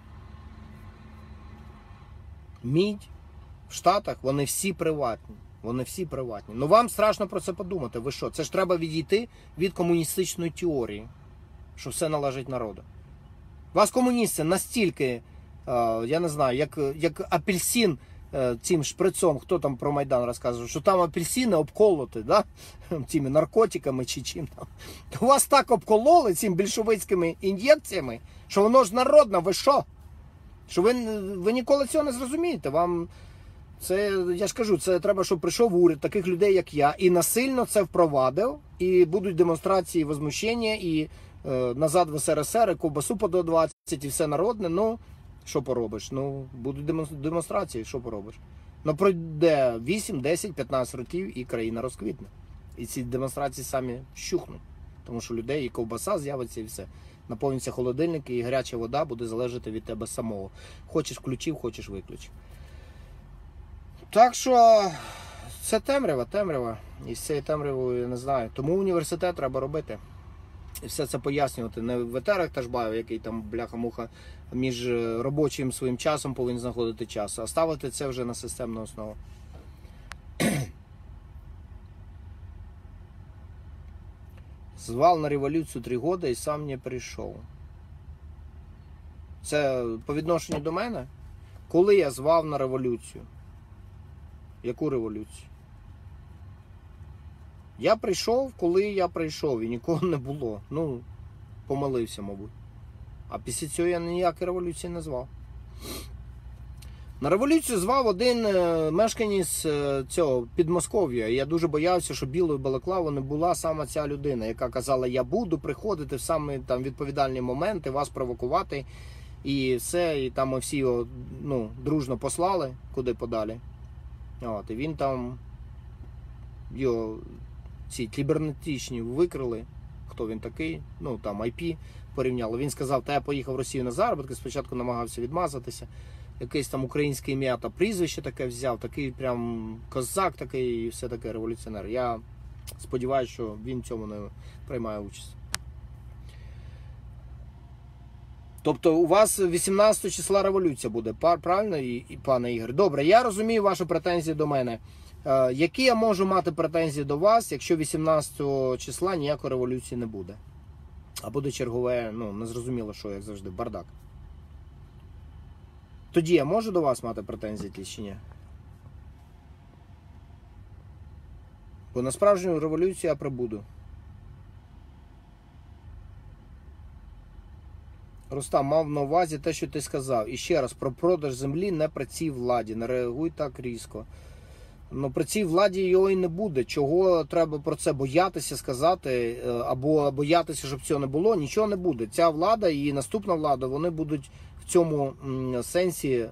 мідь в Штатах, вони всі приватні. Вони всі приватні. Ну вам страшно про це подумати. Ви що? Це ж треба відійти від комуністичної теорії, що все належить народу. Вас комуністи настільки, я не знаю, як апельсин цим шприцом, хто там про Майдан розказував, що там апельсини обколоти, да? Тими наркотиками чи чим там. То вас так обкололи цими більшовицькими ін'єкціями, що воно ж народне, ви що? Що ви ніколи цього не зрозумієте. Вам це, я ж кажу, це треба, щоб прийшов уряд таких людей, як я, і насильно це впровадив, і будуть демонстрації возмущення, і назад в СРСР, і ковбасу по до 20, і все народне. Ну, що поробиш? Ну, будуть демонстрації, що поробиш? Ну, пройде 8, 10, 15 років, і країна розквітне. І ці демонстрації самі щухнуть. Тому що людей і ковбаса з'явиться, і все. Наповнються холодильники, і гаряча вода буде залежати від тебе самого. Хочеш включив, хочеш виключив. Так що це темрява. І з цією темрявою, я не знаю. Тому університет треба робити. І все це пояснювати. Не в етерах Ташбаєв, який там бляха-муха між робочим своїм часом повинен знаходити час, а ставити це вже на системну основу. Звал на революцію 3 роки і сам не прийшов. Це по відношенню до мене? Коли я звав на революцію? Яку революцію? Я прийшов, коли я прийшов, і нікого не було. Ну, помилився, мабуть. А після цього я ніякої революції не звав. На революцію звав один мешканець цього Підмосков'я. І я дуже боявся, що білою балаклавою не була саме ця людина, яка казала, я буду приходити в саме там відповідальні моменти, вас провокувати. І все, і там ми всі його дружно послали, куди подалі. От, і він там, його ці кібернетичні викрили, хто він такий, ну там IP порівняли. Він сказав, та я поїхав в Росію на заробітки, спочатку намагався відмазатися. Якесь там українське ім'я та прізвище таке взяв, такий прям козак такий і все таке революціонер. Я сподіваюся, що він в цьому не приймає участь. Тобто у вас 18 числа революція буде, правильно, пане Ігор? Добре, я розумію ваші претензії до мене. Які я можу мати претензії до вас, якщо 18 числа ніякої революції не буде? А буде чергове, незрозуміло що, як завжди, бардак. Тоді я можу до вас мати претензії чи ні? Бо на справжню революцію я прибуду. Рустам, мав на увазі те, що ти сказав. І ще раз, про продаж землі не при цій владі. Не реагуй так різко. Ну, при цій владі його і не буде. Чого треба про це боятися сказати, або боятися, щоб цього не було, нічого не буде. Ця влада і наступна влада, вони будуть в цьому сенсі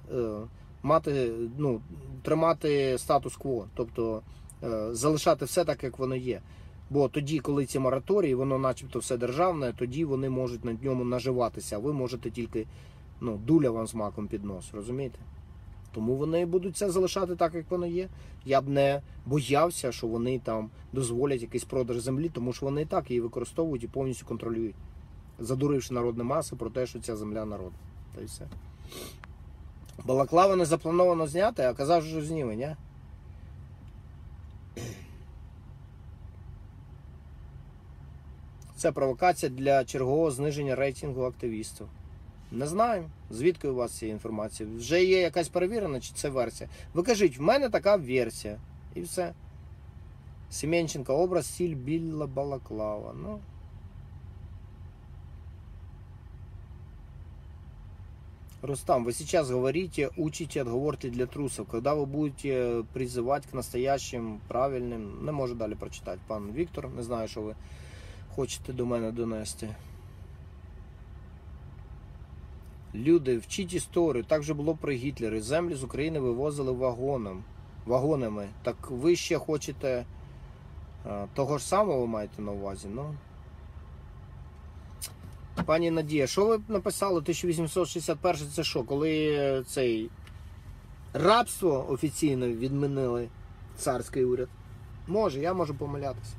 тримати статус-кво. Тобто залишати все так, як воно є. Бо тоді, коли ці мораторії, воно начебто все державне, тоді вони можуть на ньому наживатися, а ви можете тільки, дуля вам з маком під нос, розумієте? Тому вони будуть це залишати так, як воно є. Я б не боявся, що вони там дозволять якийсь продаж землі, тому що вони і так її використовують і повністю контролюють, задуривши народні маси про те, що ця земля народу. Та й все. Балаклава не заплановано зняти, а казав, що зніме, ні? Це провокація для чергового зниження рейтингу активістів. Не знаю, звідки у вас ця інформація. Вже є якась перевірена, чи це версія. Ви кажіть, в мене така версія. І все. Семенченко, образ, стиль, Біла Балаклава. Ну. Рустам, вы сейчас говорите, учите отговорки для трусов. Когда вы будете призывать к настоящим, правильним, не можу далі прочитати. Пан Віктор, не знаю, що ви хочете до мене донести. Люди, вчіть історію. Так же було при Гітлері. Землі з України вивозили вагонами. Так ви ще хочете того ж самого, ви маєте на увазі? Ну. Пані Надія, що ви написали 1861 це що? Коли цей рабство офіційно відмінили царський уряд? Може, я можу помилятися.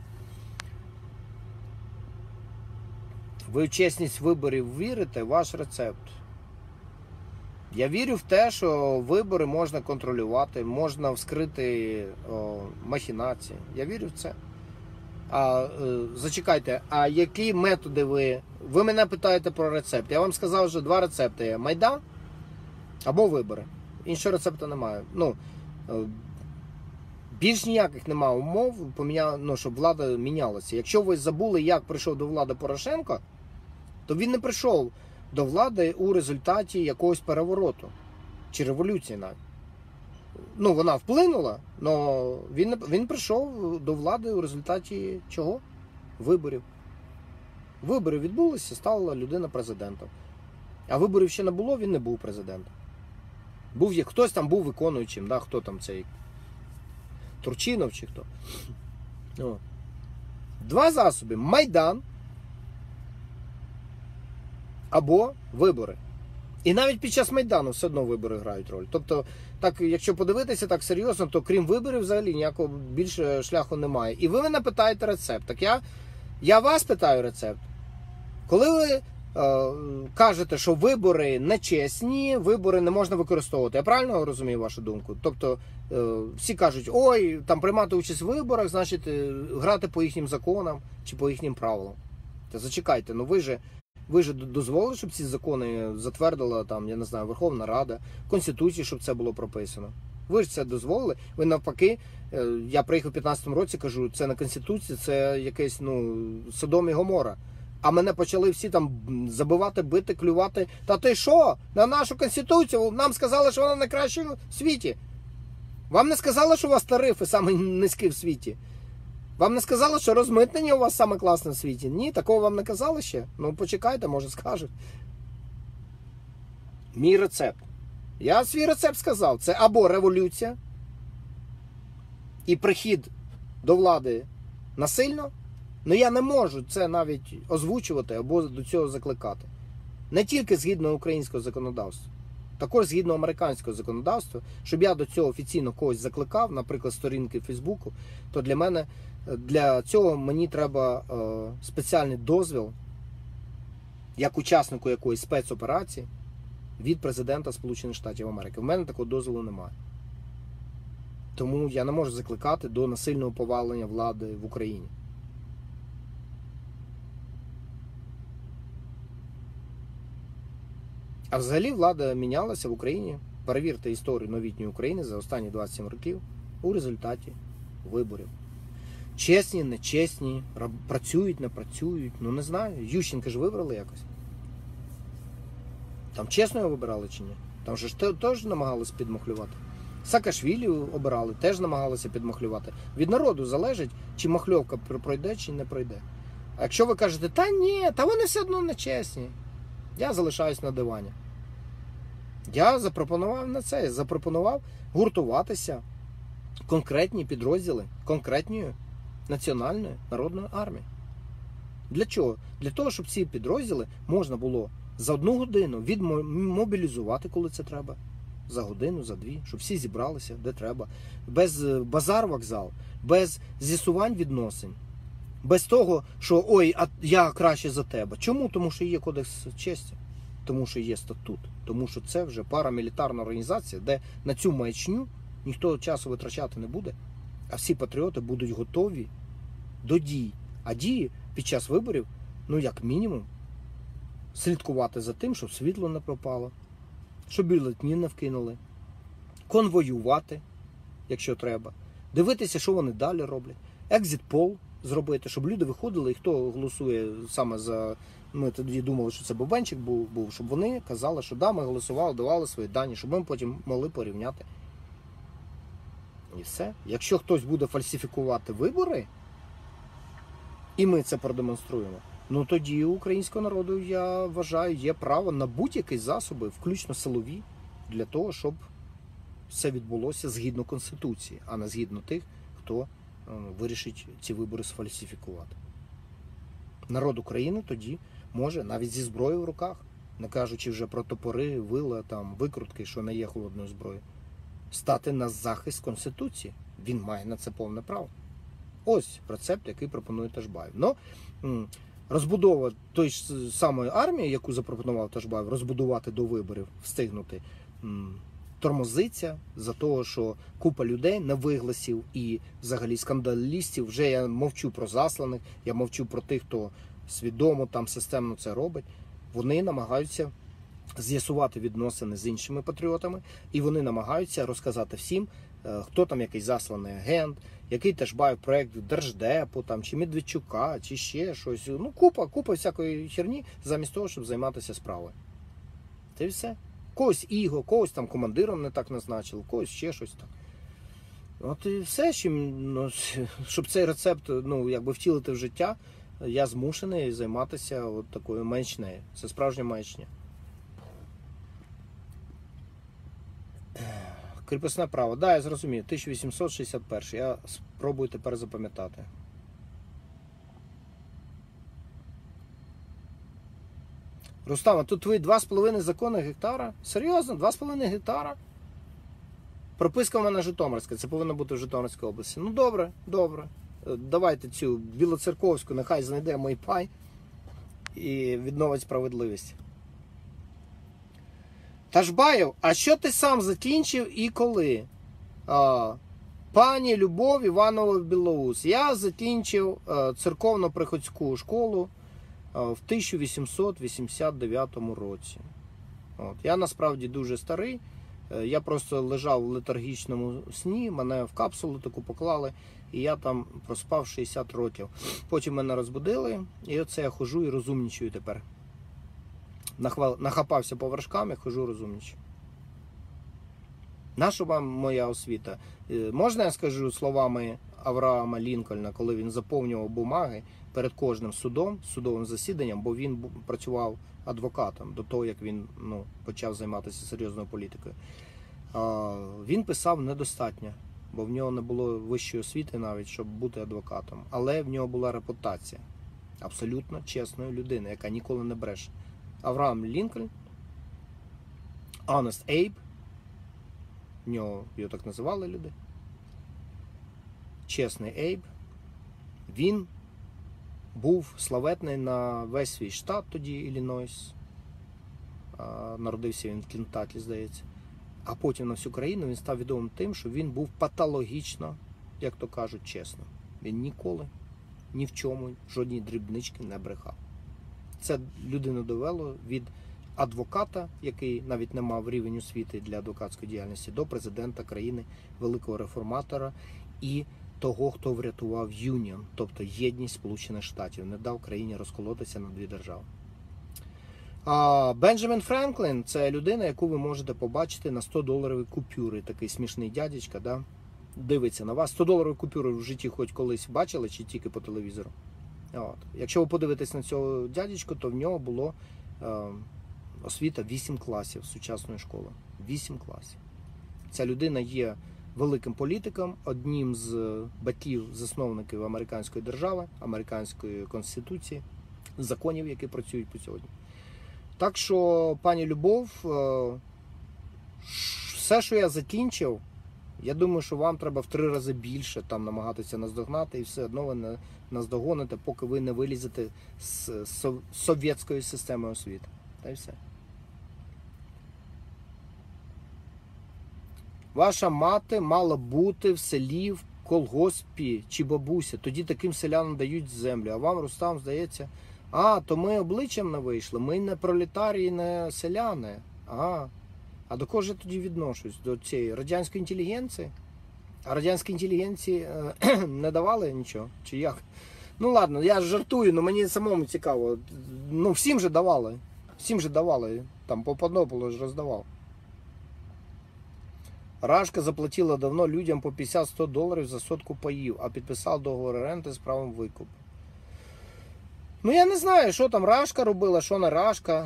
Ви в чесність виборів вірите? Ваш рецепт. Я вірю в те, що вибори можна контролювати, можна вскрити махінації. Я вірю в це. Зачекайте, а які методи ви... Ви мене питаєте про рецепт. Я вам сказав, що 2 рецепти є. Майдан або вибори. Іншого рецепту немає. Ну, більш ніяких немає умов, щоб влада мінялася. Якщо ви забули, як прийшов до влади Порошенко, то він не прийшов до влади у результаті якогось перевороту. Чи революції навіть. Ну, вона вплинула, але він прийшов до влади у результаті чого? Виборів. Вибори відбулися, стала людина президентом. А виборів ще не було, він не був президентом. Хтось там був виконуючим, да? Хто там цей Турчинов чи хто. О. 2 засоби. Майдан або вибори. І навіть під час Майдану все одно вибори грають роль. Тобто, так, якщо подивитися так серйозно, то крім виборів взагалі ніякого більше шляху немає. І ви мене питаєте рецепт. Так я вас питаю рецепт. Коли ви кажете, що вибори нечесні, вибори не можна використовувати. Я правильно розумію вашу думку? Тобто, всі кажуть, ой, там приймати участь в виборах, значить, грати по їхнім законам чи по їхнім правилам. Та зачекайте, ну ви ж дозволили, щоб ці закони затвердила, там, я не знаю, Верховна Рада, в Конституції, щоб це було прописано. Ви ж це дозволили. Ви навпаки, я приїхав у 15-му році, кажу, це не Конституція, це якесь, Содом і Гомора. А мене почали всі там забивати, бити, клювати. Та ти що? На нашу Конституцію? Нам сказали, що вона найкраща в світі. Вам не сказали, що у вас тарифи самі низькі в світі? Вам не сказали, що розмитнення у вас саме класне в світі? Ні, такого вам не казали ще? Ну, почекайте, може скажуть. Мій рецепт. Я свій рецепт сказав. Це або революція і прихід до влади насильно. Ну я не можу це навіть озвучувати або до цього закликати. Не тільки згідно українського законодавства. Також згідно американського законодавства, щоб я до цього офіційно когось закликав, наприклад, сторінки в Фейсбуку, то для цього мені треба спеціальний дозвіл, як учаснику якоїсь спецоперації, від президента Сполучених Штатів Америки. В мене такого дозволу немає. Тому я не можу закликати до насильного повалення влади в Україні. А взагалі влада мінялася в Україні. Перевірте історію новітньої України за останні 27 років у результаті виборів. Чесні, нечесні, працюють, не працюють, ну не знаю. Ющенка ж вибрали якось. Там чесно його вибирали чи ні? Там же ж теж намагалися підмахлювати. Саакашвілі обирали, теж намагалися підмахлювати. Від народу залежить, чи махльовка пройде, чи не пройде. А якщо ви кажете, та ні, та вони все одно нечесні, я залишаюсь на дивані. Я запропонував гуртуватися конкретні підрозділи конкретної національної народної армії. Для чого? Для того, щоб ці підрозділи можна було за 1 годину відмобілізувати, коли це треба. За годину, за 2, щоб всі зібралися, де треба. Без базар-вокзал, без з'ясувань відносин. Без того, що ой, а я краще за тебе. Чому? Тому що є кодекс честі. Тому що є статут. Тому що це вже парамілітарна організація, де на цю маячню ніхто часу витрачати не буде. А всі патріоти будуть готові до дій. А дії під час виборів, ну як мінімум, слідкувати за тим, щоб світло не пропало, щоб бюлетні не вкинули, конвоювати, якщо треба, дивитися, що вони далі роблять, екзит-пол зробити, щоб люди виходили, і хто голосує саме за... Ми тоді думали, що це Бубенчик був, щоб вони казали, що да, ми голосували, давали свої дані, щоб ми потім могли порівняти. І все. Якщо хтось буде фальсифікувати вибори, і ми це продемонструємо, ну тоді у українського народу, я вважаю, є право на будь-які засоби, включно силові, для того, щоб все відбулося згідно Конституції, а не згідно тих, хто вирішить ці вибори сфальсифікувати. Народ України тоді може навіть зі зброєю в руках, не кажучи вже про топори, вила, там, викрутки, що не є холодною зброєю, стати на захист Конституції. Він має на це повне право. Ось рецепт, який пропонує Ташбаєв. Но розбудова той ж самої армії, яку запропонував Ташбаєв, розбудувати до виборів, встигнути, тормозиться за того, що купа людей невигласів і взагалі скандалістів, вже я мовчу про засланих, я мовчу про тих, хто свідомо там системно це робить, вони намагаються з'ясувати відносини з іншими патріотами, і вони намагаються розказати всім, хто там якийсь засланий агент, який Ташбаєв проєкт Держдепу, там, чи Медведчука, чи ще щось. Ну, купа всякої херні, замість того, щоб займатися справою. Це все. Когось іго, когось там командиром не так назначили, когось ще щось так. От і все, щоб цей рецепт, якби втілити в життя, я змушений займатися от такою маячнею. Це справжня маячня. Кріпосне право. Да, я зрозумів. 1861. Я спробую тепер запам'ятати. Рустам, тут твої 2,5 закони гектара? Серйозно? 2,5 гектара? Прописка в мене Житомирська. Це повинно бути в Житомирській області. Ну добре, добре. Давайте цю Білоцерковську, нехай знайде мій пай і відновить справедливість. Ташбаєв, а що ти сам закінчив і коли? Пані Любов Іванова Білоус. Я закінчив церковно-приходську школу в 1889 році. От. Я насправді дуже старий. Я просто лежав в летаргічному сні, мене в капсулу таку поклали, і я там проспав 60 років. Потім мене розбудили, і оце я хожу і розумнічую тепер. Нахапався по вершкам і хожу розумнічую. Нащо вам моя освіта? Можна я скажу словами Авраама Лінкольна, коли він заповнював бумаги перед кожним судовим засіданням, бо він працював адвокатом до того, як він почав займатися серйозною політикою. Він писав недостатньо, бо в нього не було вищої освіти навіть, щоб бути адвокатом. Але в нього була репутація абсолютно чесної людини, яка ніколи не бреше. Авраам Лінкольн, Honest Abe, його так називали люди, чесний Ейб, він був славетний на весь свій штат тоді, Іллінойс, народився він в Кентакі, здається, а потім на всю країну він став відомим тим, що він був патологічно, як то кажуть, чесним. Він ніколи, ні в чому, жодній дрібнички не брехав. Це людину довело від адвоката, який навіть не мав рівень освіти для адвокатської діяльності, до президента країни, великого реформатора і того, хто врятував Юніон, тобто єдність Сполучених Штатів, не дав країні розколотися на дві держави. Бенджамін Франклін – це людина, яку ви можете побачити на 100-доларовій купюрі. Такий смішний дядечка, да? Дивиться на вас. 100-доларові купюри в житті хоч колись бачили, чи тільки по телевізору? От. Якщо ви подивитесь на цього дядечку, то в нього було освіта 8 класів сучасної школи. 8 класів. Ця людина є великим політиком, одним з батьків-засновників американської держави, американської конституції, законів, які працюють по сьогодні. Так що, пані Любов, все, що я закінчив, я думаю, що вам треба в 3 рази більше там намагатися наздогнати, і все одно ви не наздогоните, поки ви не вилізете з совєтської системи освіти. Та й все. Ваша мати мала бути в селі, в колгоспі чи бабуся. Тоді таким селянам дають землю. А вам, Рустам, здається, А, то ми обличчям не вийшли, ми не пролетарії, не селяни. Ага. А до кого ж я тоді відношусь? До цієї радянської інтелігенції? А радянській інтелігенції не давали нічого? Чи як? Ну ладно, я жартую, але мені самому цікаво. Ну всім же давали. Всім же давали. Там Попадополу ж роздавав. Рашка заплатила давно людям по 50-100 доларів за сотку паїв, а підписав договор оренди з правом викупу. Ну я не знаю, що там Рашка робила, що не Рашка.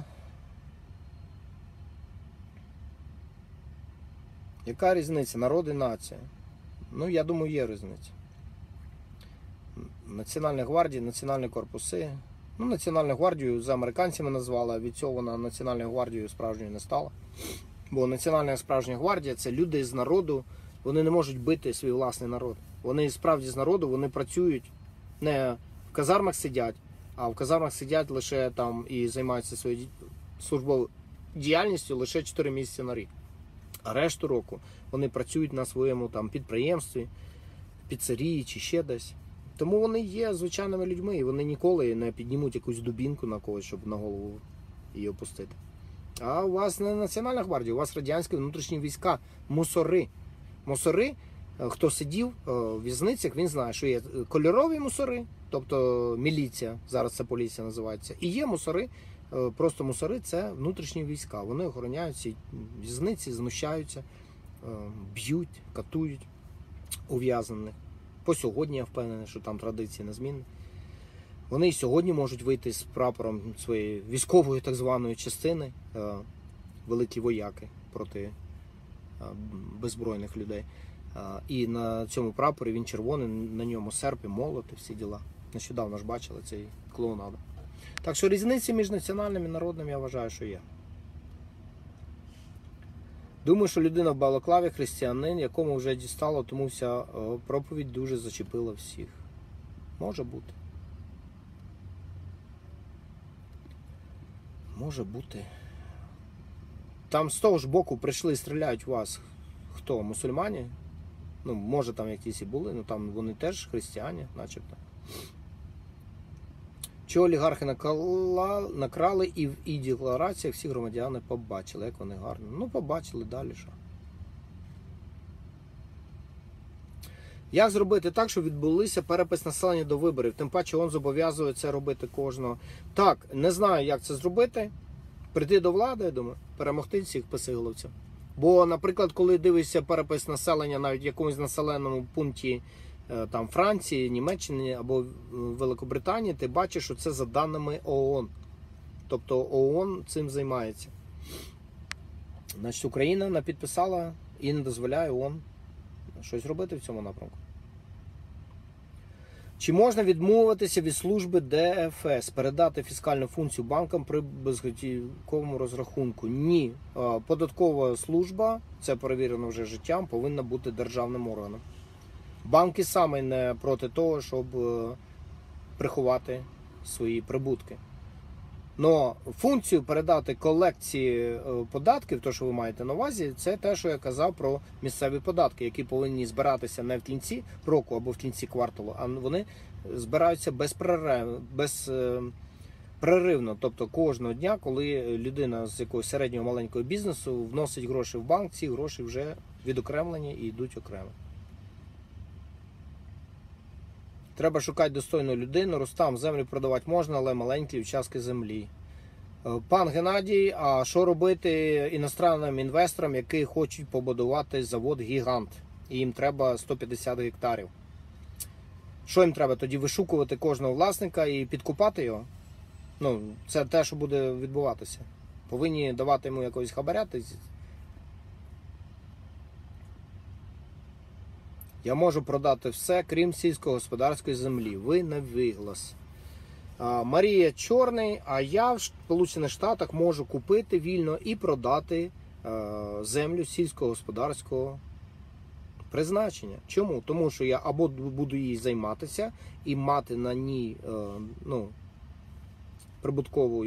Яка різниця? Народ і нація. Ну, я думаю, є різниця. Національна гвардія, національні корпуси. Ну, Національну гвардію за американцями назвали, а від цього вона Національною гвардією справжньою не стала. Бо Національна справжня гвардія – це люди з народу, вони не можуть бити свій власний народ. Вони справді з народу, вони працюють, не в казармах сидять, а в казармах сидять лише там і займаються своєю службовою діяльністю лише 4 місяці на рік. А решту року вони працюють на своєму там підприємстві, піцерії чи ще десь. Тому вони є звичайними людьми і вони ніколи не піднімуть якусь дубінку на когось, щоб на голову її опустити. А у вас не Національна гвардія, у вас радянські внутрішні війська, мусори. Мусори, хто сидів в в'язницях, він знає, що є кольорові мусори, тобто міліція, зараз це поліція називається, і є мусори, просто мусори – це внутрішні війська. Вони охороняють ці в'язниці, знущаються, б'ють, катують ув'язнених. По сьогодні я впевнений, що там традиції незмінні. Вони і сьогодні можуть вийти з прапором своєї військової так званої частини, великі вояки проти беззбройних людей. І на цьому прапорі він червоний, на ньому серп і молот і всі діла. Нещодавно ж бачили цей клоунаду. Так що різниці між національним і народним, я вважаю, що є. Думаю, що людина в балаклаві християнин, якому вже дістало, тому вся проповідь дуже зачепила всіх. Може бути. Може бути. Там з того ж боку прийшли і стріляють в вас. Хто? Мусульмані? Ну, може там якісь і були, але там вони теж християни, начебто. Чи олігархи накрали і в і-деклараціях всі громадяни побачили, як вони гарно. Ну, побачили, далі що. Як зробити так, щоб відбулися перепис населення до виборів? Тим паче, він зобов'язує це робити кожного. Так, не знаю, як це зробити. Прийти до влади, я думаю, перемогти цих писиголовців. Бо, наприклад, коли дивишся перепис населення навіть в якомусь населеному пункті там Франції, Німеччини або Великобританії, ти бачиш, що це за даними ООН. Тобто ООН цим займається. Значить, Україна не підписала і не дозволяє ООН щось робити в цьому напрямку. Чи можна відмовитися від служби ДФС, передати фіскальну функцію банкам при безготівковому розрахунку? Ні. Податкова служба, це перевірено вже життям, повинна бути державним органом. Банки саме не проти того, щоб приховати свої прибутки. Но функцію передати колекції податків, то, що ви маєте на увазі, це те, що я казав про місцеві податки, які повинні збиратися не в кінці року або в кінці кварталу, а вони збираються безперервно. Тобто кожного дня, коли людина з якогось середнього маленького бізнесу вносить гроші в банк, ці гроші вже відокремлені і йдуть окремо. Треба шукати достойну людину. Рустам, землю продавати можна, але маленькі участки землі. Пан Геннадій, а що робити іностранним інвесторам, які хочуть побудувати завод-гігант? І їм треба 150 гектарів. Що їм треба? Тоді вишукувати кожного власника і підкупати його? Ну, це те, що буде відбуватися. Повинні давати йому якогось хабаря. Я можу продати все, крім сільськогосподарської землі. Ви на виглас. Марія Чорний, а я в Сполучених Штатах можу купити вільно і продати землю сільськогосподарського призначення. Чому? Тому що я або буду її займатися і мати на ній прибуткову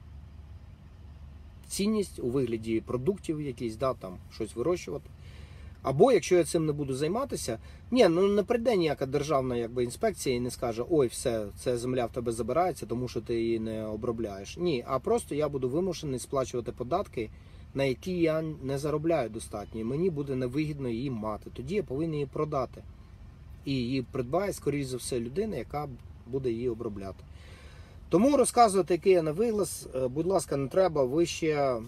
цінність у вигляді продуктів якісь, там щось вирощувати. Або, якщо я цим не буду займатися, не прийде ніяка державна інспекція і не скаже, ой, все, ця земля в тебе забирається, тому що ти її не обробляєш. Ні, а просто я буду вимушений сплачувати податки, на які я не заробляю достатньо. І мені буде невигідно її мати. Тоді я повинен її продати. І її придбає, скоріш за все, людина, яка буде її обробляти. Тому розказувати, який я на виглас, будь ласка, не треба. Ви ще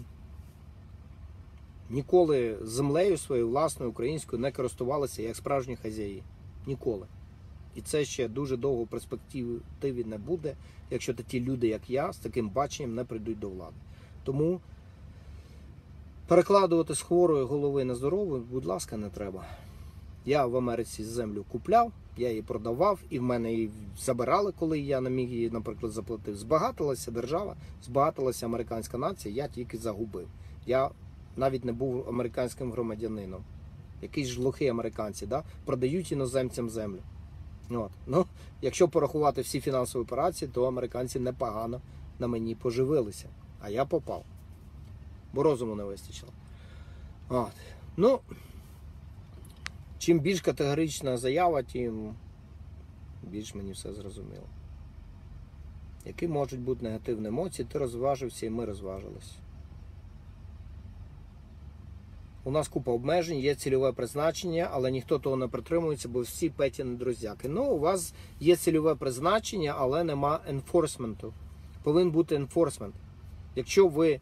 ніколи землею своєю власною українською не користувалися як справжні хазяї. Ніколи. І це ще дуже довго в перспективі не буде, якщо ті люди, як я, з таким баченням не прийдуть до влади. Тому перекладувати з хворої голови на здорову, будь ласка, не треба. Я в Америці землю купляв, я її продавав, і в мене її забирали, коли я не міг її, наприклад, заплатити. Збагатилася держава, збагатилася американська нація, я тільки загубив. Я навіть не був американським громадянином. Якісь ж лохи американці, продають іноземцям землю. Якщо порахувати всі фінансові операції, то американці непогано на мені поживилися. А я попав. Бо розуму не вистачило. Чим більш категорична заява, тим більш мені все зрозуміло. Які можуть бути негативні емоції, ти розважився і ми розважилися. У нас купа обмежень, є цільове призначення, але ніхто того не притримується, бо всі петіни друзяки. У вас є цільове призначення, але нема енфорсменту. Повинен бути енфорсмент. Якщо ви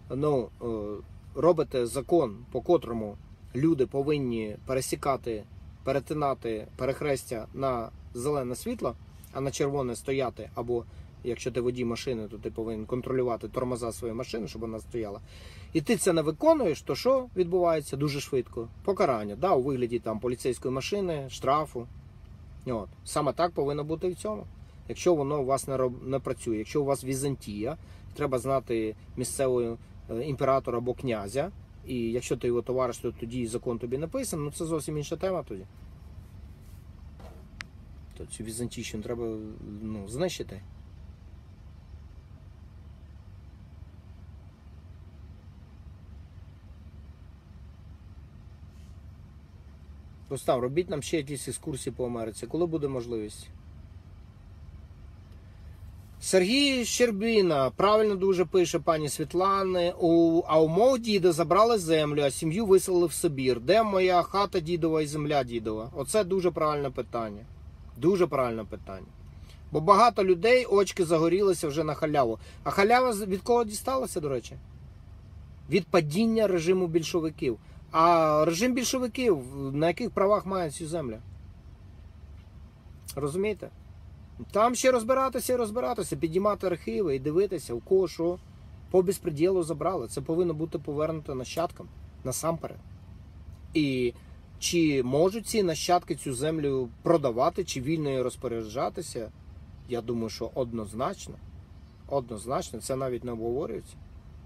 робите закон, по котрому люди повинні перетинати перехрестя на зелене світло, а на червоне стояти, або якщо ти водій машини, то ти повинен контролювати тормоза своєї машини, щоб вона стояла. І ти це не виконуєш, то що відбувається дуже швидко? Покарання, у вигляді поліцейської машини, штрафу. Саме так повинно бути і в цьому. Якщо воно у вас не працює, якщо у вас Візантія, треба знати місцевого імператора або князя, і якщо ти його товариш, то тоді закон тобі написаний, це зовсім інша тема тоді. То цю Візантійщину треба знищити. Рустам, робіть нам ще якісь екскурсії по Америці. Коли буде можливість? Сергій Щербіна правильно дуже пише, пані Світлани. А у мого діда забрали землю, а сім'ю виселили в Сибір. Де моя хата дідова і земля дідова? Оце дуже правильне питання. Дуже правильне питання. Бо багато людей очки загорілися вже на халяву. А халява від кого дісталася, до речі? Від падіння режиму більшовиків. А режим більшовиків на яких правах має цю землю? Розумієте? Там ще розбиратися, піднімати архіви і дивитися, у кого що по безпреділу забрали. Це повинно бути повернуто нащадкам насамперед. І чи можуть ці нащадки цю землю продавати, чи вільно її розпоряджатися? Я думаю, що однозначно. Однозначно, це навіть не обговорюється.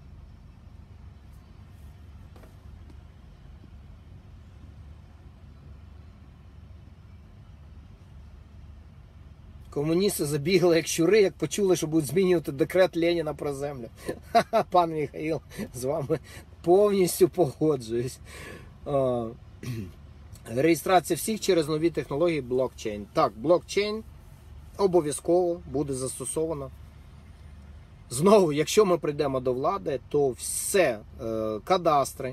Комуністи забігли як щури, як почули, що будуть змінювати декрет Леніна про землю. Пан Михаїл, з вами повністю погоджуюсь. Реєстрація всіх через нові технології блокчейн. Так, блокчейн обов'язково буде застосовано. Знову, якщо ми прийдемо до влади, то все, кадастри,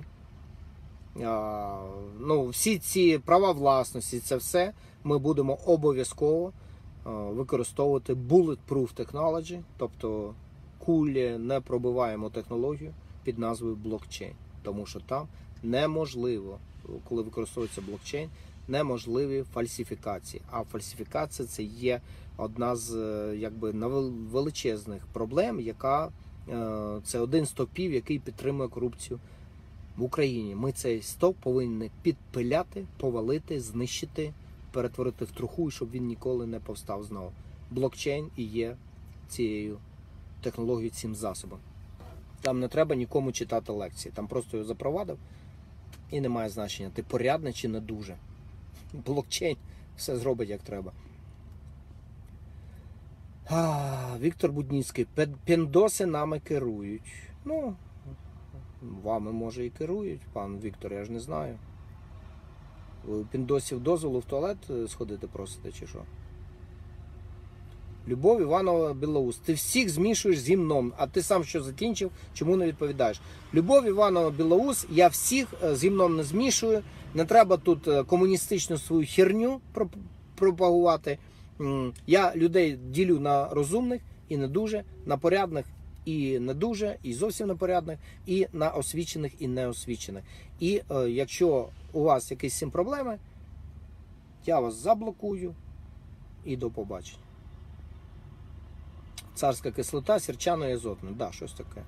всі ці права власності, це все ми будемо обов'язково використовувати bulletproof technology, тобто кулі непробиваємо технологію під назвою блокчейн. Тому що там неможливо, коли використовується блокчейн, неможливі фальсифікації. А фальсифікація це є одна з величезних проблем, це один з топів, який підтримує корупцію в Україні. Ми цей стоп повинні підпиляти, повалити, знищити, перетворити в труху, щоб він ніколи не повстав знову. Блокчейн і є цією технологією, цим засобом. Там не треба нікому читати лекції. Там просто його запровадив і немає значення, ти порядний чи не дуже. Блокчейн все зробить як треба. Віктор Будніцький. Піндоси нами керують. Вами може і керують, пан Віктор, я ж не знаю. Ви у піндосів дозволу в туалет сходити просите, чи що? Любов Іванова Білоус. Ти всіх змішуєш з гімном, а ти сам що закінчив, чому не відповідаєш? Любов Іванова Білоус, я всіх з гімном не змішую. Не треба тут комуністичну свою херню пропагувати. Я людей ділю на розумних і не дуже, на порядних і не дуже, і зовсім непорядних, і на освічених і неосвічених. І якщо у вас якісь з цим проблеми, я вас заблокую і до побачення. Царська кислота, сірчано-азотна. Да, щось таке.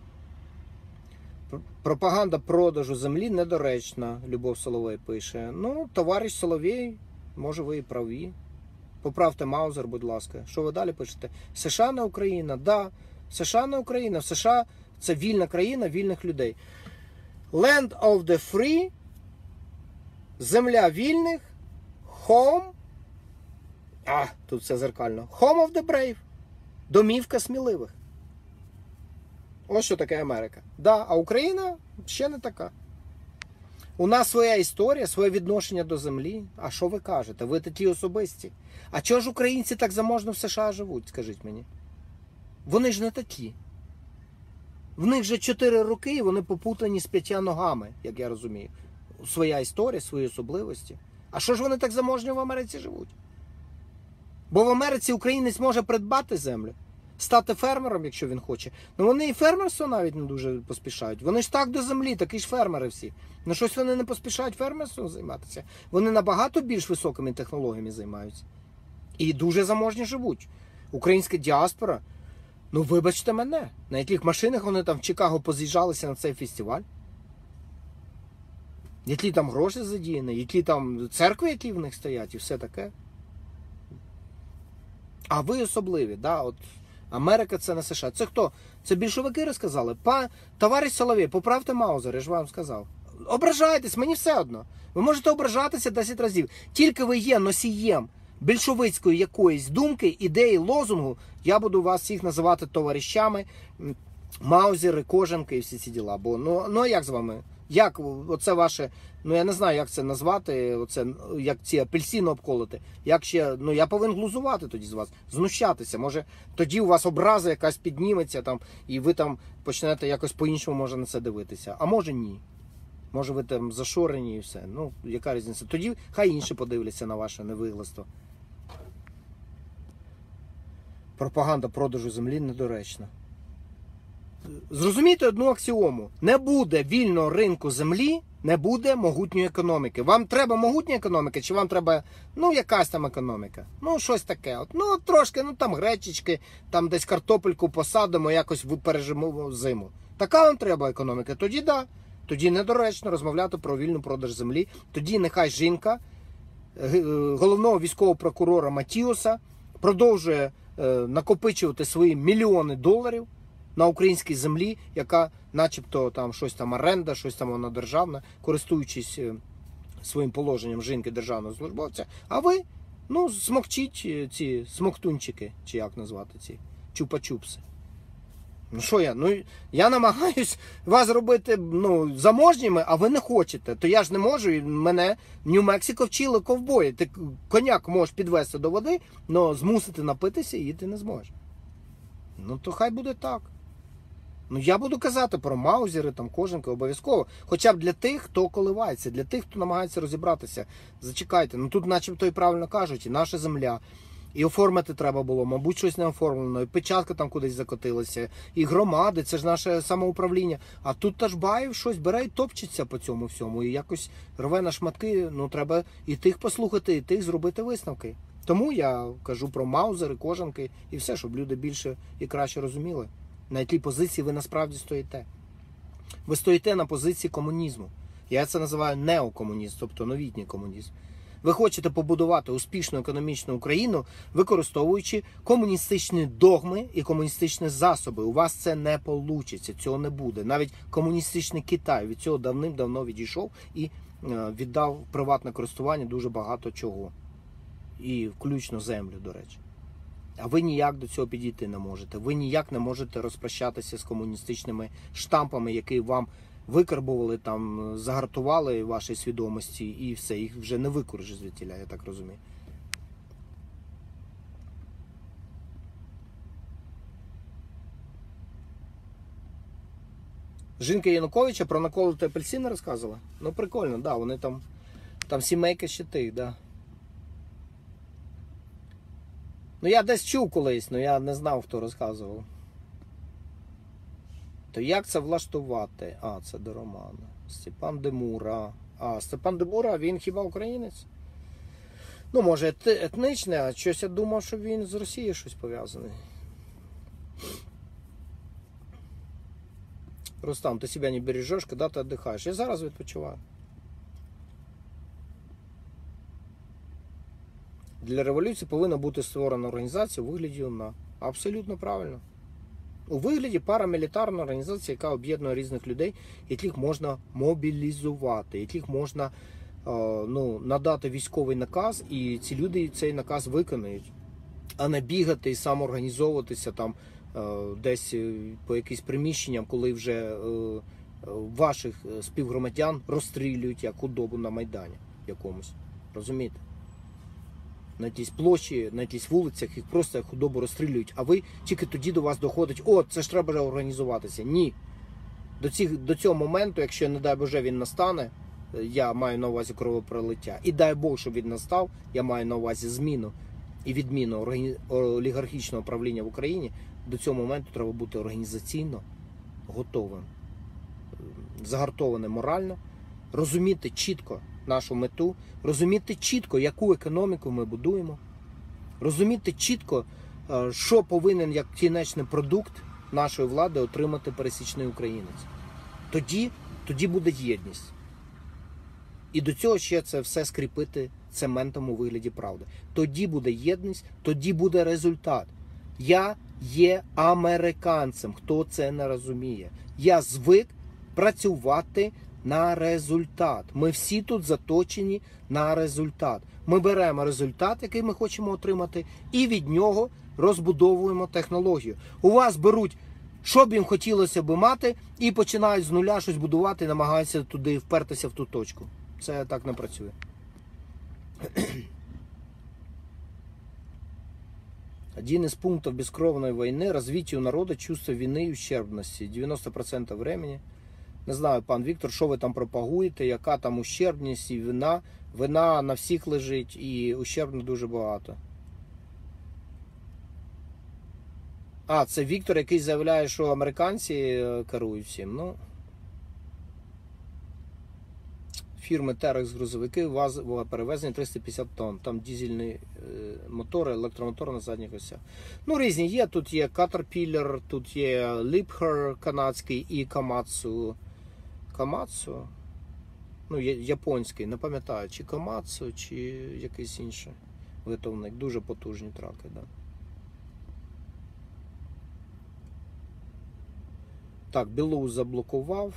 Пропаганда продажу землі недоречна, Любов Соловей пише. Ну, товариш Соловей, може ви і праві. Поправте Маузер, будь ласка. Що ви далі пишете? США не Україна, да. США не Україна. В США це вільна країна вільних людей. Land of the free, земля вільних, home, тут все зеркально, home of the brave, домівка сміливих. Ось що таке Америка. Да, а Україна ще не така. У нас своя історія, своє відношення до землі. А що ви кажете? Ви такі особисті. А чого ж українці так заможно в США живуть, скажіть мені? Вони ж не такі. В них вже 4 роки і вони попутані з 5 ногами, як я розумію. Своя історія, свої особливості. А що ж вони так заможно в Америці живуть? Бо в Америці українець може придбати землю, стати фермером, якщо він хоче. Ну вони і фермерство навіть не дуже поспішають. Вони ж так до землі, такі ж фермери всі. Ну щось вони не поспішають фермерством займатися. Вони набагато більш високими технологіями займаються. І дуже заможні живуть. Українська діаспора, ну вибачте мене, на яких машинах вони там в Чикаго поз'їжджалися на цей фестиваль? Які там гроші задіяні, які там церкви, які в них стоять і все таке. А ви особливі, да, от Америка це не США. Це хто? Це більшовики розказали? Товариш Соловей, поправте Маузер, я ж вам сказав. Ображайтесь, мені все одно. Ви можете ображатися 10 разів. Тільки ви є носієм більшовицької якоїсь думки, ідеї, лозунгу, я буду вас всіх називати товаришами, Маузери, Кожанки і всі ці діла. Бо, ну як з вами? Як оце ваше, ну я не знаю, як це назвати, оце, як ці апельсини обколоти. Як ще, ну я повинен глузувати тоді з вас, знущатися. Може, тоді у вас образа якась підніметься там, і ви там почнете якось по-іншому може на це дивитися. А може ні. Може ви там зашорені і все. Ну, яка різниця? Тоді хай інші подивляться на ваше невигластво. Пропаганда продажу землі недоречна. Зрозумійте одну аксіому. Не буде вільного ринку землі, не буде могутньої економіки. Вам треба могутня економіка, чи вам треба, ну, якась там економіка? Ну, щось таке. От, ну, трошки, ну, там гречечки, там десь картопельку посадимо, якось пережимо зиму. Така вам треба економіка? Тоді да. Тоді недоречно розмовляти про вільну продаж землі. Тоді нехай жінка головного військового прокурора Матіоса продовжує накопичувати свої мільйони доларів на українській землі, яка начебто там щось там оренда, щось там вона державна, користуючись своїм положенням жінки державного службовця. А ви, ну, смокчіть ці смоктунчики, чи як назвати ці чупа-чупси. Ну що я? Ну я намагаюсь вас робити, ну, заможніми, а ви не хочете. То я ж не можу, і мене в Нью-Мексико вчили ковбої. Ти коняк можеш підвести до води, але змусити напитися і ти не зможеш. Ну то хай буде так. Ну я буду казати про Маузери, там, Кожанки обов'язково. Хоча б для тих, хто коливається, для тих, хто намагається розібратися. Зачекайте, ну тут начебто і правильно кажуть, і наша земля. І оформити треба було, мабуть, щось не оформлено, і печатка там кудись закотилася, і громади, це ж наше самоуправління. А тут Ташбаєв щось бере і топчеться по цьому всьому, і якось рве на шматки, ну треба і тих послухати, і тих зробити висновки. Тому я кажу про Маузери, Кожанки і все, щоб люди більше і краще розуміли, на якій позиції ви насправді стоїте. Ви стоїте на позиції комунізму. Я це називаю неокомунізм, тобто новітній комунізм. Ви хочете побудувати успішну економічну Україну, використовуючи комуністичні догми і комуністичні засоби. У вас це не вийде, цього не буде. Навіть комуністичний Китай від цього давним-давно відійшов і віддав в приватне користування дуже багато чого. І включно землю, до речі. А ви ніяк до цього підійти не можете. Ви ніяк не можете розпрощатися з комуністичними штампами, які вам викарбували там, загартували ваші свідомості і все, їх вже не викориш звідтіля, я так розумію. Жінка Януковича про наколоти апельсини розказувала? Ну прикольно, да, вони там сімейка ще тих, да. Ну я десь чув колись, але я не знав, хто розказував. То як це влаштувати? А, це до Романа. Степан Демура. А, Степан Демура, він хіба українець? Ну, може, етничний, а щось я думав, що він з Росією щось пов'язаний. Рустам, ти себе не бережеш, коли ти віддихаєш. Я зараз відпочиваю. Для революції повинна бути створена організація у вигляді ОУН. Абсолютно правильно. У вигляді парамілітарна організація, яка об'єднує різних людей, яких можна мобілізувати, яких можна надати військовий наказ, і ці люди цей наказ виконають, а не бігати і самоорганізовуватися там десь по якимось приміщенням, коли вже ваших співгромадян розстрілюють як худобу на Майдані якомусь. Розумієте? На якійсь площі, на якісь вулицях їх просто як худобу розстрілюють, а ви тільки тоді до вас доходить, о, це ж треба організуватися. Ні. До цього моменту, якщо, не дай Боже, він настане, я маю на увазі кровопролиття, і дай Бог, щоб він настав, я маю на увазі зміну і відміну олігархічного правління в Україні, до цього моменту треба бути організаційно готовим, загартованим морально, розуміти чітко нашу мету, розуміти чітко, яку економіку ми будуємо, розуміти чітко, що повинен як кінечний продукт нашої влади отримати пересічний українець. Тоді буде єдність. І до цього ще це все скріпити цементом у вигляді правди. Тоді буде єдність, тоді буде результат. Я є американцем, хто це не розуміє. Я звик працювати на результат. Ми всі тут заточені на результат. Ми беремо результат, який ми хочемо отримати, і від нього розбудовуємо технологію. У вас беруть, що б їм хотілося би мати, і починають з нуля щось будувати, намагаються туди впертися в ту точку. Це так не працює. Один из пунктов бескровной войны – развитие у народа чувства вины и ущербности. 90% времени. Не знаю, пан Віктор, що ви там пропагуєте, яка там ущербність і вина. Вина на всіх лежить і ущербно дуже багато. А, це Віктор, який заявляє, що американці керують всім. Ну, фірми Терекс грузовики, ВАЗ перевезення 350 тонн. Там дизельні мотори, електромотори на задніх осях. Ну, різні є. Тут є Caterpillar, тут є Liebherr канадський і Komatsu. Komatsu? Ну, японський, не пам'ятаю, чи Komatsu, чи якийсь інший виготовник. Дуже потужні траки, да. Так, Білоус заблокував.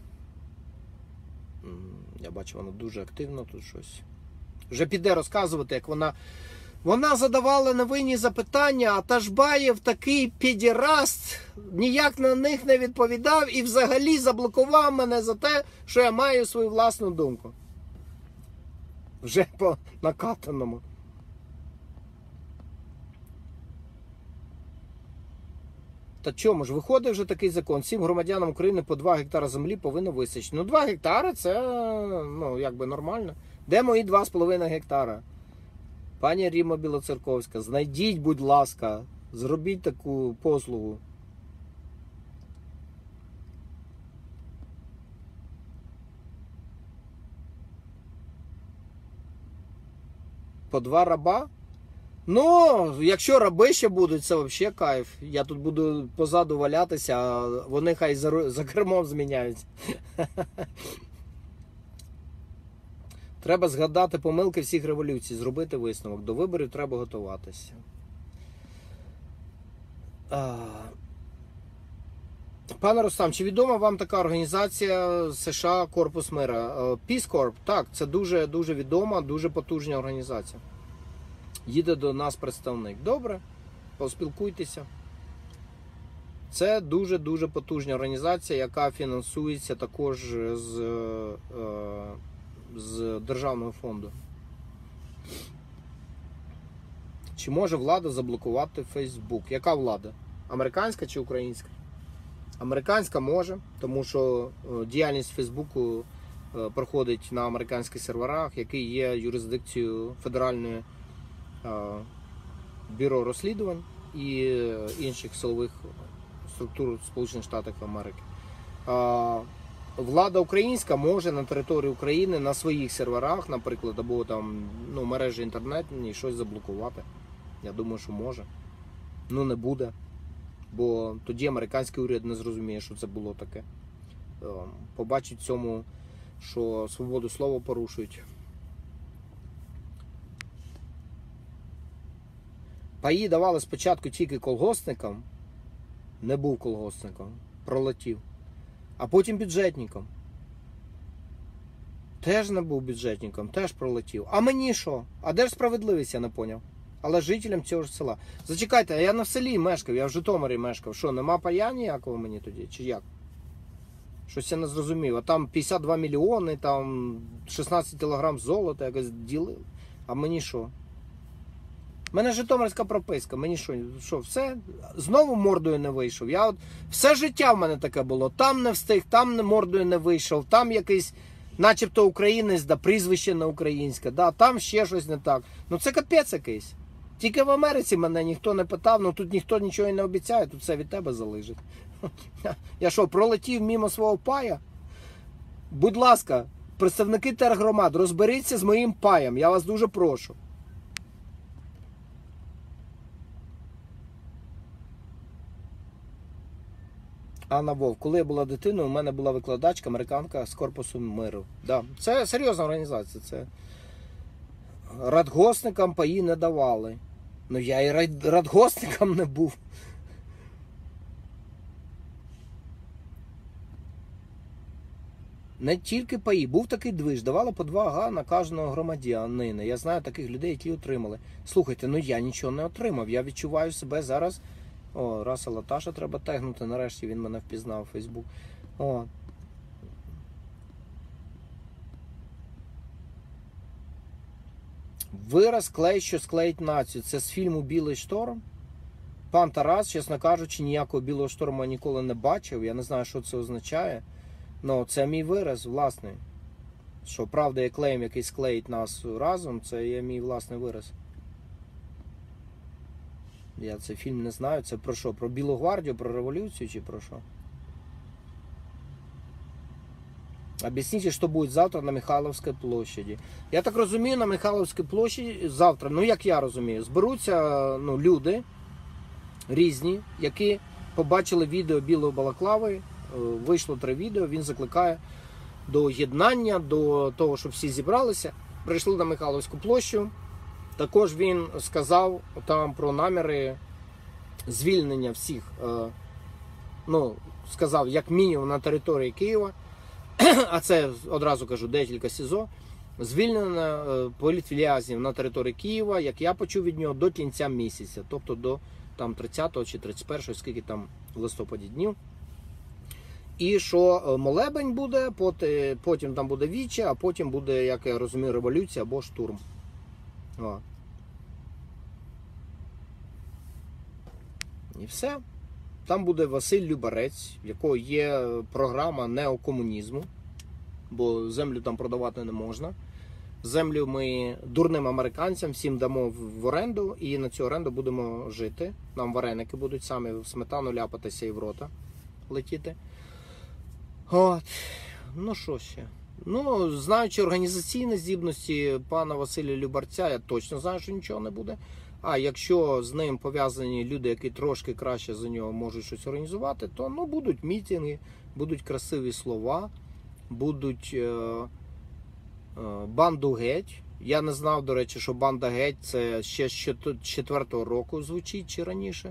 Я бачу, вона дуже активно тут щось. Вже піде розказувати, як вона задавала невинні запитання, а Ташбаєв такий педераст, ніяк на них не відповідав і взагалі заблокував мене за те, що я маю свою власну думку. Вже по накатаному. Та чому ж, виходить вже такий закон, всім громадянам України по 2 гектара землі повинно висічити. Ну 2 гектари це, ну, якби нормально. Де мої 2,5 гектара? Пані Ріма Білоцерковська, знайдіть, будь ласка, зробіть таку послугу. По 2 раба? Ну, якщо раби ще будуть, це взагалі кайф. Я тут буду позаду валятися, а вони хай за кермом зміняють. Треба згадати помилки всіх революцій, зробити висновок. До виборів треба готуватися. Пане Рустам, чи відома вам така організація США Корпус Мира? Peace Corps, так, це дуже відома, дуже потужна організація. Їде до нас представник. Добре, поспілкуйтеся. Це дуже-дуже потужна організація, яка фінансується також з державного фонду. Чи може влада заблокувати Facebook? Яка влада? Американська чи українська? Американська може, тому що діяльність Фейсбуку проходить на американських серверах, які є юрисдикцією Федеральної бюро розслідувань і інших силових структур Сполучених Штатів Америки. Влада українська може на території України на своїх серверах, наприклад, або там мережі інтернетні щось заблокувати. Я думаю, що може. Не буде. Бо тоді американський уряд не зрозуміє, що це було таке. Побачить в цьому, що свободу слова порушують. Паї давали спочатку тільки колгоспникам, не був колгоспником, пролетів. А потім бюджетникам. Теж не був бюджетником, теж пролетів. А мені що? А де ж справедливість, я не поняв. Але жителям цього ж села. Зачекайте, а я на селі мешкав, я в Житомирі мешкав. Що, нема пая ніякого мені тоді? Чи як? Щось я не зрозумів. А там 52 мільйони, там 16 кілограм золота якось ділили. А мені що? У мене житомирська прописка. Мені що, все? Знову мордою не вийшов. Все життя в мене таке було. Там не встиг, там мордою не вийшов, там якийсь начебто українець, прізвище не українське, там ще щось не так. Це капець якийсь. Тільки в Америці мене ніхто не питав, тут ніхто нічого не обіцяє, тут все від тебе залежить. Я що, пролетів мимо свого пая? Будь ласка, представники тергромад, розберіться з моїм паєм, я вас дуже прошу. Анна Вовк, коли я була дитиною, у мене була викладачка, американка з Корпусу миру. Да. Це серйозна організація. Це радгоспникам паї не давали. Я і радгоспникам не був. Не тільки паї. Був такий движ. Давали по 2 га на кожного громадянина. Я знаю таких людей, які отримали. Слухайте, я нічого не отримав. Я відчуваю себе зараз... Расела Таша треба тегнути, нарешті він мене впізнав у Фейсбук. Вираз «клей, що склеїть націю». Це з фільму «Білий шторм». Пан Тарас, чесно кажучи, ніякого білого шторму я ніколи не бачив. Я не знаю, що це означає. Це мій вираз власний. Що правда є клеєм, який склеїть нас разом, це є мій власний вираз. Я цей фільм не знаю. Це про що? Про Білу гвардію, про революцію чи про що? Об'ясніть, що буде завтра на Михайловській площаді. Я так розумію, на Михайловській площаді завтра, як я розумію, зберуться люди різні, які побачили відео Білої балаклави. Вийшло 3 відео, він закликає до єднання, до того, щоб всі зібралися. Прийшли на Михайловську площу. Також він сказав там про наміри звільнення всіх, сказав, як мінімум на території Києва, а це, одразу кажу, декілька СІЗО, звільнення політв'язнів на території Києва, як я почув від нього, до кінця місяця, тобто до 30-го чи 31-го, скільки там в листопаді днів. І що молебень буде, потім там буде віче, а потім буде, як я розумію, революція або штурм. І все. Там буде Василь Любарець, в якого є програма неокомунізму, бо землю там продавати не можна. Землю ми дурним американцям всім дамо в оренду, і на цю оренду будемо жити. Нам вареники будуть самі в сметану ляпатися і в рота летіти. Що ще? Знаючи організаційні здібності пана Василя Любарця, я точно знаю, що нічого не буде. А якщо з ним пов'язані люди, які трошки краще за нього можуть щось організувати, то будуть мітинги, будуть красиві слова, будуть банду геть. Я не знав, до речі, що банда геть це ще з 4-го року звучить, чи раніше.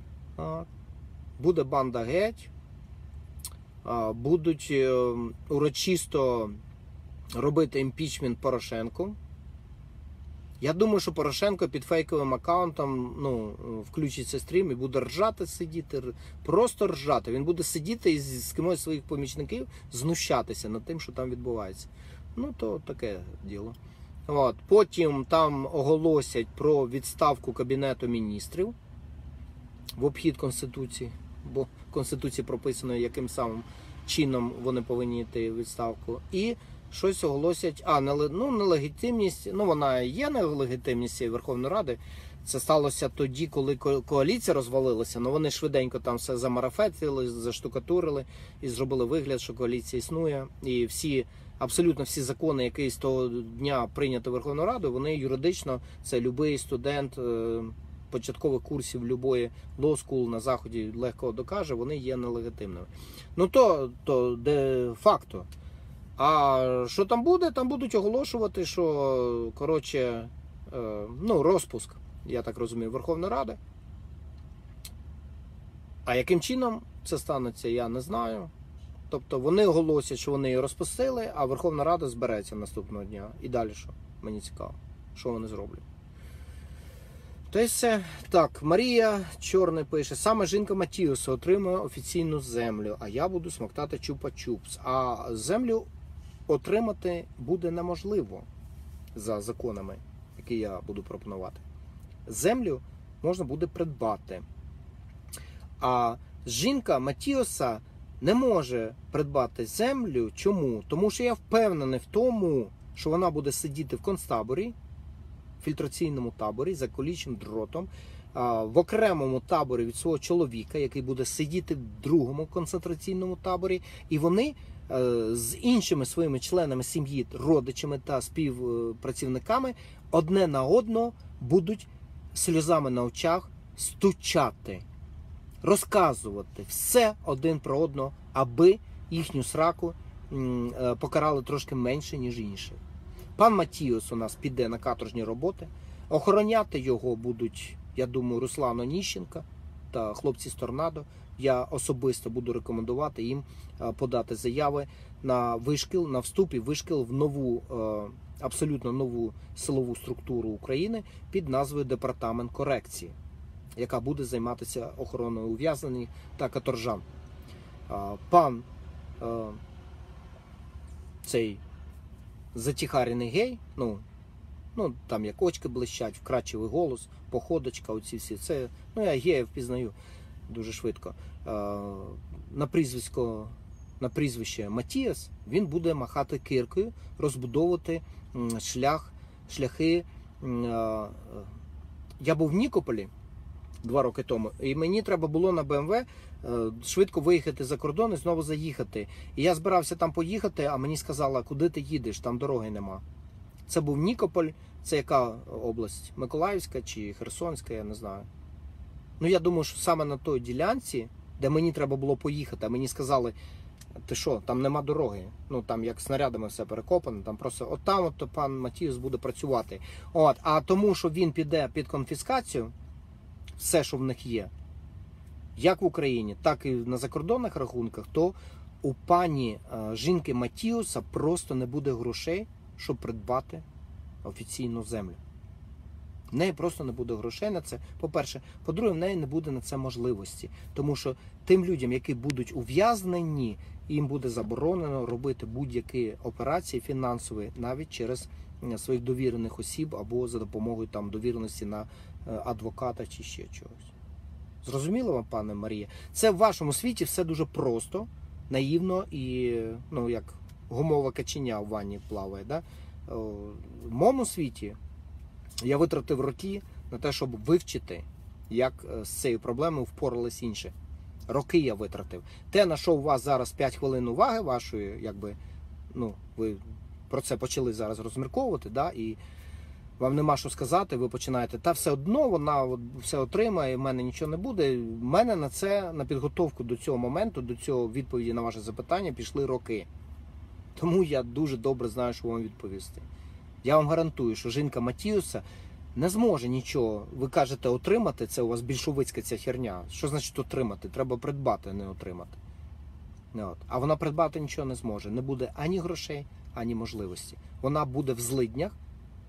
Буде банда геть. Будуть урочисто робити імпічмент Порошенку. Я думаю, що Порошенко під фейковим аккаунтом включиться стрім і буде ржати, сидіти, просто ржати. Він буде сидіти і з кимось з своїх помічників знущатися над тим, що там відбувається. Ну, то таке діло. От. Потім там оголосять про відставку Кабінету міністрів в обхід Конституції, бо в Конституції прописано, яким самим чином вони повинні йти в відставку. І щось оголосять, нелегітимність, вона є нелегітимність Верховної Ради. Це сталося тоді, коли коаліція розвалилася, але вони швиденько там все замарафетили, заштукатурили і зробили вигляд, що коаліція існує. І абсолютно всі закони, які з того дня прийняті Верховною Радою, вони юридично, це будь-який студент початкових курсів любої law school на Заході легко докаже, вони є нелегітимними. То де-факто. А що там буде? Там будуть оголошувати, що, розпуск, я так розумію, Верховної Ради. А яким чином це станеться, я не знаю. Тобто вони оголосять, що вони її розпустили, а Верховна Рада збереться наступного дня. І далі що? Мені цікаво, що вони зроблять. То й все. Так, Марія Чорний пише, саме жінка Матіуса отримує офіційну землю, а я буду смоктати чупа-чупс. А землю отримати буде неможливо за законами, які я буду пропонувати. Землю можна буде придбати. А жінка Матіуса не може придбати землю. Чому? Тому що я впевнений в тому, що вона буде сидіти в концтаборі, фільтраційному таборі, за колючим дротом, в окремому таборі від свого чоловіка, який буде сидіти в другому концентраційному таборі, і вони з іншими своїми членами сім'ї, родичами та співпрацівниками одне на одного будуть сльозами на очах стучати, розказувати все один про одного, аби їхню сраку покарали трошки менше, ніж інші. Пан Матіус у нас піде на каторжні роботи. Охороняти його будуть, я думаю, Руслан Оніщенко та хлопці з Торнадо. Я особисто буду рекомендувати їм подати заяви на вишкіл, на вступ і вишкіл в нову, абсолютно нову силову структуру України під назвою Департамент корекції, яка буде займатися охороною ув'язнених та каторжан. Пан цей затіхарений гей, там як очки блищать, вкрадчивий голос, походочка, оці всі, це, я геїв впізнаю дуже швидко. На прізвище Матіас він буде махати киркою, розбудовувати шляхи. Я був в Нікополі 2 роки тому, і мені треба було на БМВ швидко виїхати за кордон і знову заїхати. І я збирався там поїхати, а мені сказали, куди ти їдеш, там дороги нема. Це був Нікополь, це яка область? Миколаївська чи Херсонська, я не знаю. Я думаю, що саме на той ділянці, де мені треба було поїхати, а мені сказали, ти що, там нема дороги. Там як снарядами все перекопано, там просто от пан Матіус буде працювати. А тому, що він піде під конфіскацію, все, що в них є, як в Україні, так і на закордонних рахунках, то у пані жінки Матіуса просто не буде грошей, щоб придбати офіційну землю. В неї просто не буде грошей на це, по-перше. По-друге, в неї не буде на це можливості. Тому що тим людям, які будуть ув'язнені, їм буде заборонено робити будь-які операції фінансові, навіть через своїх довірених осіб або за допомогою довіреності на адвоката чи ще чогось. Зрозуміло вам, пане Марія? Це в вашому світі все дуже просто, наївно і, як гумове каченя в ванні плаває. Да? В моєму світі я витратив роки на те, щоб вивчити, як з цією проблемою впорались інші. Роки я витратив. Те, на що у вас зараз 5 хвилин уваги вашої, ви про це почали зараз розмірковувати, да? І вам нема що сказати, ви починаєте, та все одно вона все отримає, в мене нічого не буде. В мене на підготовку до цього моменту, до цього відповіді на ваше запитання пішли роки. Тому я дуже добре знаю, що вам відповісти. Я вам гарантую, що жінка Матіуса не зможе нічого, ви кажете, отримати, це у вас більшовицька ця херня. Що значить отримати? Треба придбати, а не отримати. А вона придбати нічого не зможе. Не буде ані грошей, ані можливості. Вона буде в злиднях, в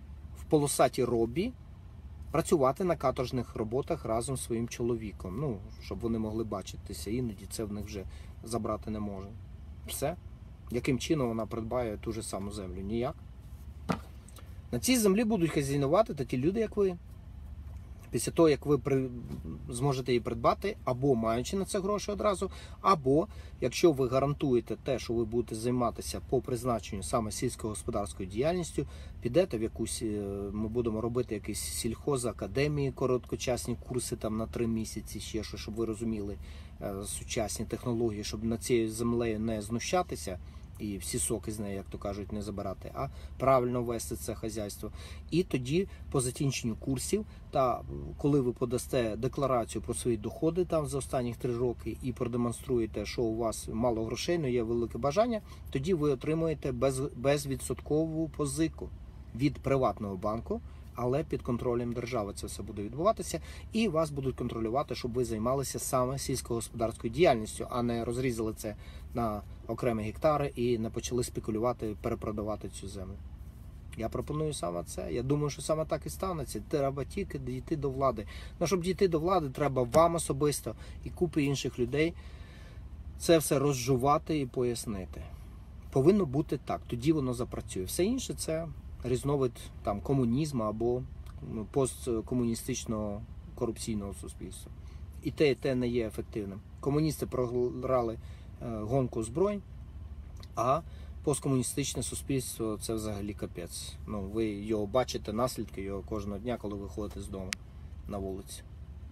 полосаті робі працювати на каторжних роботах разом з своїм чоловіком. Ну, щоб вони могли бачитися, іноді це в них вже забрати не може. Все. Яким чином вона придбає ту ж саму землю? Ніяк. На цій землі будуть хазяйнувати такі люди, як ви. Після того, як ви зможете її придбати, або маючи на це гроші одразу, або, якщо ви гарантуєте те, що ви будете займатися по призначенню саме сільськогосподарською діяльністю, підете в якусь, ми будемо робити якісь сільхозакадемії, короткочасні курси там на 3 місяці, ще що, щоб ви розуміли сучасні технології, щоб над цією землею не знущатися, і всі соки з неї, як то кажуть, не забирати, а правильно вести це хазяйство. І тоді, по закінченню курсів, та коли ви подасте декларацію про свої доходи там за останні 3 роки і продемонструєте, що у вас мало грошей, але є велике бажання, тоді ви отримуєте безвідсоткову позику від приватного банку, але під контролем держави це все буде відбуватися, і вас будуть контролювати, щоб ви займалися саме сільськогосподарською діяльністю, а не розрізали це на окремі гектари і не почали спекулювати, перепродавати цю землю. Я пропоную саме це. Я думаю, що саме так і станеться. Треба тільки дійти до влади. Ну, щоб дійти до влади, треба вам особисто і купи інших людей це все розжувати і пояснити. Повинно бути так, тоді воно запрацює. Все інше це різновид там комунізму або посткомуністичного корупційного суспільства. І те не є ефективним. Комуністи програли гонку збройн, а посткомуністичне суспільство це взагалі капець. Ну, ви його бачите, наслідки його кожного дня, коли ви ходите з дому на вулиці.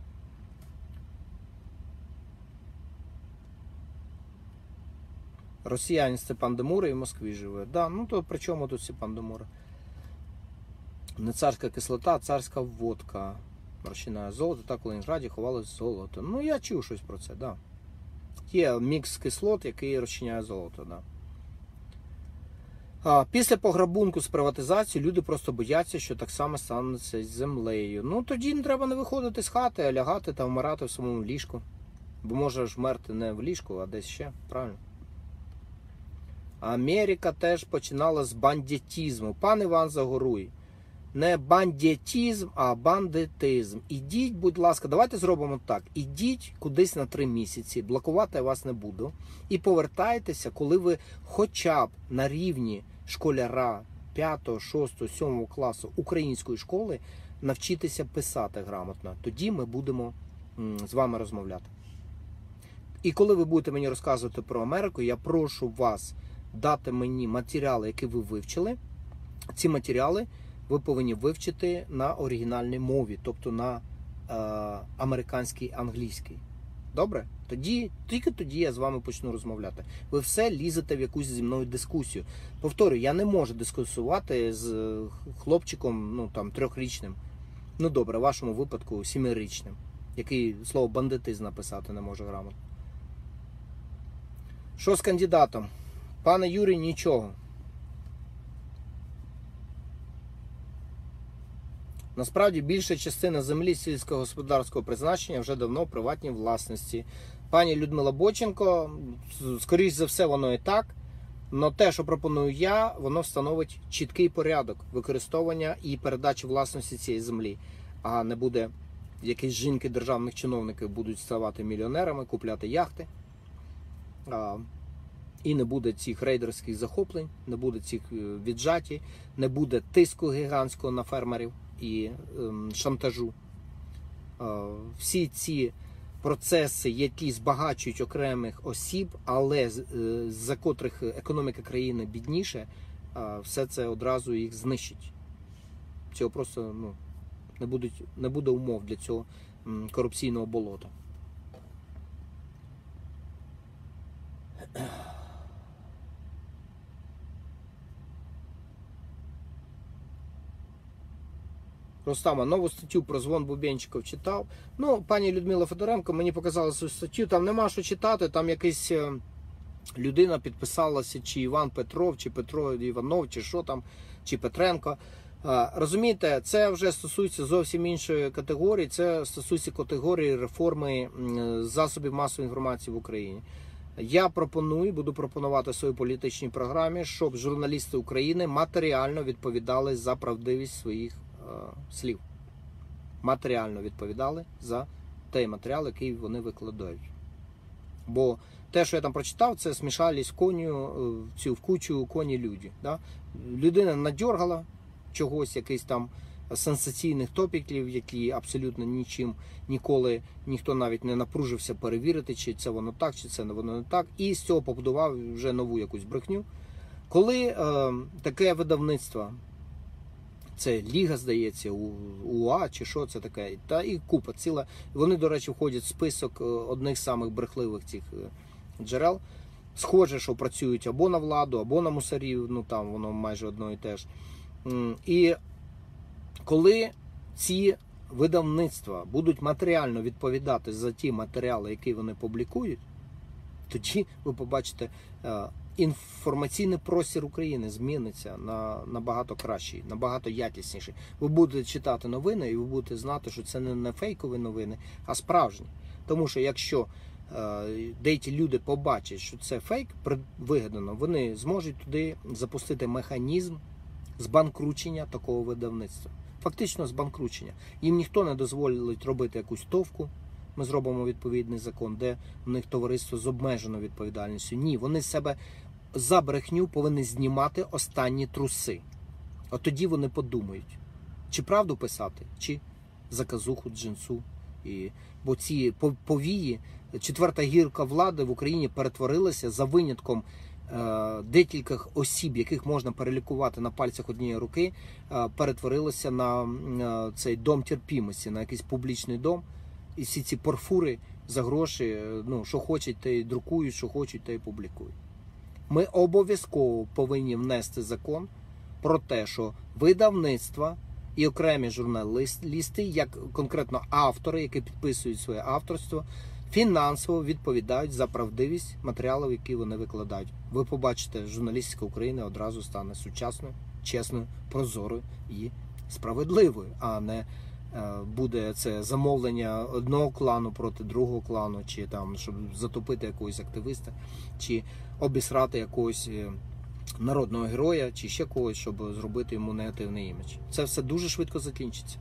Росіянин Степан Демура і в Москві живе. Да, ну то при чому тут Степан Демура? Не царська кислота, а царська водка. Розчиняє золото, так в Ленінграді ховалось золото. Ну, я чув щось про це, да. Є мікс кислот, який розчиняє золото, да. Після пограбунку з приватизацією люди просто бояться, що так само станеться з землею. Ну, тоді не треба не виходити з хати, а лягати та вмирати в самому ліжку. Бо можеш вмерти не в ліжку, а десь ще, правильно? Америка теж починала з бандитізму. Пан Іван Загоруй. Не бандитізм, а бандитизм. Ідіть, будь ласка, давайте зробимо так. Ідіть кудись на 3 місяці, блокувати я вас не буду. І повертайтеся, коли ви хоча б на рівні школяра 5, 6, 7 класу української школи навчитися писати грамотно. Тоді ми будемо з вами розмовляти. І коли ви будете мені розказувати про Америку, я прошу вас дати мені матеріали, які ви вивчили. Ці матеріали ви повинні вивчити на оригінальній мові, тобто на американській англійській. Добре? Тільки тоді я з вами почну розмовляти. Ви все лізете в якусь зі мною дискусію. Повторюю, я не можу дискусувати з хлопчиком, ну там, 3-річним. Ну добре, в вашому випадку 7-річним, який слово бандитизм написати не може грамотно. Що з кандидатом? Пане Юрій, нічого. Насправді, більша частина землі сільськогосподарського призначення вже давно в приватній власності. Пані Людмила Боченко, скоріш за все, воно і так. Але те, що пропоную я, воно встановить чіткий порядок використовування і передачі власності цієї землі. А не буде якісь жінки державних чиновників будуть ставати мільйонерами, купляти яхти. І не буде цих рейдерських захоплень, не буде цих віджаті, не буде тиску гігантського на фермерів і шантажу. Всі ці процеси, які збагачують окремих осіб, але за котрих економіка країни бідніше, все це одразу їх знищить. Цього просто не буде умов для цього корупційного болота. Рустама, нову статтю про звон Бубенчиков читав. Ну, пані Людмила Федоренко мені показала цю статтю, там нема що читати, там якась людина підписалася, чи Іван Петров, чи Петро Іванов, чи що там, чи Петренко. Розумієте, це вже стосується зовсім іншої категорії, це стосується категорії реформи засобів масової інформації в Україні. Я буду пропонувати в своїй політичній програмі, щоб журналісти України матеріально відповідали за правдивість своїх слів. Матеріально відповідали за той матеріал, який вони викладають. Бо те, що я там прочитав, це смішались в кучу коні люди. Да? Людина надьоргала чогось, якийсь там сенсаційних топіків, які абсолютно нічим ніколи ніхто навіть не напружився перевірити, чи це воно так, чи це воно не так. І з цього побудував вже нову якусь брехню. Коли таке видавництво, це Ліга, здається, УА, чи що це таке, та і купа ціла. Вони, до речі, входять в список одних з самих брехливих цих джерел. Схоже, що працюють або на владу, або на мусорів, ну там воно майже одно і те ж. І коли ці видавництва будуть матеріально відповідати за ті матеріали, які вони публікують, тоді ви побачите, інформаційний простір України зміниться на набагато кращий, набагато якісніший. Ви будете читати новини і ви будете знати, що це не фейкові новини, а справжні. Тому що якщо деякі люди побачать, що це фейк вигадано, вони зможуть туди запустити механізм збанкручення такого видавництва. Фактично збанкручення. Їм ніхто не дозволить робити якусь товку. Ми зробимо відповідний закон, де в них товариство з обмеженою відповідальністю. Ні, вони з себе за брехню повинні знімати останні труси. От тоді вони подумають, чи правду писати, чи заказуху, джинсу. Бо ці повії, четверта гірка влади в Україні перетворилася за винятком декількох осіб, яких можна перелікувати на пальцях однієї руки, перетворилася на цей дом терпімості, на якийсь публічний дом. І всі ці порфури за гроші, ну, що хочуть, те й друкують, що хочуть, те й публікують. Ми обов'язково повинні внести закон про те, що видавництва і окремі журналісти, як конкретно автори, які підписують своє авторство, фінансово відповідають за правдивість матеріалів, які вони викладають. Ви побачите, журналістика України одразу стане сучасною, чесною, прозорою і справедливою, а не буде це замовлення одного клану проти другого клану, чи там, щоб затопити якогось активіста, чи обісрати якогось народного героя, чи ще когось, щоб зробити йому негативний імідж. Це все дуже швидко закінчиться.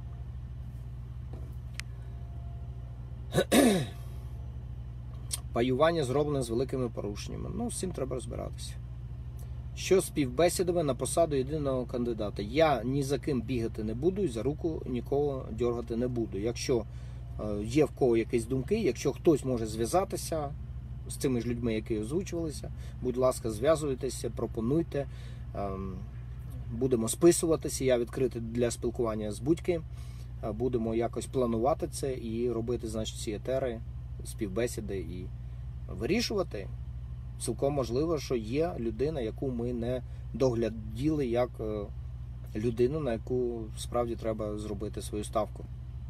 Паювання зроблене з великими порушеннями. Ну, з цим треба розбиратися. Що з співбесідами на посаду єдиного кандидата? Я ні за ким бігати не буду і за руку нікого дергати не буду. Якщо є в кого якісь думки, якщо хтось може зв'язатися з цими ж людьми, які озвучувалися, будь ласка, зв'язуйтеся, пропонуйте. Будемо списуватися, я відкритий для спілкування з будь-ким. Будемо якось планувати це і робити, значить, ці етери, співбесіди і вирішувати. Цілком можливо, що є людина, яку ми не догляділи як людину, на яку справді треба зробити свою ставку.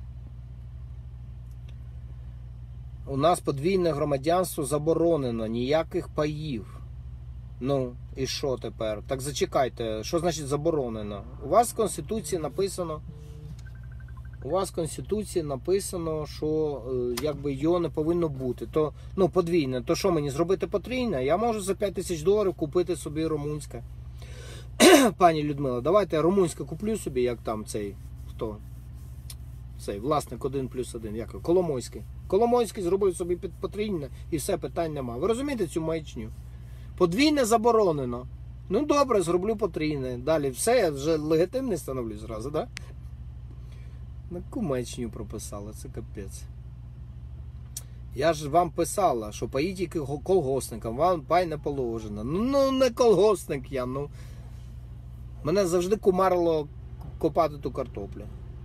У нас подвійне громадянство заборонено, ніяких паїв. Ну, і що тепер? Так зачекайте, що значить заборонено? У вас в Конституції написано, що якби його не повинно бути. То, ну, подвійне. То що мені зробити потрійне? Я можу за $5000 купити собі румунське. Пані Людмила, давайте я румунське куплю собі, як там цей, хто? Цей власник 1+1, як його? Коломойський. Коломойський зробив собі потрійне і все, питань нема. Ви розумієте цю маячню? Подвійне заборонено. Ну добре, зроблю потрійне. Далі все, я вже легітимний становлюсь зразу, так? Да? На кумечню прописала, це капець. Я ж вам писала, що паї тільки колгоспникам, вам пай не положено. Ну не колгоспник я, ну. Мене завжди кумарило копати ту картоплю.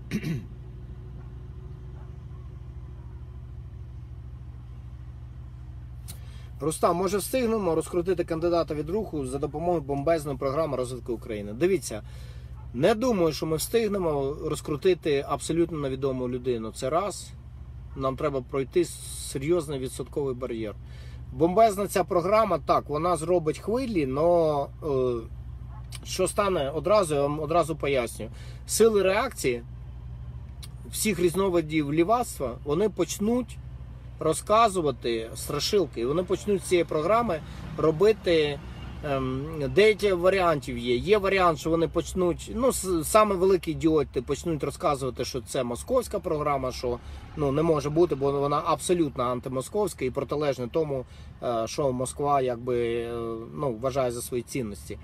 Рустам, може встигнемо розкрутити кандидата від руху за допомогою бомбезної програми розвитку України? Дивіться, не думаю, що ми встигнемо розкрутити абсолютно невідому людину. Це раз. Нам треба пройти серйозний відсотковий бар'єр. Бомбезна ця програма, так, вона зробить хвилі, але що стане одразу, я вам одразу поясню. Сили реакції всіх різновидів лівацтва, вони почнуть розказувати страшилки. І вони почнуть з цієї програми робити Деякі варіантів є. Є варіант, що вони почнуть, саме великі ідіоти почнуть розказувати, що це московська програма, що не може бути, бо вона абсолютно антимосковська і протилежна тому, що Москва вважає за свої цінності.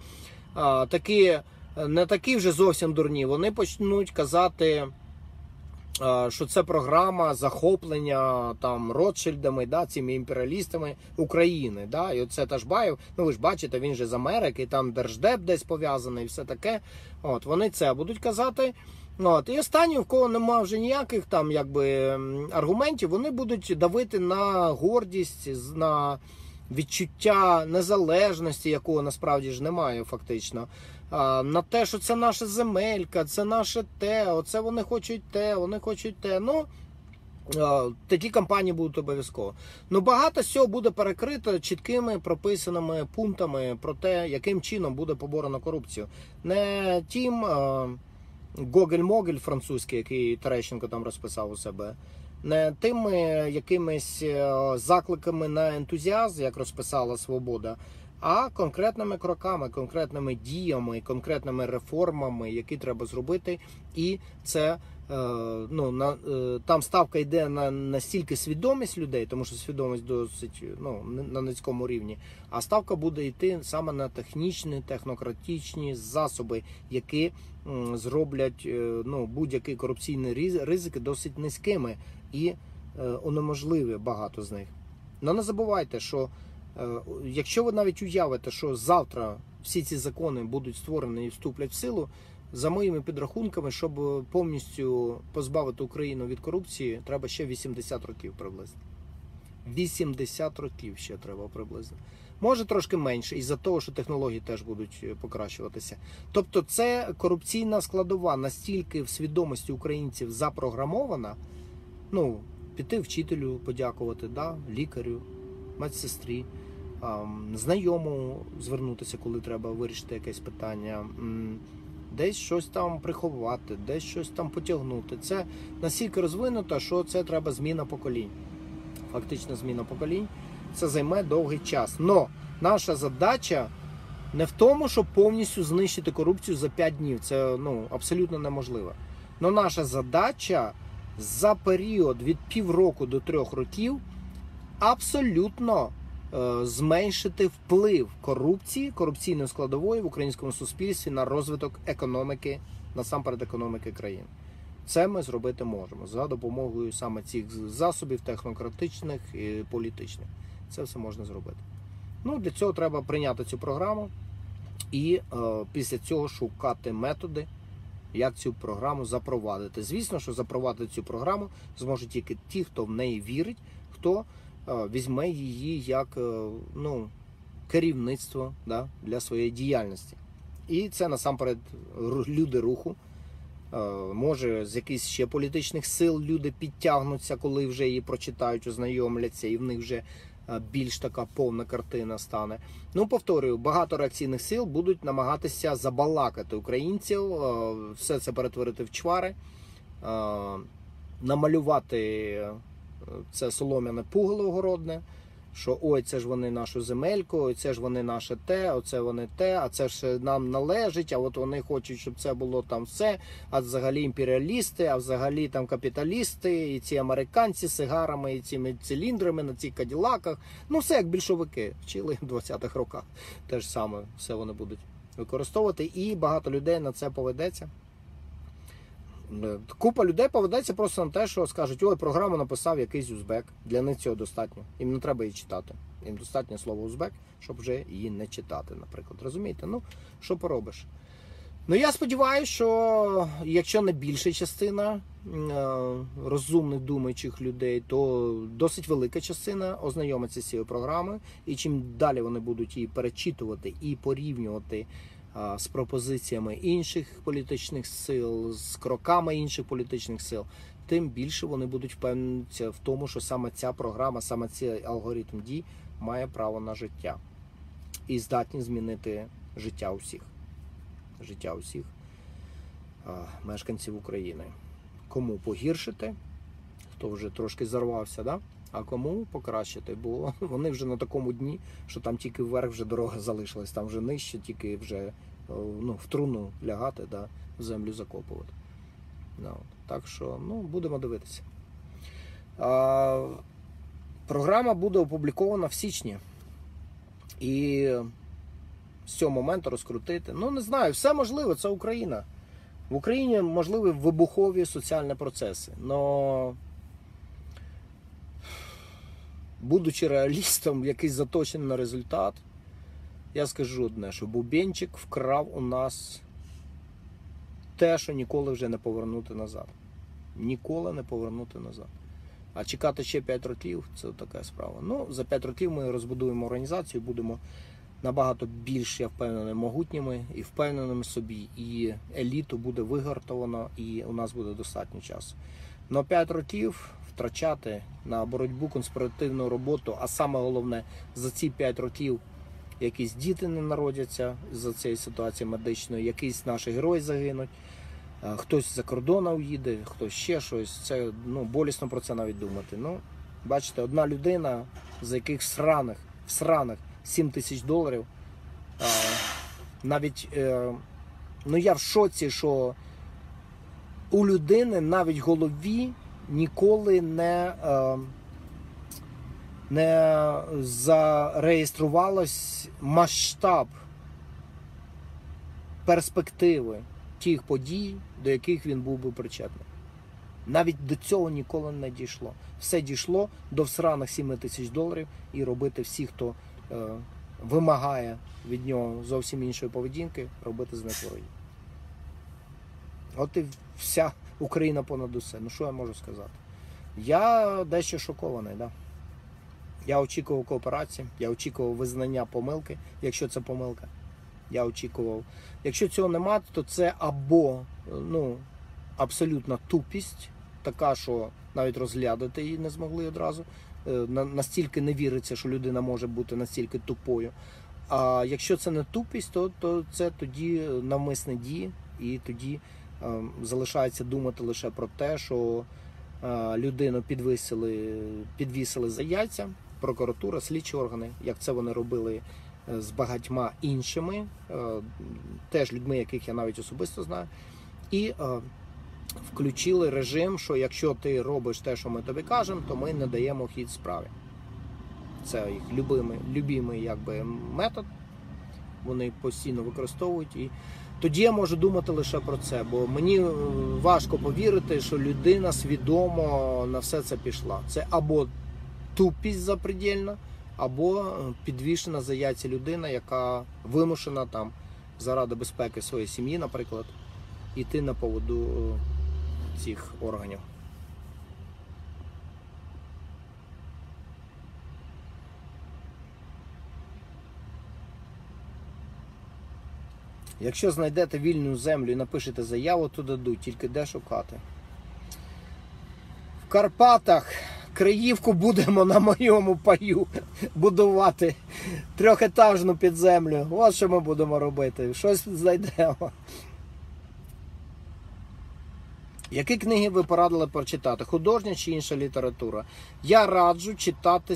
Не такі вже зовсім дурні, вони почнуть казати, що це програма захоплення Ротшильдами, цими імперіалістами України. І оце Ташбаєв, ви ж бачите, він же з Америки, там Держдеп десь пов'язаний і все таке. Вони це будуть казати. І останні, в кого немає вже ніяких аргументів, вони будуть давити на гордість, на відчуття незалежності, якого насправді ж немає фактично. На те, що це наша земелька, це наше те, оце вони хочуть те, вони хочуть те. Такі кампанії будуть обов'язково. багато всього буде перекрито чіткими прописаними пунктами про те, яким чином буде поборона корупцію. Не тим Гогель-Могель французький, який Терещенко там розписав у себе, не тими якимись закликами на ентузіазм, як розписала Свобода, а конкретними кроками, конкретними діями, конкретними реформами, які треба зробити. І це там ставка йде на настільки свідомість людей, тому що свідомість досить на низькому рівні, а ставка буде йти саме на технічні, технократичні засоби, які зроблять будь-які корупційні ризики досить низькими і унеможливі багато з них. Не забувайте, що якщо ви навіть уявите, що завтра всі ці закони будуть створені і вступлять в силу, за моїми підрахунками, щоб повністю позбавити Україну від корупції, треба ще 80 років приблизно. 80 років ще треба приблизно. Може трошки менше, із-за того, що технології теж будуть покращуватися. Тобто це корупційна складова настільки в свідомості українців запрограмована, піти вчителю подякувати, лікарю, медсестрі, знайомому звернутися, коли треба вирішити якесь питання, десь щось там приховати, десь щось там потягнути. Це настільки розвинуто, що це треба зміна поколінь. Фактично зміна поколінь. Це займе довгий час. Но наша задача не в тому, щоб повністю знищити корупцію за 5 днів. Це абсолютно неможливо. Но наша задача за період від півроку до 3 років абсолютно зменшити вплив корупції, корупційної складової в українському суспільстві на розвиток економіки, насамперед економіки країн. Це ми зробити можемо за допомогою саме цих засобів технократичних і політичних. Це все можна зробити. Для цього треба прийняти цю програму і після цього шукати методи, як цю програму запровадити. Звісно, що запровадити цю програму зможуть тільки ті, хто в неї вірить, хто візьме її як керівництво для своєї діяльності. І це насамперед люди руху. Може з якихось ще політичних сил люди підтягнуться, коли вже її прочитають, ознайомляться, і в них вже більш така повна картина стане. Повторюю, багато реакційних сил будуть намагатися забалакати українців, все це перетворити в чвари, намалювати це солом'яне пугало огородне, що ой, це ж вони нашу земельку, ой, це ж вони наше те, оце вони те, а це ж нам належить, а от вони хочуть, щоб це було там все, а взагалі імперіалісти, а взагалі там капіталісти, і ці американці з сигарами, і цими циліндрами на цих каділаках. Все як більшовики вчили в 20-х роках. Те ж саме все вони будуть використовувати, і багато людей на це поведеться. Купа людей поведеться просто на те, що скажуть, ой, програму написав якийсь узбек. Для них цього достатньо. Їм не треба її читати. Їм достатньо слово узбек, щоб вже її не читати, наприклад. Розумієте? Що поробиш? Я сподіваюся, що якщо не більша частина розумних, думаючих людей, то досить велика частина ознайомиться з цією програмою. І чим далі вони будуть її перечитувати і порівнювати з пропозиціями інших політичних сил, з кроками інших політичних сил, тим більше вони будуть впевнитися в тому, що саме ця програма, саме цей алгоритм дій має право на життя. І здатні змінити життя усіх. Життя усіх мешканців України. Кому погіршити, хто вже трошки зарвався, а кому покращити, бо вони вже на такому дні, що там тільки вверх вже дорога залишилась, там вже нижче, тільки вже в труну лягати, да, в землю закопувати. Так що, будемо дивитися. Програма буде опублікована в січні. І з цього моменту розкрутити, не знаю, все можливо, це Україна. В Україні можливі вибухові соціальні процеси. Но, будучи реалістом, який заточений на результат, я скажу одне, що Бубенчик вкрав у нас те, що ніколи вже не повернути назад. Ніколи не повернути назад. А чекати ще 5 років – це така справа. За 5 років ми розбудуємо організацію, будемо набагато більш, я впевнений, могутніми і впевненими собі. І еліту буде вигартовано, і у нас буде достатньо часу. 5 років втрачати на боротьбу, конспіративну роботу, а саме головне, за ці 5 років якісь діти не народяться за цієї ситуації медичної, якісь наші герої загинуть, хтось за кордоном уїде, хтось ще щось. Це болісно про це навіть думати. Бачите, одна людина, за яких сраних $7 000, навіть, я в шоці, що у людини навіть в голові ніколи не зареєструвалось масштаб перспективи тих подій, до яких він був би причетний. Навіть до цього ніколи не дійшло. Все дійшло до всраних $7 000 і робити всі, хто вимагає від нього зовсім іншої поведінки, робити з них ворогів. От і вся Україна понад усе. Що я можу сказати? Я дещо шокований, да. Я очікував кооперації, я очікував визнання помилки, якщо це помилка. Я очікував. Якщо цього немає, то це або абсолютна тупість, така, що навіть розглядати її не змогли одразу. Настільки не віриться, що людина може бути настільки тупою. А якщо це не тупість, то це тоді навмисні дії, і тоді залишається думати лише про те, що людину підвісили за яйця, прокуратура, слідчі органи, як це вони робили з багатьма іншими, теж людьми, яких я навіть особисто знаю, і включили режим, що якщо ти робиш те, що ми тобі кажемо, то ми не даємо хід справі. Це їх любимий метод, вони постійно використовують. І тоді я можу думати лише про це, бо мені важко повірити, що людина свідомо на все це пішла. Це або тупість запредельна, або підвішена за яйця людина, яка вимушена там заради безпеки своєї сім'ї, наприклад, йти на поводу цих органів. Якщо знайдете вільну землю і напишете заяву, то дадуть, тільки де шукати. В Карпатах Криївку будемо на моєму паю будувати, 3-етажну підземлю. Ось що ми будемо робити, щось знайдемо. Які книги ви порадили прочитати? Художня чи інша література? Я раджу читати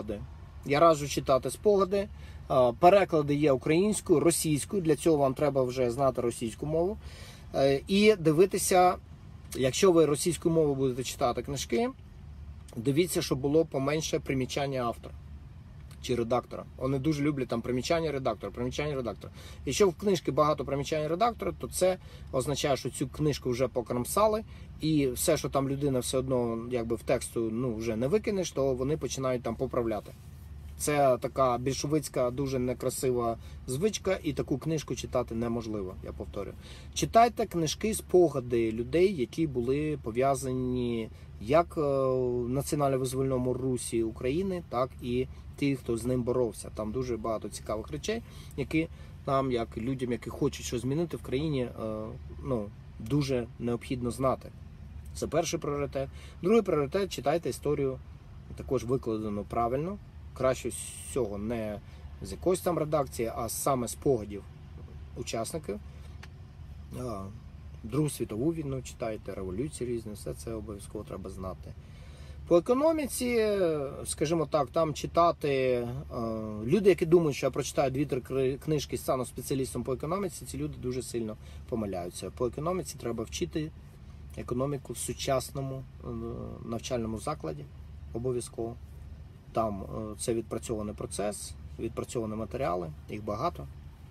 спогади. Переклади є українською, російською. Для цього вам треба вже знати російську мову. І дивитися, якщо ви російською мовою будете читати книжки, дивіться, щоб було поменше примічання автора чи редактора. Вони дуже люблять там примічання редактора. Якщо в книжці багато примічань редактора, то це означає, що цю книжку вже покромсали, і все, що там людина все одно в тексту вже не викинеш, то вони починають там поправляти. Це така більшовицька, дуже некрасива звичка, і таку книжку читати неможливо, я повторюю. Читайте книжки, спогади людей, які були пов'язані як в національно-визвольному русі України, так і ті, хто з ним боровся. Там дуже багато цікавих речей, які нам, як людям, які хочуть щось змінити в країні, дуже необхідно знати. Це перший пріоритет. Другий пріоритет – читайте історію, також викладену правильно. Краще всього не з якоїсь там редакції, а саме спогадів учасників. Другу світову війну читайте, революції різні, все це обов'язково треба знати. По економіці, скажімо так, там читати, люди, які думають, що я прочитаю 2-3 книжки і стану спеціалістом по економіці, ці люди дуже сильно помиляються. По економіці треба вчити економіку в сучасному навчальному закладі, обов'язково. Там це відпрацьований процес, відпрацьовані матеріали, їх багато.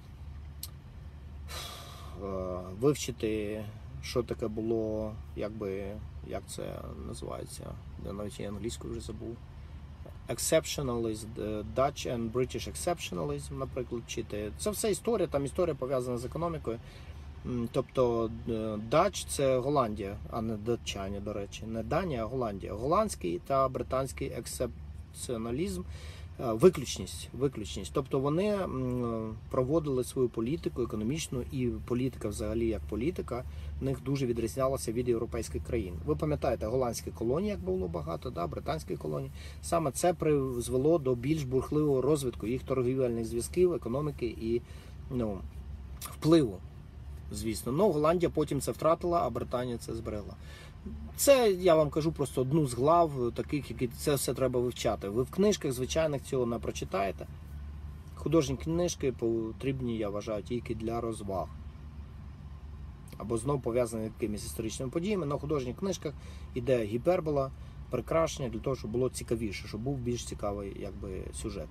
Вивчити, що таке було, як це називається, я навіть і англійською вже забув. Exceptionalism, Dutch and British exceptionalism, наприклад, вчити. Це все історія, там історія пов'язана з економікою. Тобто Dutch – це Голландія, а не датчані, до речі. Не Данія, а Голландія. Голландський та британський ексепціоналізм, виключність. Тобто вони проводили свою політику економічну, і політика взагалі як політика в них дуже відрізнялася від європейських країн. Ви пам'ятаєте, голландські колонії, як було багато, да, британські колонії. Саме це призвело до більш бурхливого розвитку їх торгівельних зв'язків, економіки і впливу. Звісно, Голландія потім це втратила, а Британія це зберегла. Це, я вам кажу, просто одну з глав таких, які це все треба вивчати. Ви в книжках звичайних цього не прочитаєте. Художні книжки потрібні, я вважаю, тільки для розваг. Або знову пов'язані з якимись історичними подіями. На художніх книжках іде гіпербола, прикрашення для того, щоб було цікавіше, щоб був більш цікавий сюжет.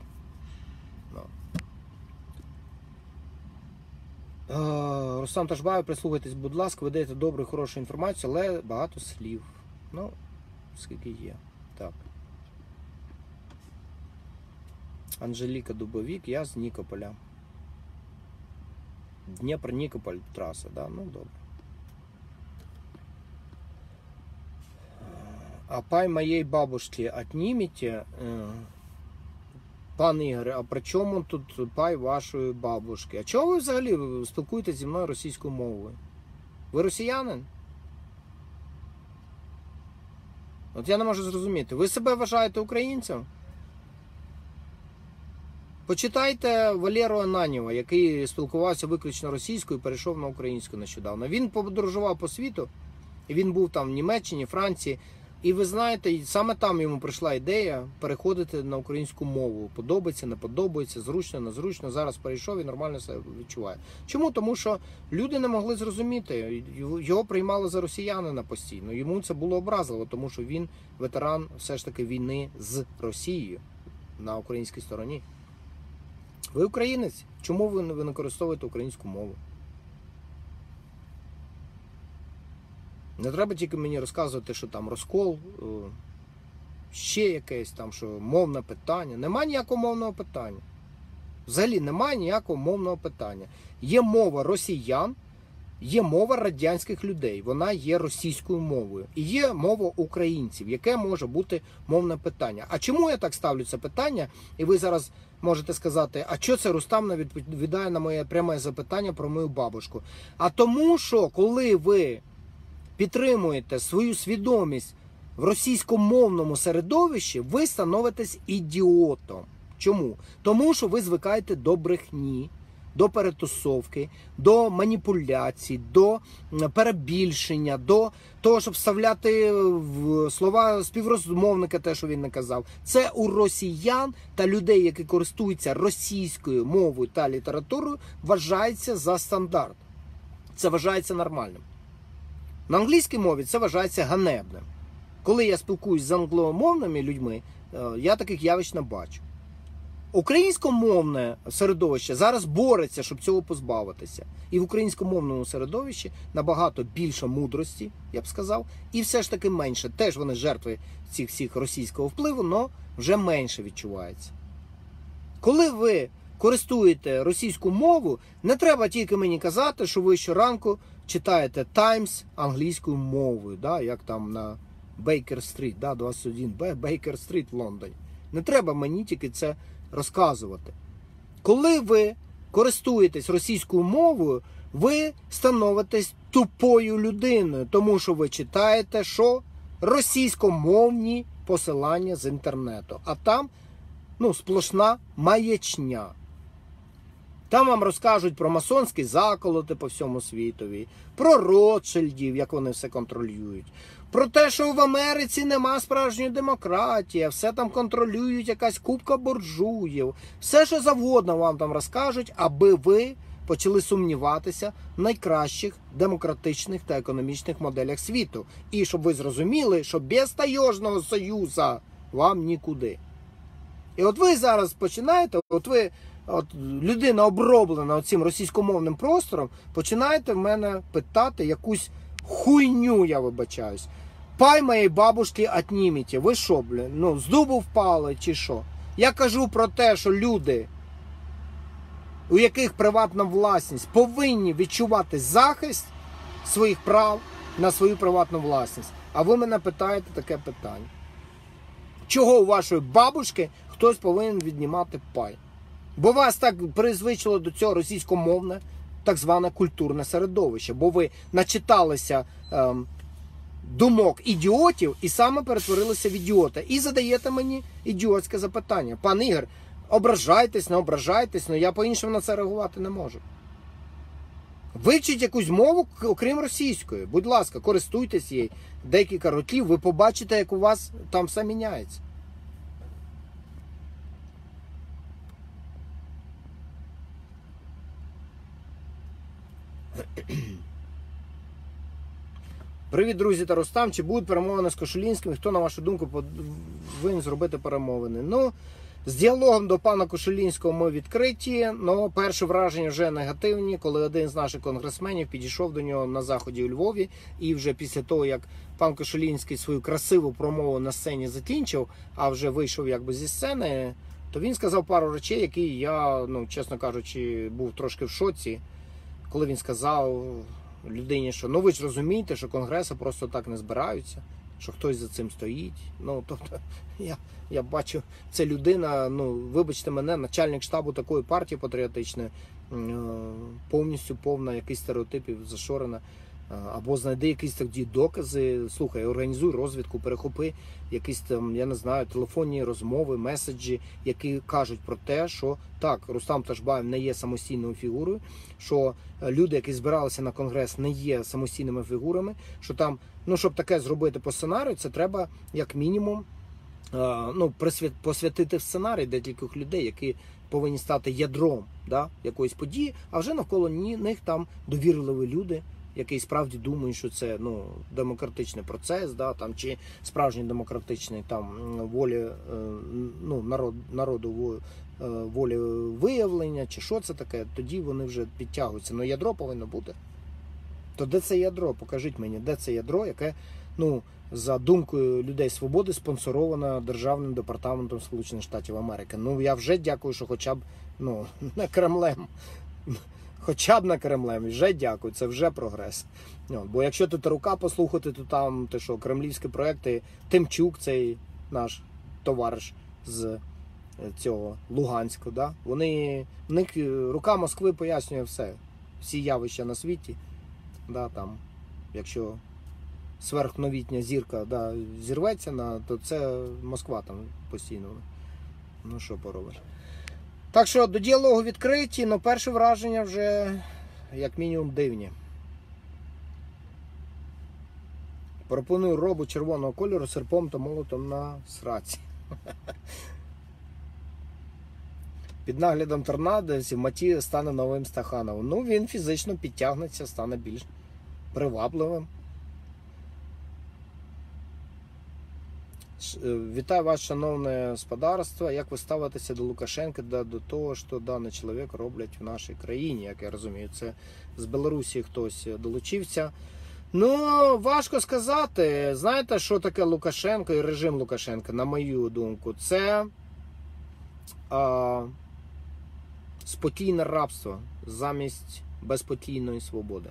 Рустам Ташбаєв, прислухайтесь, будь ласка, ви даєте добру, хорошу інформацію, але багато слів. Скільки є. Так. Анжеліка Дубовік, я з Нікополя. Дніпро-Нікополь траса, да? Добре. А пай моєї бабушки отнімете? Пан Ігор, а при чому тут пай вашої бабушки? А чого ви взагалі спілкуєтесь зі мною російською мовою? Ви росіянин? От я не можу зрозуміти. Ви себе вважаєте українцем? Почитайте Валеру Ананєва, який спілкувався виключно російською і перейшов на українську нещодавно. Він подорожував по світу, і він був там в Німеччині, Франції. І ви знаєте, саме там йому прийшла ідея переходити на українську мову. Подобається, не подобається, зручно, незручно. Зараз перейшов і нормально себе відчуває. Чому? Тому що люди не могли зрозуміти. Його приймали за росіянина постійно. Йому це було образливо, тому що він ветеран все ж таки війни з Росією на українській стороні. Ви українець. Чому ви не використовуєте українську мову? Не треба тільки мені розказувати, що там розкол, ще якесь там, що мовне питання. Нема ніякого мовного питання. Взагалі немає ніякого мовного питання. Є мова росіян, є мова радянських людей. Вона є російською мовою. І є мова українців, яке може бути мовне питання. А чому я так ставлю це питання? І ви зараз можете сказати, а що це Рустам не відповідає на моє пряме запитання про мою бабушку? А тому, що коли ви підтримуєте свою свідомість в російськомовному середовищі, ви становитесь ідіотом. Чому? Тому що ви звикаєте до брехні, до перетусовки, до маніпуляцій, до перебільшення, до того, щоб вставляти в слова співрозмовника те, що він не казав. Це у росіян та людей, які користуються російською мовою та літературою, вважається за стандарт. Це вважається нормальним. На англійській мові це вважається ганебним. Коли я спілкуюсь з англомовними людьми, я таких явищ не бачу. Українськомовне середовище зараз бореться, щоб цього позбавитися. І в українськомовному середовищі набагато більше мудрості, я б сказав, і все ж таки менше. Теж вони жертви цих всіх російського впливу, але вже менше відчувається. Коли ви користуєте російську мову, не треба тільки мені казати, що ви щоранку читаєте Times англійською мовою, да, як там на Бейкер-стріт, да, 21Б, Бейкер-стріт в Лондоні. Не треба мені тільки це розказувати. Коли ви користуєтесь російською мовою, ви становитесь тупою людиною, тому що ви читаєте, що? Російськомовні посилання з інтернету. А там, сплошна маячня. Там вам розкажуть про масонські заколоти по всьому світові, про Ротшильдів, як вони все контролюють, про те, що в Америці нема справжньої демократії, все там контролюють якась купка буржуїв. Все, що завгодно вам там розкажуть, аби ви почали сумніватися в найкращих демократичних та економічних моделях світу. І щоб ви зрозуміли, що без таєжного союзу вам нікуди. І от ви зараз починаєте, людина оброблена цим російськомовним простором, починаєте в мене питати якусь хуйню, я вибачаюсь. Пай моєї бабушки отніміть. Ви що, блін, з дубу впали чи що? Я кажу про те, що люди, у яких приватна власність, повинні відчувати захист своїх прав на свою приватну власність. А ви мене питаєте таке питання. Чого у вашої бабушки хтось повинен віднімати пай? Бо вас так призвичило до цього російськомовне, так зване культурне середовище. Бо ви начиталися думок ідіотів і саме перетворилися в ідіота. І задаєте мені ідіотське запитання. Пан Ігор, ображайтесь, не ображайтесь, але я по-іншому на це реагувати не можу. Вивчіть якусь мову, окрім російської. Будь ласка, користуйтесь їй декілька років, ви побачите, як у вас там все міняється. Привіт, друзі та Рустам. Чи будуть перемовини з Кошулінським? Хто, на вашу думку, повинен зробити перемовини? З діалогом до пана Кошулінського ми відкриті, але перші враження вже негативні, коли один з наших конгресменів підійшов до нього на заході у Львові, і вже після того, як пан Кошулінський свою красиву промову на сцені закінчив, а вже вийшов якби зі сцени, то він сказав пару речей, які я, чесно кажучи, був трошки в шоці, коли він сказав людині, що ви ж розумієте, що конгреси просто так не збираються, що хтось за цим стоїть. Тобто, я бачу, це людина, вибачте мене, начальник штабу такої партії патріотичної, повністю повна якихось стереотипів зашорена. Або знайди якісь тоді докази, слухай, організуй розвідку, перехопи якісь там, я не знаю, телефонні розмови, меседжі, які кажуть про те, що так, Рустам Ташбаєв не є самостійною фігурою, що люди, які збиралися на конгрес, не є самостійними фігурами, що там, щоб таке зробити по сценарію, це треба, як мінімум, посвятити в сценарій декількох людей, які повинні стати ядром якоїсь події, а вже навколо них там довірливі люди, які справді думають, що це демократичний процес, чи справжній демократичний волі народу волі виявлення, чи що це таке, тоді вони вже підтягуються. Ядро повинно бути. То де це ядро? Покажіть мені, де це ядро, яке, за думкою людей свободи, спонсоровано Державним департаментом Сполучених Штатів Америки. Я вже дякую, що хоча б не Кремлем. Хоча б на Кремлем, вже дякую, це вже прогрес. Бо якщо тут рука послухати, то там, кремлівські проекти, Тимчук, цей наш товариш з цього Луганська, в них рука Москви пояснює все. Всі явища на світі, якщо сверхновітня зірка зірветься, то це Москва там постійно. Що поробиш. Так що до діалогу відкриті, але перші враження вже, як мінімум, дивні. Пропоную робу червоного кольору серпом та молотом на сраці. Під наглядом торнадо Матія стане новим Стахановим. Він фізично підтягнеться, стане більш привабливим. Вітаю вас, шановне господарство. Як ви ставитеся до Лукашенка, до того, що даний чоловік роблять в нашій країні? Як я розумію, це з Білорусі хтось долучився. Важко сказати. Знаєте, що таке Лукашенко і режим Лукашенка, на мою думку? Це спокійне рабство замість безпокійної свободи.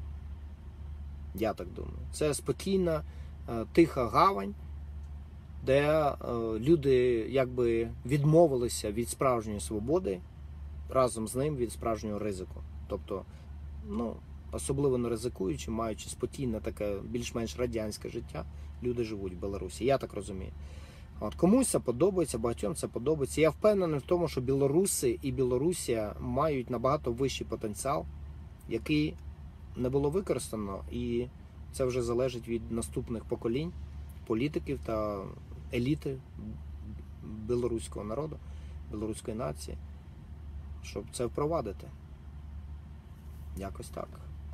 Я так думаю. Це спокійна, тиха гавань, де люди якби відмовилися від справжньої свободи, разом з ним від справжнього ризику. Тобто, особливо не ризикуючи, маючи спокійне таке більш-менш радянське життя, люди живуть в Білорусі. Я так розумію. От комусь це подобається, багатьом це подобається. Я впевнений в тому, що білоруси і Білорусія мають набагато вищий потенціал, який не було використано, і це вже залежить від наступних поколінь, політиків та еліти білоруського народу, білоруської нації, щоб це впровадити. Якось так.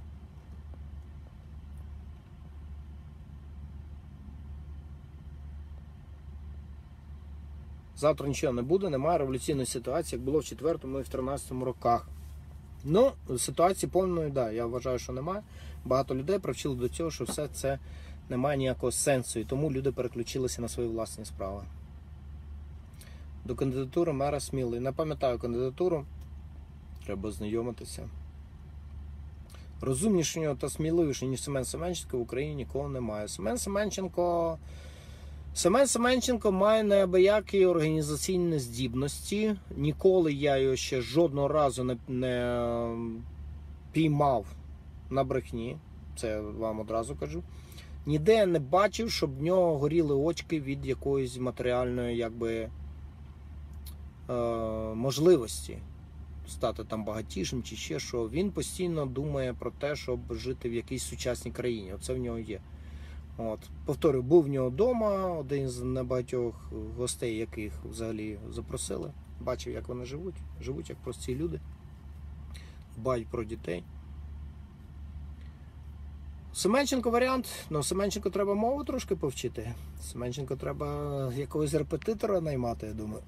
Завтра нічого не буде, немає революційної ситуації, як було в 4-му і в 13-му роках. Ну, ситуації повної, да, я вважаю, що немає. Багато людей привчили до цього, що все це не має ніякого сенсу, і тому люди переключилися на свої власні справи. До кандидатури мера Сміли. Не пам'ятаю кандидатуру, треба знайомитися. Розумнішого та сміливішого, ніж Семен Семенченко, в Україні нікого немає. Семен Семенченко має неабиякі організаційні здібності. Ніколи я його ще жодного разу не піймав на брехні. Це вам одразу кажу. Ніде я не бачив, щоб в нього горіли очки від якоїсь матеріальної можливості стати там багатішим чи ще що. Він постійно думає про те, щоб жити в якійсь сучасній країні. Оце в нього є. От. Повторюю, був в нього вдома, один з небагатьох гостей, яких взагалі запросили. Бачив, як вони живуть. Живуть як прості люди. Дбають про дітей. Семенченко варіант. Ну, Семенченко треба мову трошки повчити. Семенченко треба якогось репетитора наймати, я думаю.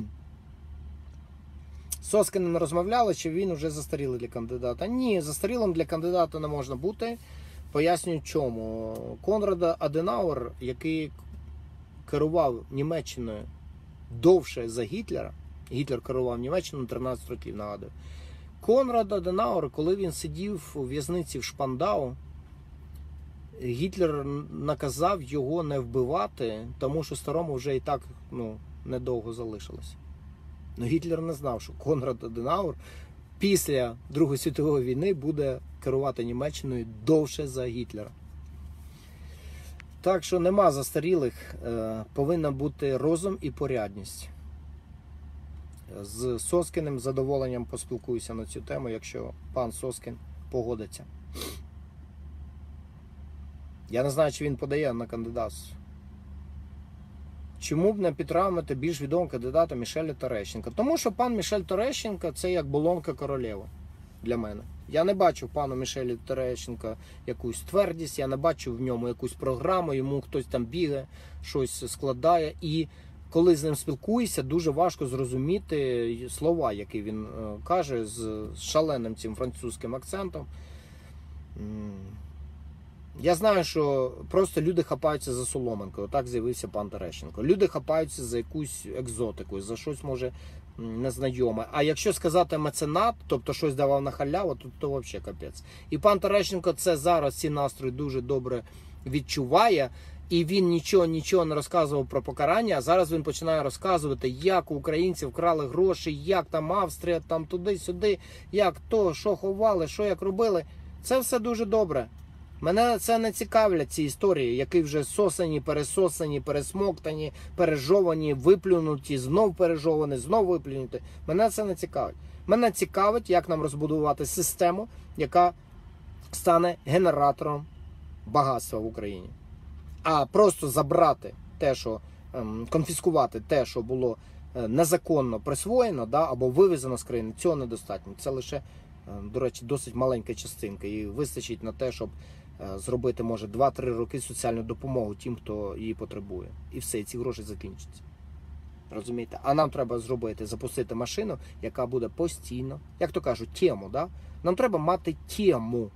З Соскіним розмовляли, чи він вже застарілий для кандидата. Ні, застарілим для кандидата не можна бути. Пояснюю чому. Конрад Аденауер, який керував Німеччиною довше за Гітлера, Гітлер керував Німеччиною 13 років, нагадую. Конрад Аденауер, коли він сидів у в'язниці в Шпандау, Гітлер наказав його не вбивати, тому що старому вже і так недовго залишилося. Но Гітлер не знав, що Конрад Аденауер після Другої світової війни буде керувати Німеччиною довше за Гітлера. Так що нема застарілих, повинна бути розум і порядність. З Соскіним з задоволенням поспілкуюся на цю тему, якщо пан Соскін погодиться. Я не знаю, чи він подає на кандидатство. Чому б не підтримати більш відомого кандидата Мішеля Терещенка? Тому що пан Мішель Терещенко – це як Болонка королева для мене. Я не бачу в пану Мішелі Терещенка якусь твердість, я не бачу в ньому якусь програму, йому хтось там бігає, щось складає. І коли з ним спілкуєшся, дуже важко зрозуміти слова, які він каже з шаленим цим французьким акцентом. Я знаю, що просто люди хапаються за соломинку. Отак з'явився пан Терещенко. Люди хапаються за якусь екзотику, за щось, може, незнайоме. А якщо сказати меценат, тобто щось давав на халяву, то взагалі капець. І пан Терещенко це зараз ці настрої дуже добре відчуває. І він нічого не розказував про покарання, а зараз він починає розказувати, як у українців крали гроші, як там Австрія, там туди-сюди, як то, що ховали, що як робили. Це все дуже добре. Мене це не цікавлять, ці історії, які вже сосані, пересосані, пересмоктані, пережовані, виплюнуті, знов пережовані, знов виплюнуті. Мене це не цікавить. Мене цікавить, як нам розбудувати систему, яка стане генератором багатства в Україні. А просто забрати те, що конфіскувати те, що було незаконно присвоєно, або вивезено з країни, цього недостатньо. Це лише, до речі, досить маленька частинка. І вистачить на те, щоб зробити, може, 2-3 роки соціальну допомогу тим, хто її потребує. І все, і ці гроші закінчаться. Розумієте? А нам треба запустити машину, яка буде постійно, як то кажуть, тему. Нам треба мати тему.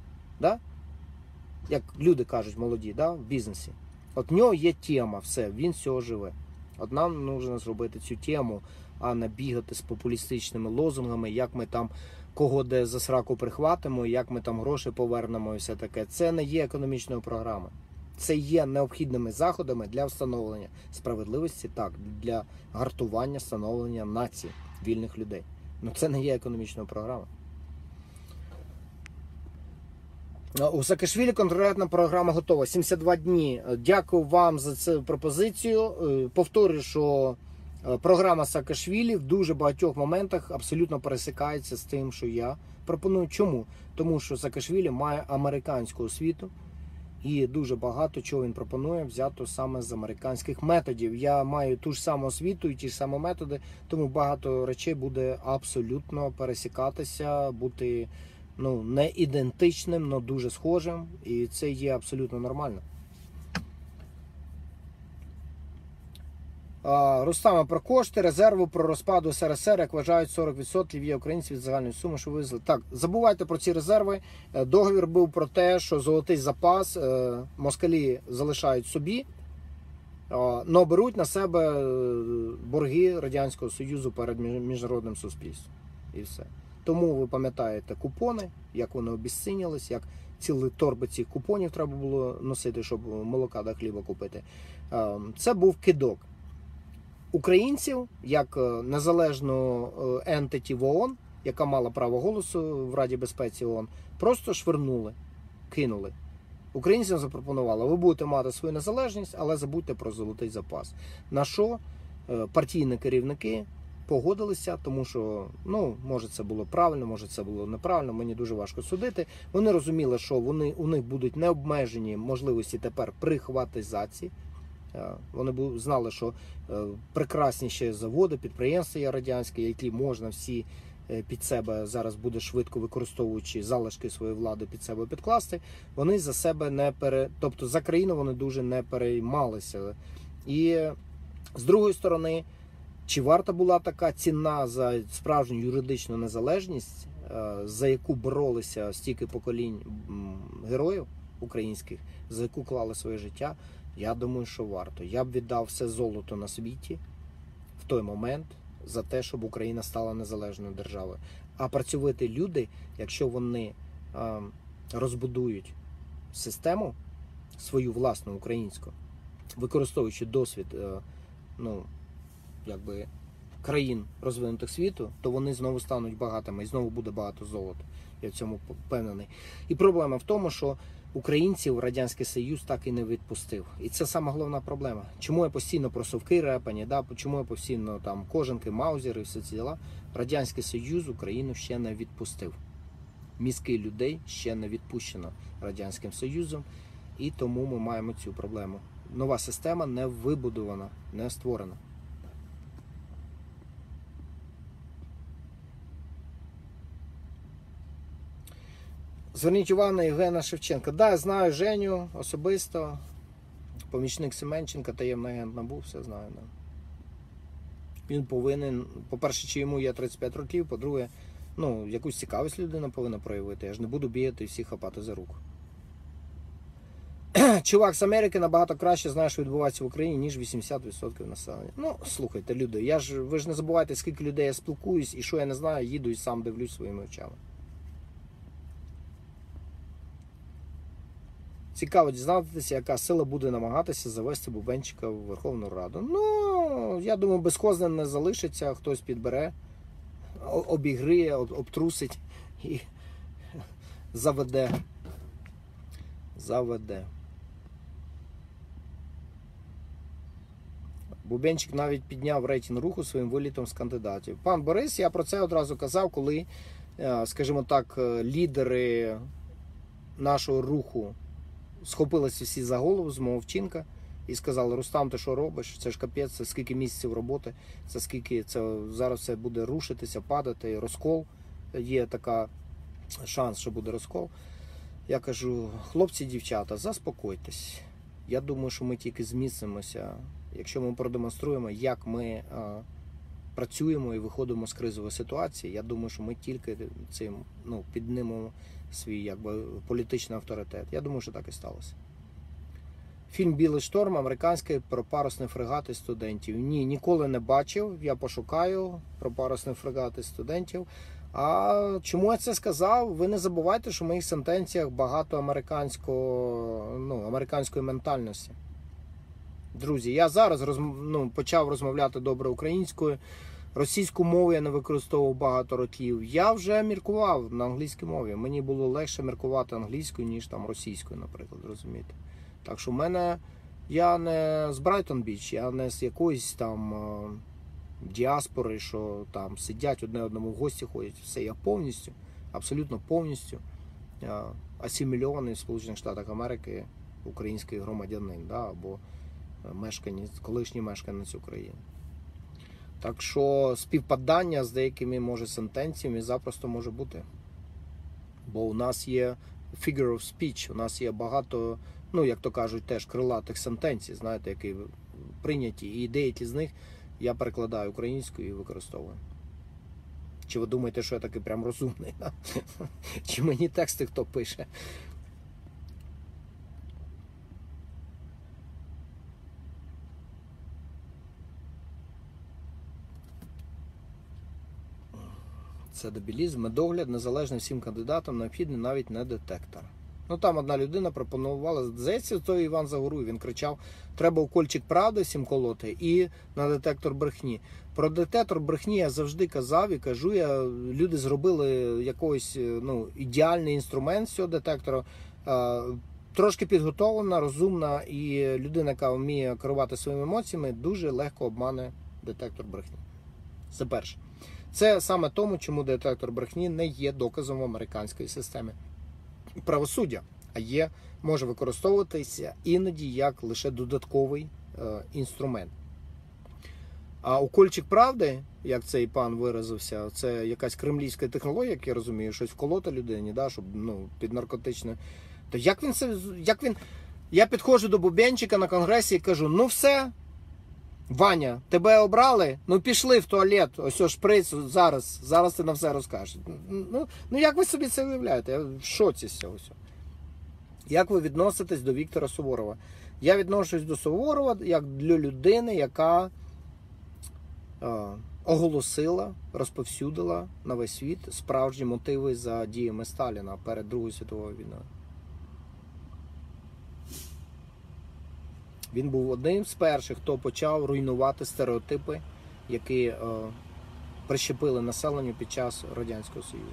Як люди кажуть молоді, в бізнесі. От в нього є тема, все, він з цього живе. От нам потрібно зробити цю тему, а не бігати з популістичними лозунгами, як ми там кого де за сраку прихватимо, як ми там гроші повернемо і все таке. Це не є економічною програмою. Це є необхідними заходами для встановлення справедливості, так, для гартування, встановлення нації, вільних людей. Але це не є економічною програмою. У Саакашвілі конкретна програма готова. 72 дні. Дякую вам за цю пропозицію. Повторюю, що програма Саакашвілі в дуже багатьох моментах абсолютно пересікається з тим, що я пропоную. Чому? Тому що Саакашвілі має американську освіту. І дуже багато чого він пропонує взято саме з американських методів. Я маю ту ж саму освіту і ті ж самі методи, тому багато речей буде абсолютно пересікатися, бути не ідентичним, але дуже схожим. І це є абсолютно нормально. Рустаме, про кошти, резерву, про розпаду СРСР, як вважають, 40% є українців від загальної суми, що вивезли. Так, забувайте про ці резерви. Договір був про те, що золотий запас москалі залишають собі, але беруть на себе борги Радянського Союзу перед міжнародним суспільством. І все. Тому ви пам'ятаєте купони, як вони обіцінились, як цілі торби цих купонів треба було носити, щоб молока та хліба купити. Це був кидок. Українців, як незалежну ентиті в ООН, яка мала право голосу в Раді безпеці ООН, просто швирнули, кинули. Українцям запропонували: ви будете мати свою незалежність, але забудьте про золотий запас. На що партійні керівники погодилися, тому що, може це було правильно, може це було неправильно, мені дуже важко судити. Вони розуміли, що у них будуть необмежені можливості тепер прихватизації. Вони знали, що прекрасні ще заводи, підприємства є радянські, які можна всі під себе зараз буде швидко, використовуючи залишки своєї влади, під себе підкласти. Вони за себе тобто за країну вони дуже не переймалися. І з другої сторони, чи варта була така ціна за справжню юридичну незалежність, за яку боролися стільки поколінь героїв українських, за яку клали своє життя? Я думаю, що варто. Я б віддав все золото на світі в той момент за те, щоб Україна стала незалежною державою. А працьовиті люди, якщо вони розбудують систему свою власну українську, використовуючи досвід країн розвинутих світу, то вони знову стануть багатими і знову буде багато золота. Я в цьому впевнений. І проблема в тому, що українців Радянський Союз так і не відпустив. І це сама головна проблема. Чому я постійно про совки репані, чому я постійно там кожанки, маузери і всі ці діла? Радянський Союз Україну ще не відпустив. Мізки людей ще не відпущено Радянським Союзом. І тому ми маємо цю проблему. Нова система не вибудована, не створена. Зверніть увагу на Євгена Шевченка. Да, я знаю Женю особисто, помічник Семенченка, таємний агент НАБУ, все знаю. Да. Він повинен, по-перше, чи йому є 35 років, по-друге, якусь цікавість людина повинна проявити. Я ж не буду бігати і всіх хапати за руку. Чувак з Америки набагато краще знає, що відбувається в Україні, ніж 80% населення. Слухайте, люди, ви ж не забувайте, скільки людей я спілкуюсь, і що я не знаю, їду і сам дивлюсь своїми очами. Цікаво дізнатися, яка сила буде намагатися завести Бубенчика в Верховну Раду. Я думаю, безхозним не залишиться, хтось підбере, обігриє, обтрусить і заведе. Бубенчик навіть підняв рейтинг руху своїм вилітом з кандидатів. Пан Борис, я про це одразу казав, коли, скажімо так, лідери нашого руху схопилися всі за голову з мого вчинка і сказали: Рустам, ти що робиш? Це ж капець, це скільки місяців роботи, це скільки зараз все буде рушитися, падати, розкол. Є така шанс, що буде розкол. Я кажу: хлопці, дівчата, заспокойтесь. Я думаю, що ми тільки зміцнимося, якщо ми продемонструємо, як ми працюємо і виходимо з кризової ситуації. Я думаю, що ми тільки цим піднімемо свій політичний авторитет. Я думаю, що так і сталося. Фільм «Білий шторм» американський про парусні фрегати студентів. Ні, ніколи не бачив. Я пошукаю про парусні фрегати студентів. А чому я це сказав? Ви не забувайте, що в моїх сентенціях багато американської ментальності. Друзі, я зараз почав розмовляти добре українською. Російську мову я не використовував багато років. Я вже міркував на англійській мові. Мені було легше міркувати англійською, ніж там російською, наприклад, розумієте. Так що в мене, я не з Брайтон-Біч, я не з якоїсь там діаспори, що там сидять одне одному в гості ходять. Все, я повністю, абсолютно повністю асимільований в Сполучених Штатах Америки український громадянин, да, або колишній мешканець України. Так що співпадання з деякими, може, сентенціями запросто може бути. Бо у нас є figure of speech, у нас є багато, ну, як то кажуть, теж крилатих сентенцій, знаєте, які прийняті. І деякі з них я перекладаю українською і використовую. Чи ви думаєте, що я такий прям розумний? Чи мені тексти хто пише? Це дебілізм, медогляд незалежно всім кандидатам необхідний навіть не детектор. Ну там одна людина пропонувала, здається, той Іван Загоруй, він кричав, треба укольчик правди всім колоти і на детектор брехні. Про детектор брехні я завжди казав і кажу, люди зробили якийсь ідеальний інструмент з цього детектора, трошки підготовлена, розумна і людина, яка вміє керувати своїми емоціями, дуже легко обмане детектор брехні. Це перше. Це саме тому, чому детектор брехні не є доказом в американської системи правосуддя, а може використовуватися іноді як лише додатковий інструмент. А укольчик правди, як цей пан виразився, це якась кремлівська технологія, як я розумію, щось вколоти людині, да, щоб під наркотичне. То як він... Я підходжу до Бубенчика на конгресі і кажу, ну все, Ваня, тебе обрали? Ну пішли в туалет, ось шприц, зараз ти нам все розкажеш. Ну як ви собі це уявляєте? Я в шоці з цього. Як ви відноситесь до Віктора Суворова? Я відношусь до Суворова як до людини, яка оголосила, розповсюдила на весь світ справжні мотиви за діями Сталіна перед Другою світовою війною. Він був одним з перших, хто почав руйнувати стереотипи, які прищепили населенню під час Радянського Союзу.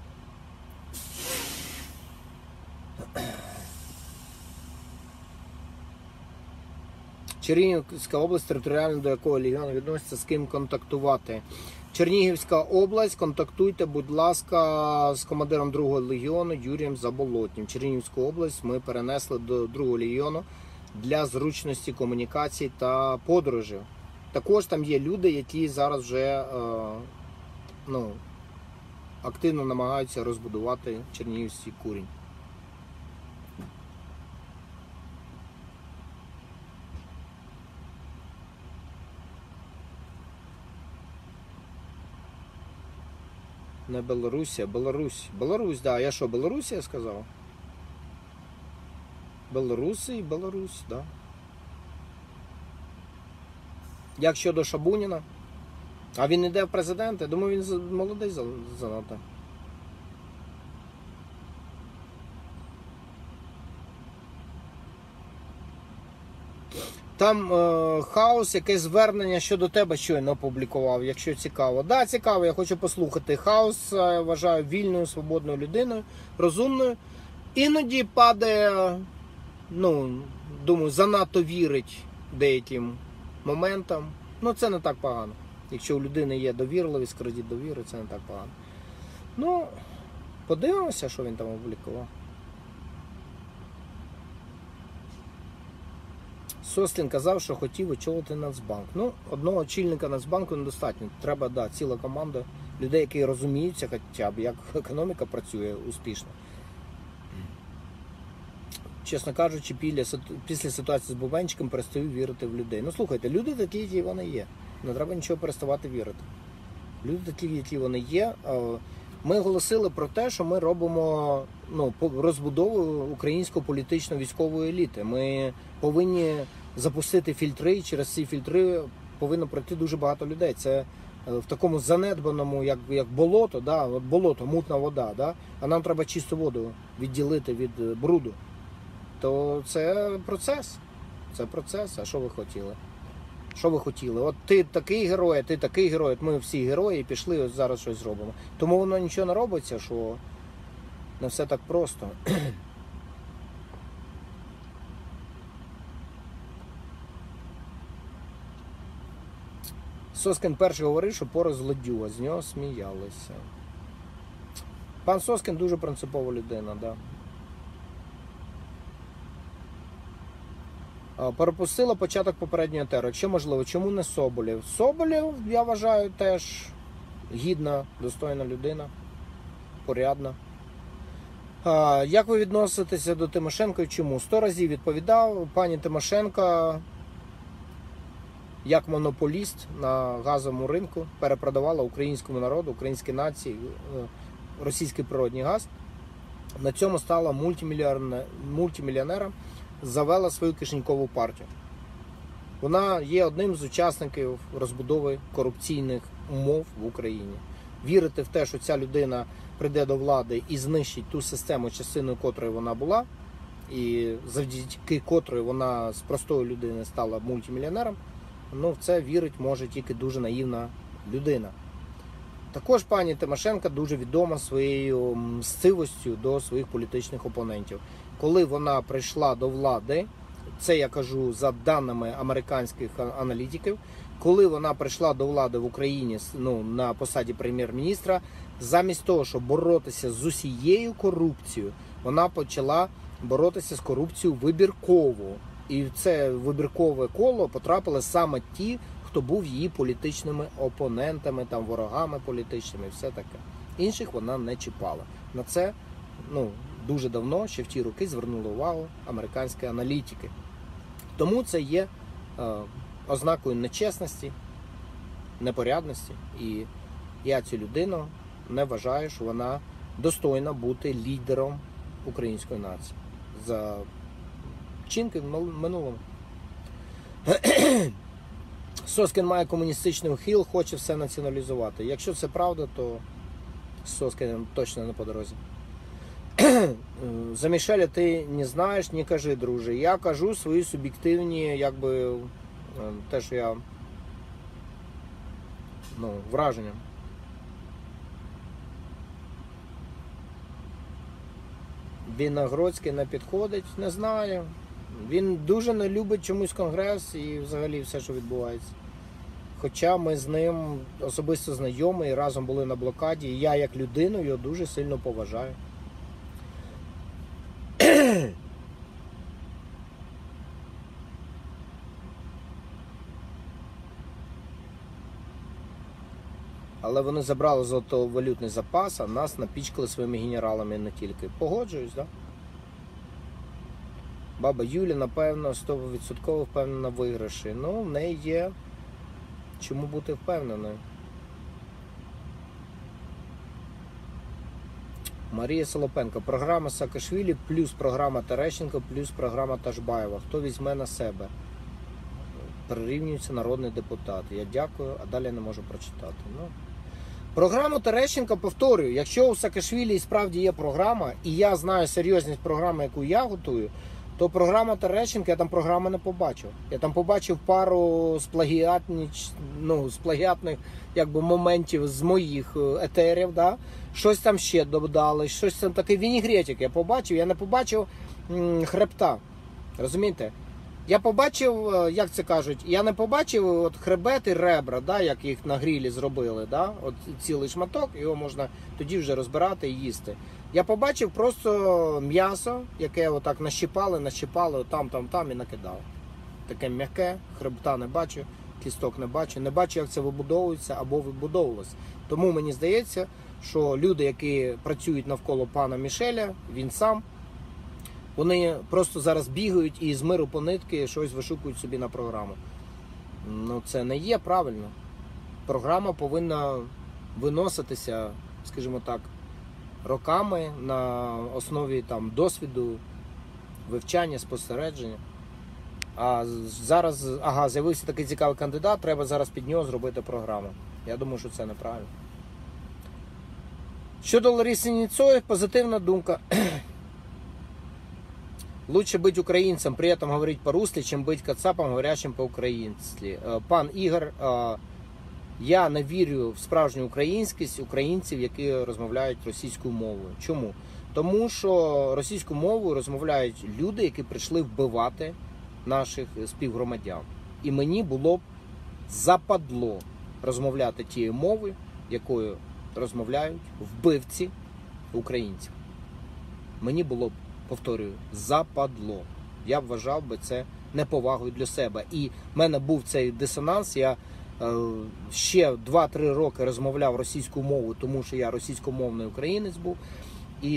Чернігівська область, територіально до якого легіону відноситься, з ким контактувати. Чернігівська область, контактуйте, будь ласка, з командиром 2-го легіону Юрієм Заболотнім. Чернігівську область ми перенесли до 2-го легіону для зручності комунікацій та подорожів. Також там є люди, які зараз вже активно намагаються розбудувати Чернігівський курінь. Не Білорусія, Білорусь. Білорусь, да. Я що, Білорусія сказав? Білоруси і Білорусь, да. Як щодо Шабуніна? А він іде в президенти? Я думаю, він молодий занадто. Там Хаус, якесь звернення щодо тебе щойно опублікував, якщо цікаво. Да, цікаво, я хочу послухати. Хаус вважаю вільною, свободною людиною, розумною. Іноді падає, думаю, занадто вірить деяким моментам. Це не так погано. Якщо у людини є довірливість, кредит довіри, це не так погано. Подивимося, що він там опублікував. Сослін казав, що хотів очолити Нацбанк. Одного очільника Нацбанку недостатньо. Треба, ціла команда людей, які розуміються хоча б, як економіка працює успішно. Чесно кажучи, після ситуації з Бубенчиком перестаю вірити в людей. Слухайте, люди такі, які вони є. Не треба нічого переставати вірити. Люди такі, які вони є. Ми оголосили про те, що ми робимо розбудову української політично-військової еліти. Ми повинні запустити фільтри, і через ці фільтри повинно пройти дуже багато людей. Це в такому занедбаному, як болото, болото, мутна вода, а нам треба чисту воду відділити від бруду. То це процес. Це процес. А що ви хотіли? Що ви хотіли? От ти такий герой, а ти такий герой, от ми всі герої і пішли, ось зараз щось зробимо. Тому воно нічого не робиться, що не все так просто. Соскін перший говорив, що Порох злодюга, з нього сміялися. Пан Соскін дуже принципова людина, да. Пропустила початок попереднього етеру. Якщо можливо, чому не Соболєв? Соболєв, я вважаю, теж гідна, достойна людина, порядна. Як ви відноситеся до Тимошенко і чому? 100 разів відповідав, пані Тимошенко, як монополіст на газовому ринку, перепродавала українському народу, українській нації російський природний газ. На цьому стала мультимільйонером, завела свою кишенькову партію. Вона є одним з учасників розбудови корупційних умов в Україні. Вірити в те, що ця людина прийде до влади і знищить ту систему, частиною котрої вона була, і завдяки котрої вона з простої людини стала мультимільйонером, ну в це вірить може тільки дуже наївна людина. Також пані Тимошенко дуже відома своєю мстивостю до своїх політичних опонентів. Коли вона прийшла до влади, це я кажу за даними американських аналітиків, коли вона прийшла до влади в Україні на посаді прем'єр-міністра, замість того, щоб боротися з усією корупцією, вона почала боротися з корупцією вибірково. І в це вибіркове коло потрапили саме ті, хто був її політичними опонентами, там, ворогами політичними і все таке. Інших вона не чіпала. На це дуже давно, ще в ті роки, звернули увагу американські аналітики. Тому це є ознакою нечесності, непорядності. І я цю людину не вважаю, що вона достойна бути лідером української нації за вчинки в минулому. Соскін має комуністичний ухил, хоче все націоналізувати. Якщо це правда, то Соскін точно не по дорозі. За Мішеля ти не знаєш, не кажи, друже. Я кажу свої суб'єктивні, те, що я, враження. Виногродський не підходить, не знаю. Він дуже не любить чомусь Конгрес і взагалі все, що відбувається. Хоча ми з ним особисто знайомі і разом були на блокаді, і я як людину його дуже сильно поважаю. Але вони забрали золотовалютний запас, а нас напічкали своїми генералами не тільки. Погоджуюсь, так? Да? Баба Юля, напевно, 100% впевнена в виграші. В неї є чому бути впевненою. Марія Солопенко. Програма Саакашвілі плюс програма Терещенко плюс програма Ташбаєва. Хто візьме на себе? Прирівнюється народний депутат. Я дякую, а далі не можу прочитати. Програму Терещенка, повторюю, якщо у Саакашвілі і справді є програма, і я знаю серйозність програми, яку я готую, то програма Терещенка, я там програми не побачив. Я там побачив пару плагіатних моментів з моїх етерів, да? Щось там ще додали, щось там такий вінігретик я побачив, я не побачив хребта, розумієте? Я побачив, як це кажуть, я не побачив хребет і ребра, да, як їх на грілі зробили, да? От цілий шматок, його можна тоді вже розбирати і їсти. Я побачив просто м'ясо, яке отак нащипали, там і накидали. Таке м'яке, хребта не бачу, кісток не бачу, як це вибудовується або вибудовувалося. Тому мені здається, що люди, які працюють навколо пана Мішеля, він сам, вони просто зараз бігають і з миру по нитки щось вишукують собі на програму. Це не є правильно. Програма повинна виноситися, скажімо так, роками на основі досвіду, вивчання, спостереження. А зараз, з'явився такий цікавий кандидат, треба зараз під нього зробити програму. Я думаю, що це неправильно. Щодо Лариси Ніцої, позитивна думка. Лучше быть украинцем, при этом говорить по-русски, чем быть кацапом, говорящим по-українськи. Пан Ігор, я не вірю в справжню українськість українців, які розмовляють російською мовою. Чому? Тому що російською мовою розмовляють люди, які прийшли вбивати наших співгромадян. І мені було б западло розмовляти тією мовою, якою розмовляють вбивці українців. Мені було б, повторюю, западло. Я б вважав би це неповагою для себе. І в мене був цей дисонанс. Я ще 2-3 роки розмовляв російською мовою, тому що я російськомовний українець був. І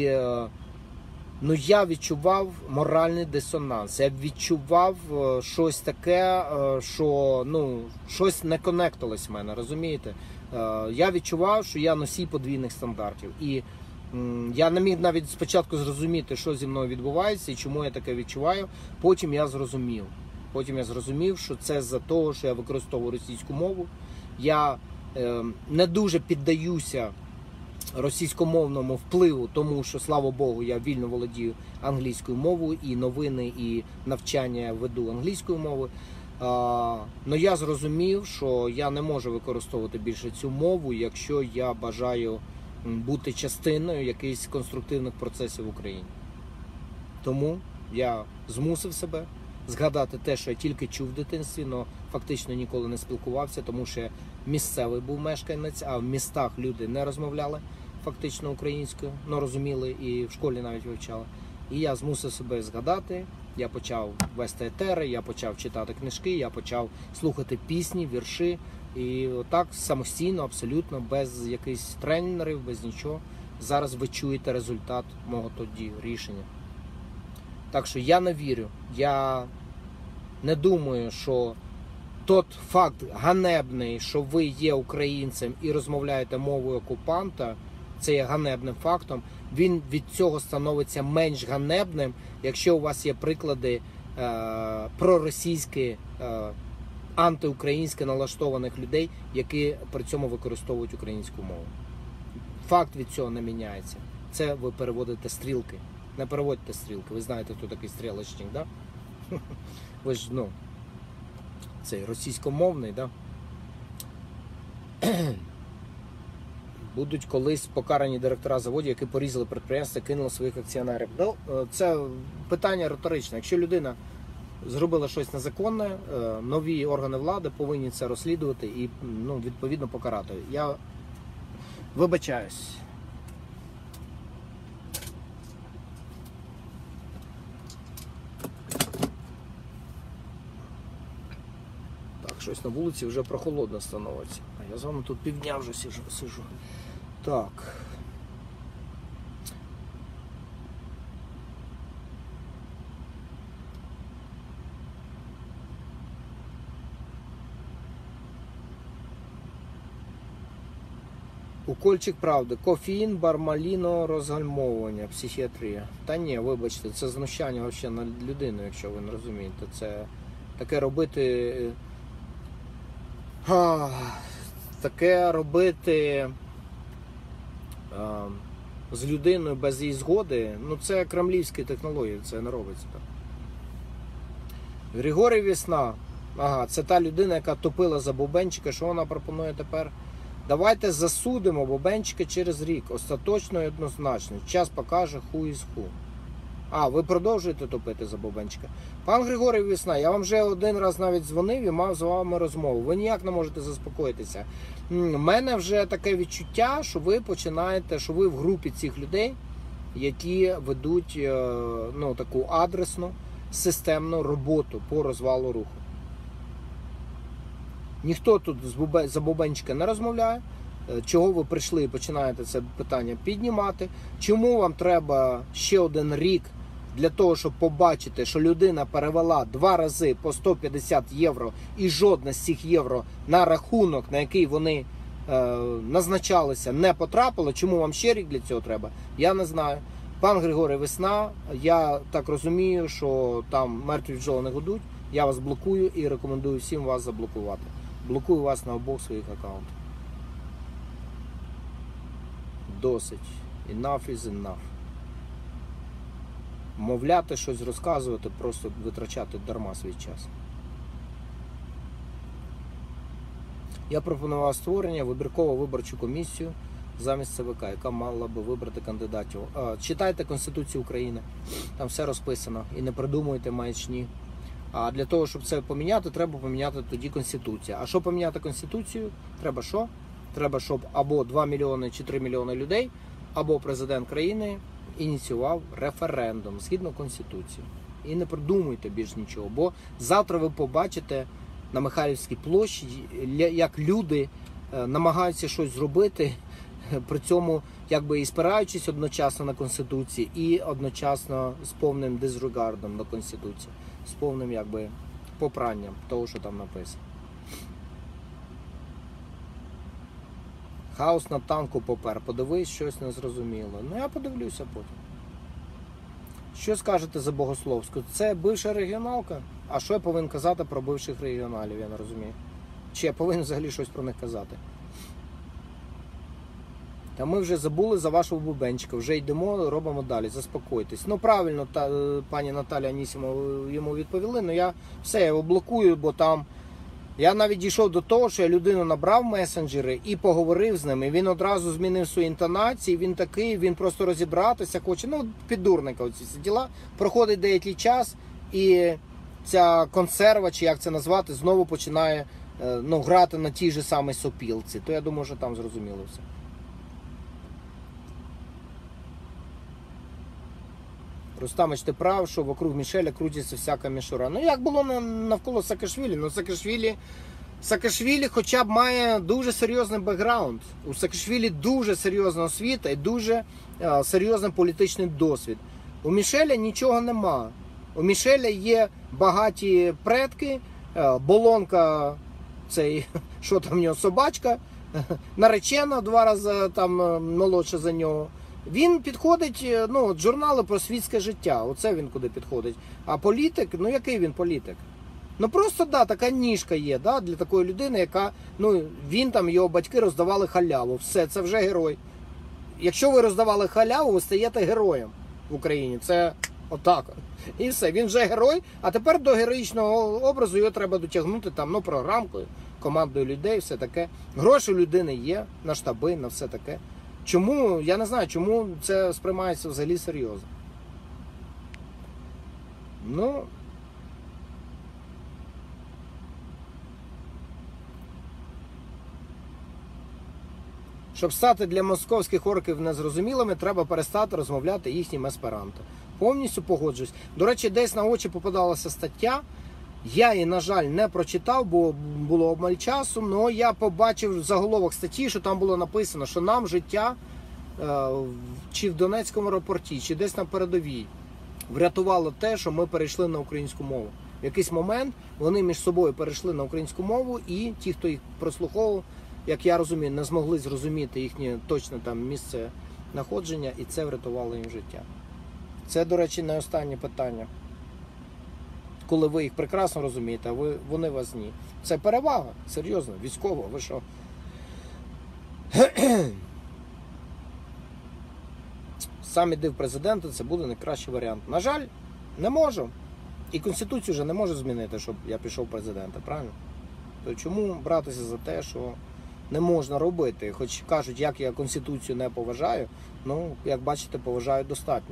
я відчував моральний дисонанс. Я відчував щось таке, що щось не конектилось в мене, розумієте? Я відчував, що я носій подвійних стандартів. І я не міг навіть спочатку зрозуміти, що зі мною відбувається і чому я таке відчуваю. Потім я зрозумів, що це з-за того, що я використовую російську мову. Я не дуже піддаюся російськомовному впливу, тому що, слава Богу, я вільно володію англійською мовою, і новини, і навчання веду англійською мовою. Но я зрозумів, що я не можу використовувати більше цю мову, якщо я бажаю бути частиною якихось конструктивних процесів в Україні. Тому я змусив себе згадати те, що я тільки чув в дитинстві, але фактично ніколи не спілкувався, тому що я місцевий був мешканець, а в містах люди не розмовляли фактично українською, але розуміли і в школі навіть вивчали. І я змусив себе згадати, я почав вести етери, я почав читати книжки, я почав слухати пісні, вірші. І отак самостійно, абсолютно, без якихось тренерів, без нічого. Зараз ви чуєте результат мого тоді рішення. Так що я не вірю. Я не думаю, що той факт ганебний, що ви є українцем і розмовляєте мовою окупанта, це є ганебним фактом. Він від цього становиться менш ганебним, якщо у вас є приклади проросійські, антиукраїнськи налаштованих людей, які при цьому використовують українську мову. Факт від цього не міняється. Це ви переводите стрілки. Не переводьте стрілки. Ви знаєте, хто такий стрілочник, да? Ви ж, цей російськомовний, да? Будуть колись покарані директора заводів, які порізали підприємства, кинули своїх акціонерів. Це питання риторичне. Якщо людина зробила щось незаконне, нові органи влади повинні це розслідувати і відповідно покарати. Я вибачаюсь. Так, щось на вулиці вже прохолодно становиться. А я з вами тут півдня вже сижу. Так. Укольчик правди. Кофеїн, бармаліно, розгальмовування, психіатрія. Та ні, вибачте, це знущання взагалі над людиною, якщо ви не розумієте. Це таке робити... з людиною без її згоди, це кремлівські технології, це не робиться так. Григорій Весна. Це та людина, яка топила за Бубенчика. Що вона пропонує тепер? Давайте засудимо Бубенчика через рік. Остаточно і однозначно. Час покаже who is who. Ви продовжуєте топити за Бубенчика? Пан Григорій Весна, я вам вже один раз навіть дзвонив і мав з вами розмову. Ви ніяк не можете заспокоїтися. У мене вже таке відчуття, що ви починаєте, що ви в групі цих людей, які ведуть таку адресну, системну роботу по розвалу руху. Ніхто тут за Бубенчика не розмовляє. Чого ви прийшли і починаєте це питання піднімати? Чому вам треба ще один рік для того, щоб побачити, що людина перевела 2 рази по 150 євро і жодна з цих євро на рахунок, на який вони назначалися, не потрапила? Чому вам ще рік для цього треба? Я не знаю. Пан Григорій Весна, я так розумію, що там мертві бджоли не гудуть. Я вас блокую і рекомендую всім вас заблокувати. Блокую вас на обох своїх аккаунтах. Досить. Enough is enough. мовляти, щось розказувати, просто витрачати дарма свій час. Я пропонував створення вибірково-виборчу комісію замість ЦВК, яка мала би вибрати кандидатів. Читайте Конституцію України, там все розписано, і не придумуйте маячні. А для того, щоб це поміняти, треба поміняти тоді Конституцію. А щоб поміняти Конституцію, треба що? Треба, щоб або 2 мільйони чи 3 мільйони людей, або президент країни ініціював референдум згідно Конституції. І не придумуйте більш нічого, бо завтра ви побачите на Михайлівській площі, як люди намагаються щось зробити, при цьому якби і спираючись одночасно на Конституцію, і одночасно з повним дизрегардом на Конституції, з повним якби попранням того, що там написано. Хаос на танку попер. Подивись, щось незрозуміло. Ну я подивлюся потім. Що скажете за Богословську? Це бивша регіоналка? А що я повинен казати про бивших регіоналів, я не розумію. Чи я повинен взагалі щось про них казати? Та ми вже забули за вашого бубенчика, вже йдемо, робимо далі, заспокойтесь. Ну правильно, пані Наталя Анісімова йому відповіли, але я все, я його блокую, бо там... Я навіть дійшов до того, що я людину набрав в месенджери і поговорив з ним. І він одразу змінив свої інтонації, він такий, він просто розібратися хоче. Ну, піддурника оці всі діла. Проходить деякий час, і ця консерва, чи як це назвати, знову починає грати на тій же самій сопілці. То я думаю, що там зрозуміло все. Рустамич, ти прав, що вокруг Мішеля крутиться всяка мішура. Ну як було навколо Саакашвілі? Ну Саакашвілі хоча б має дуже серйозний бекграунд. У Саакашвілі дуже серйозна освіта і дуже серйозний політичний досвід. У Мішеля нічого нема. У Мішеля є багаті предки, Болонка, цей, що там в нього, собачка, наречена 2 рази там молодша за нього. Він підходить, журнали про світське життя, оце він куди підходить. А політик, який він політик? Ну просто, така ніжка є, для такої людини, яка, він там, його батьки роздавали халяву, все, це вже герой. Якщо ви роздавали халяву, ви стаєте героєм в Україні, це отак. І все, він вже герой, а тепер до героїчного образу його треба дотягнути там, програмкою, командою людей, все таке. Гроші у людини є, на штаби, на все таке. Чому, я не знаю, чому це сприймається взагалі серйозно. Щоб стати для московських орків незрозумілими, треба перестати розмовляти їхнім есперанто. Повністю погоджуюсь. До речі, десь на очі попадалася стаття. Я її, на жаль, не прочитав, бо було обмаль часу, але я побачив заголовок статті, що там було написано, що нам життя чи в Донецькому аеропорті, чи десь на передовій врятувало те, що ми перейшли на українську мову. В якийсь момент вони між собою перейшли на українську мову, і ті, хто їх прослуховував, як я розумію, не змогли зрозуміти їхнє точне там місце знаходження, і це врятувало їм життя. Це, до речі, не останнє питання. Коли ви їх прекрасно розумієте, а вони вас ні. Це перевага, серйозно, військова, ви що? Сам іди в президенти, це буде найкращий варіант. На жаль, не можу. І Конституцію вже не можу змінити, щоб я пішов в президенти, правильно? То чому братися за те, що не можна робити? Хоч кажуть, як я Конституцію не поважаю, як бачите, поважаю достатньо.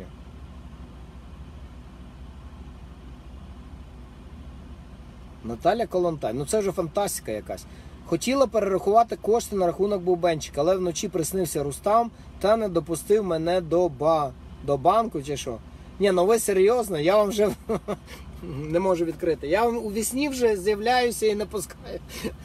Наталя Колонтай. Це вже фантастика якась. Хотіла перерахувати кошти на рахунок бубенчика, але вночі приснився Рустам та не допустив мене до банку чи що. Ні, ви серйозно? Я вам вже не можу відкрити. Я вам у вісні вже з'являюся і не пускаю.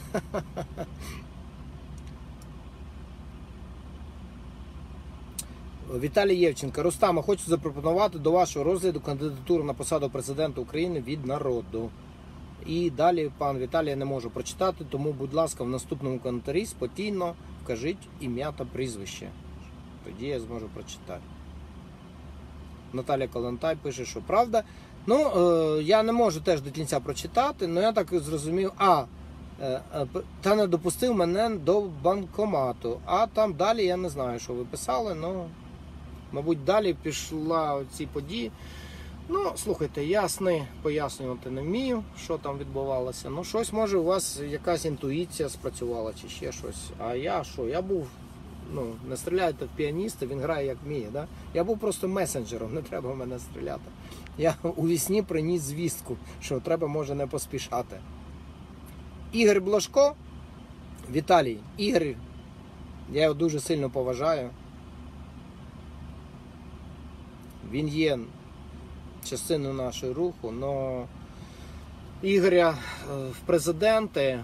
Віталій Євченко. Рустаме, хочу запропонувати до вашого розгляду кандидатуру на посаду президента України від народу. І далі, пан Віталій, я не можу прочитати, тому, будь ласка, в наступному коментарі спокійно вкажіть ім'я та прізвище. Тоді я зможу прочитати. Наталя Колонтай пише, що правда. Я не можу теж до кінця прочитати, але я так зрозумів. Та не допустив мене до банкомату. А там далі я не знаю, що ви писали, мабуть, далі пішла ці події. Ну, слухайте, я сни пояснювати не вмію, що там відбувалося. Ну, щось, може, у вас якась інтуїція спрацювала чи ще щось. А я що? Я був, ну, не стріляйте в піаніста, він грає як вміє, да? Я був просто месенджером, не треба в мене стріляти. Я у вісні приніс звістку, що треба, може, не поспішати. Ігор Блажко, Віталій, Ігор, я його дуже сильно поважаю. Він є частиною нашого руху, але Ігоря в президенти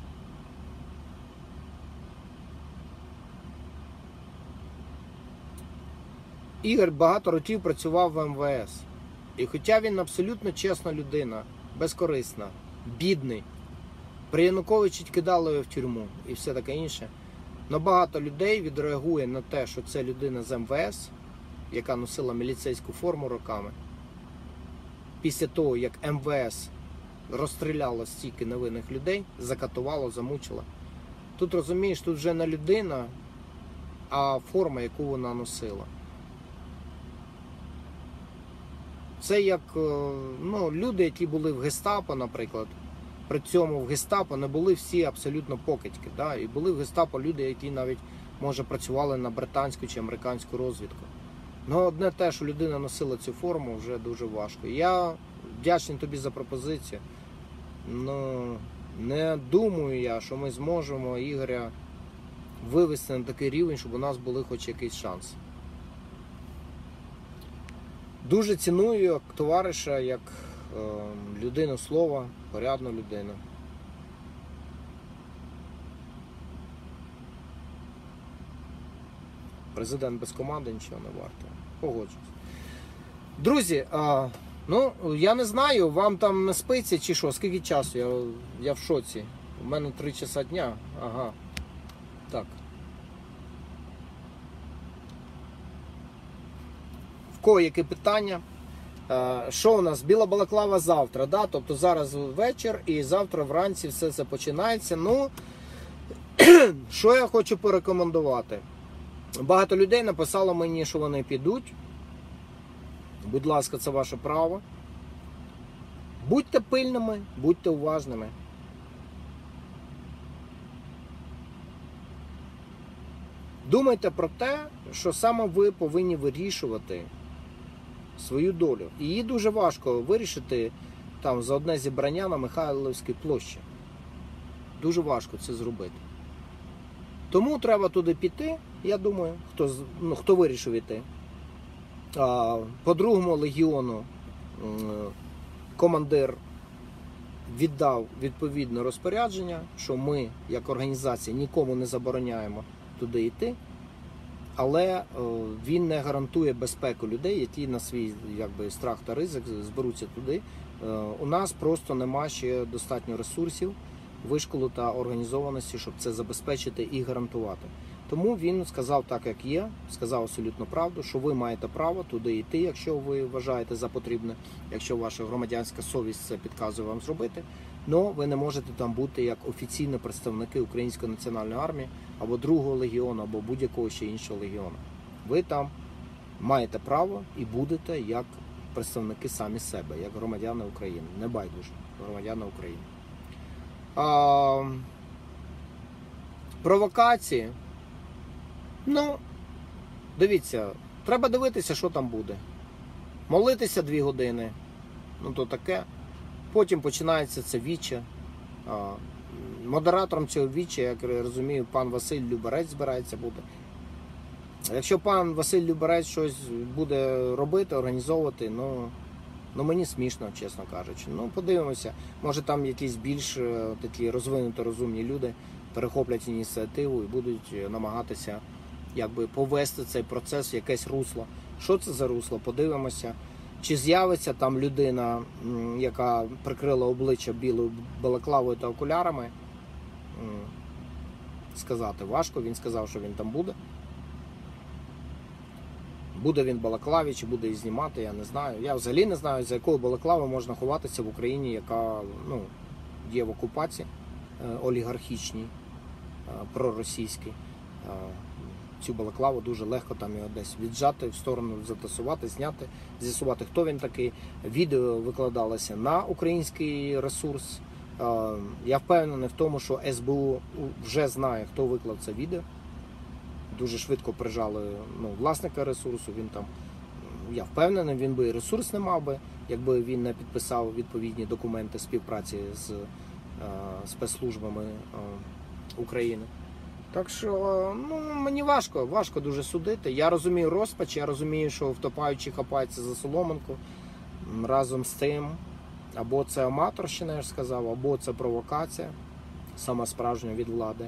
Ігор багато років працював в МВС. І хоча він абсолютно чесна людина, безкорисна, бідний, при Януковичі кидали його в тюрму і все таке інше, але багато людей відреагує на те, що це людина з МВС, яка носила міліцейську форму роками, після того, як МВС розстріляло стільки невинних людей, закатувало, замучило. Тут, розумієш, тут вже не людина, а форма, яку вона носила. Це як, ну, люди, які були в гестапо, наприклад. При цьому в гестапо не були всі абсолютно покидьки. Да? І були в гестапо люди, які навіть, може, працювали на британську чи американську розвідку. Ну, одне те, що людина носила цю форму, вже дуже важко. Я вдячний тобі за пропозицію. Ну, не думаю я, що ми зможемо Ігоря вивести на такий рівень, щоб у нас були хоч якийсь шанс. Дуже ціную як товариша, як людину слова, порядну людину. Президент без команди нічого не варто. Погоджуюсь. Друзі, ну, я не знаю, вам там не спиться чи що, скільки часу, я в шоці. У мене 3 часа дня, ага, так. В кого які питання? Що у нас? Біла балаклава завтра, да? Тобто зараз вечір і завтра вранці все це починається. Ну, що я хочу порекомендувати? Багато людей написало мені, що вони підуть. Будь ласка, це ваше право. Будьте пильними, будьте уважними. Думайте про те, що саме ви повинні вирішувати свою долю. І її дуже важко вирішити там за одне зібрання на Михайлівській площі. Дуже важко це зробити. Тому треба туди піти, я думаю, хто вирішив іти. По 2-му легіону командир віддав відповідне розпорядження, що ми, як організація, нікому не забороняємо туди йти, але він не гарантує безпеку людей, які на свій страх та ризик зберуться туди. У нас просто нема ще достатньо ресурсів, вишколу та організованості, щоб це забезпечити і гарантувати. Тому він сказав так, як є, сказав абсолютно правду, що ви маєте право туди йти, якщо ви вважаєте за потрібне, якщо ваша громадянська совість це підказує вам зробити, але ви не можете там бути як офіційні представники Української національної армії, або 2-го легіону, або будь-якого ще іншого легіону. Ви там маєте право і будете як представники самі себе, як громадяни України, не байдуже, громадяни України. Провокації. Ну, дивіться, треба дивитися, що там буде. Молитися 2 години, ну то таке. Потім починається це віче. Модератором цього віче, як я розумію, пан Василь Люберець збирається бути. Якщо пан Василь Люберець щось буде робити, організовувати, ну мені смішно, чесно кажучи. Ну, подивимося, може там якісь більш такі розвинуті, розумні люди перехоплять ініціативу і будуть намагатися повести цей процес в якесь русло. Що це за русло? Подивимося. Чи з'явиться там людина, яка прикрила обличчя білою балаклавою та окулярами? Сказати важко. Він сказав, що він там буде. Буде він в балаклаві, чи буде її знімати, я не знаю. Я взагалі не знаю, за якою балаклавою можна ховатися в Україні, яка є в окупації олігархічній, проросійській. цю балаклаву дуже легко там його десь віджати в сторону, затасувати, зняти, з'ясувати, хто він такий. Відео викладалося на український ресурс. Я впевнений в тому, що СБУ вже знає, хто виклав це відео. Дуже швидко прижали власника ресурсу. Він там, я впевнений, він би і ресурс не мав би, якби він не підписав відповідні документи співпраці з спецслужбами України. Так що, мені важко дуже судити. Я розумію розпач, я розумію, що втопаючий хапається за соломинку. Разом з тим, або це аматорщина, я ж сказав, або це провокація, сама справжня від влади.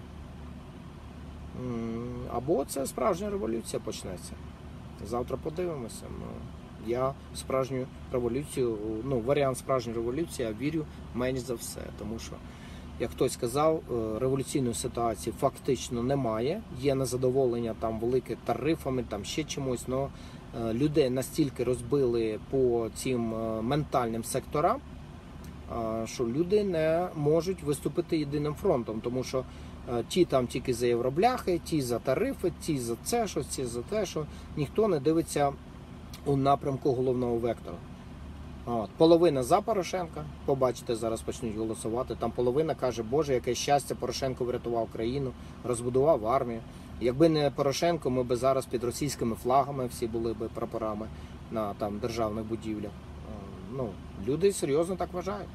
Або це справжня революція почнеться. Завтра подивимося. Я в справжню революцію, варіант справжньої революції я вірю менш за все. Тому що, як хтось сказав, революційної ситуації фактично немає. Є незадоволення там велике тарифами, там ще чимось, але людей настільки розбили по цим ментальним секторам, що люди не можуть виступити єдиним фронтом, тому що ті там тільки за євробляхи, ті за тарифи, ті за це, що ті за те, що ніхто не дивиться у напрямку головного вектора. Половина за Порошенка, побачите, зараз почнуть голосувати, там половина каже, Боже, яке щастя, Порошенко врятував країну, розбудував армію. Якби не Порошенко, ми б зараз під російськими флагами всі були б прапорами на там державних будівлях. Люди серйозно так вважають.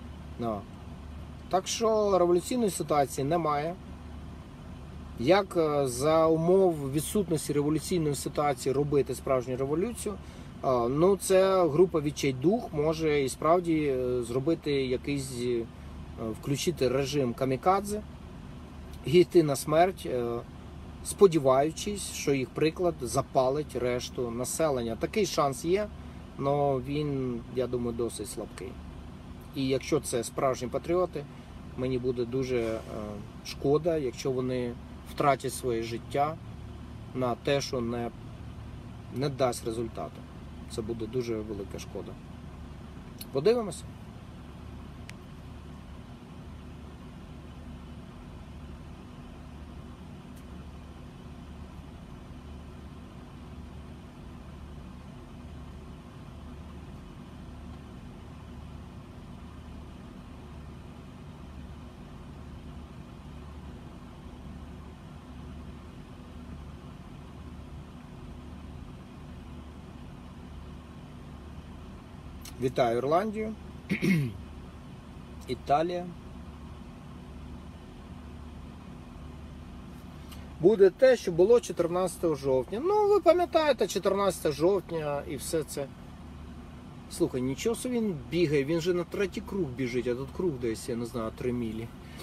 Так що революційної ситуації немає. Як за умов відсутності революційної ситуації робити справжню революцію? Це група відчайдух може і справді зробити якийсь, включити режим камікадзе і йти на смерть, сподіваючись, що їх приклад запалить решту населення. Такий шанс є, але він, я думаю, досить слабкий. І якщо це справжні патріоти, мені буде дуже шкода, якщо вони втратять своє життя на те, що не дасть результату. Це буде дуже велика шкода. Подивимося. Вітаю Ірландію, Італія. Буде те, що було 14 жовтня. Ви пам'ятаєте, 14 жовтня і все це. Слухай, нічого собі він бігає, він же на третій круг біжить, а тут круг десь, я не знаю, 3 мілі.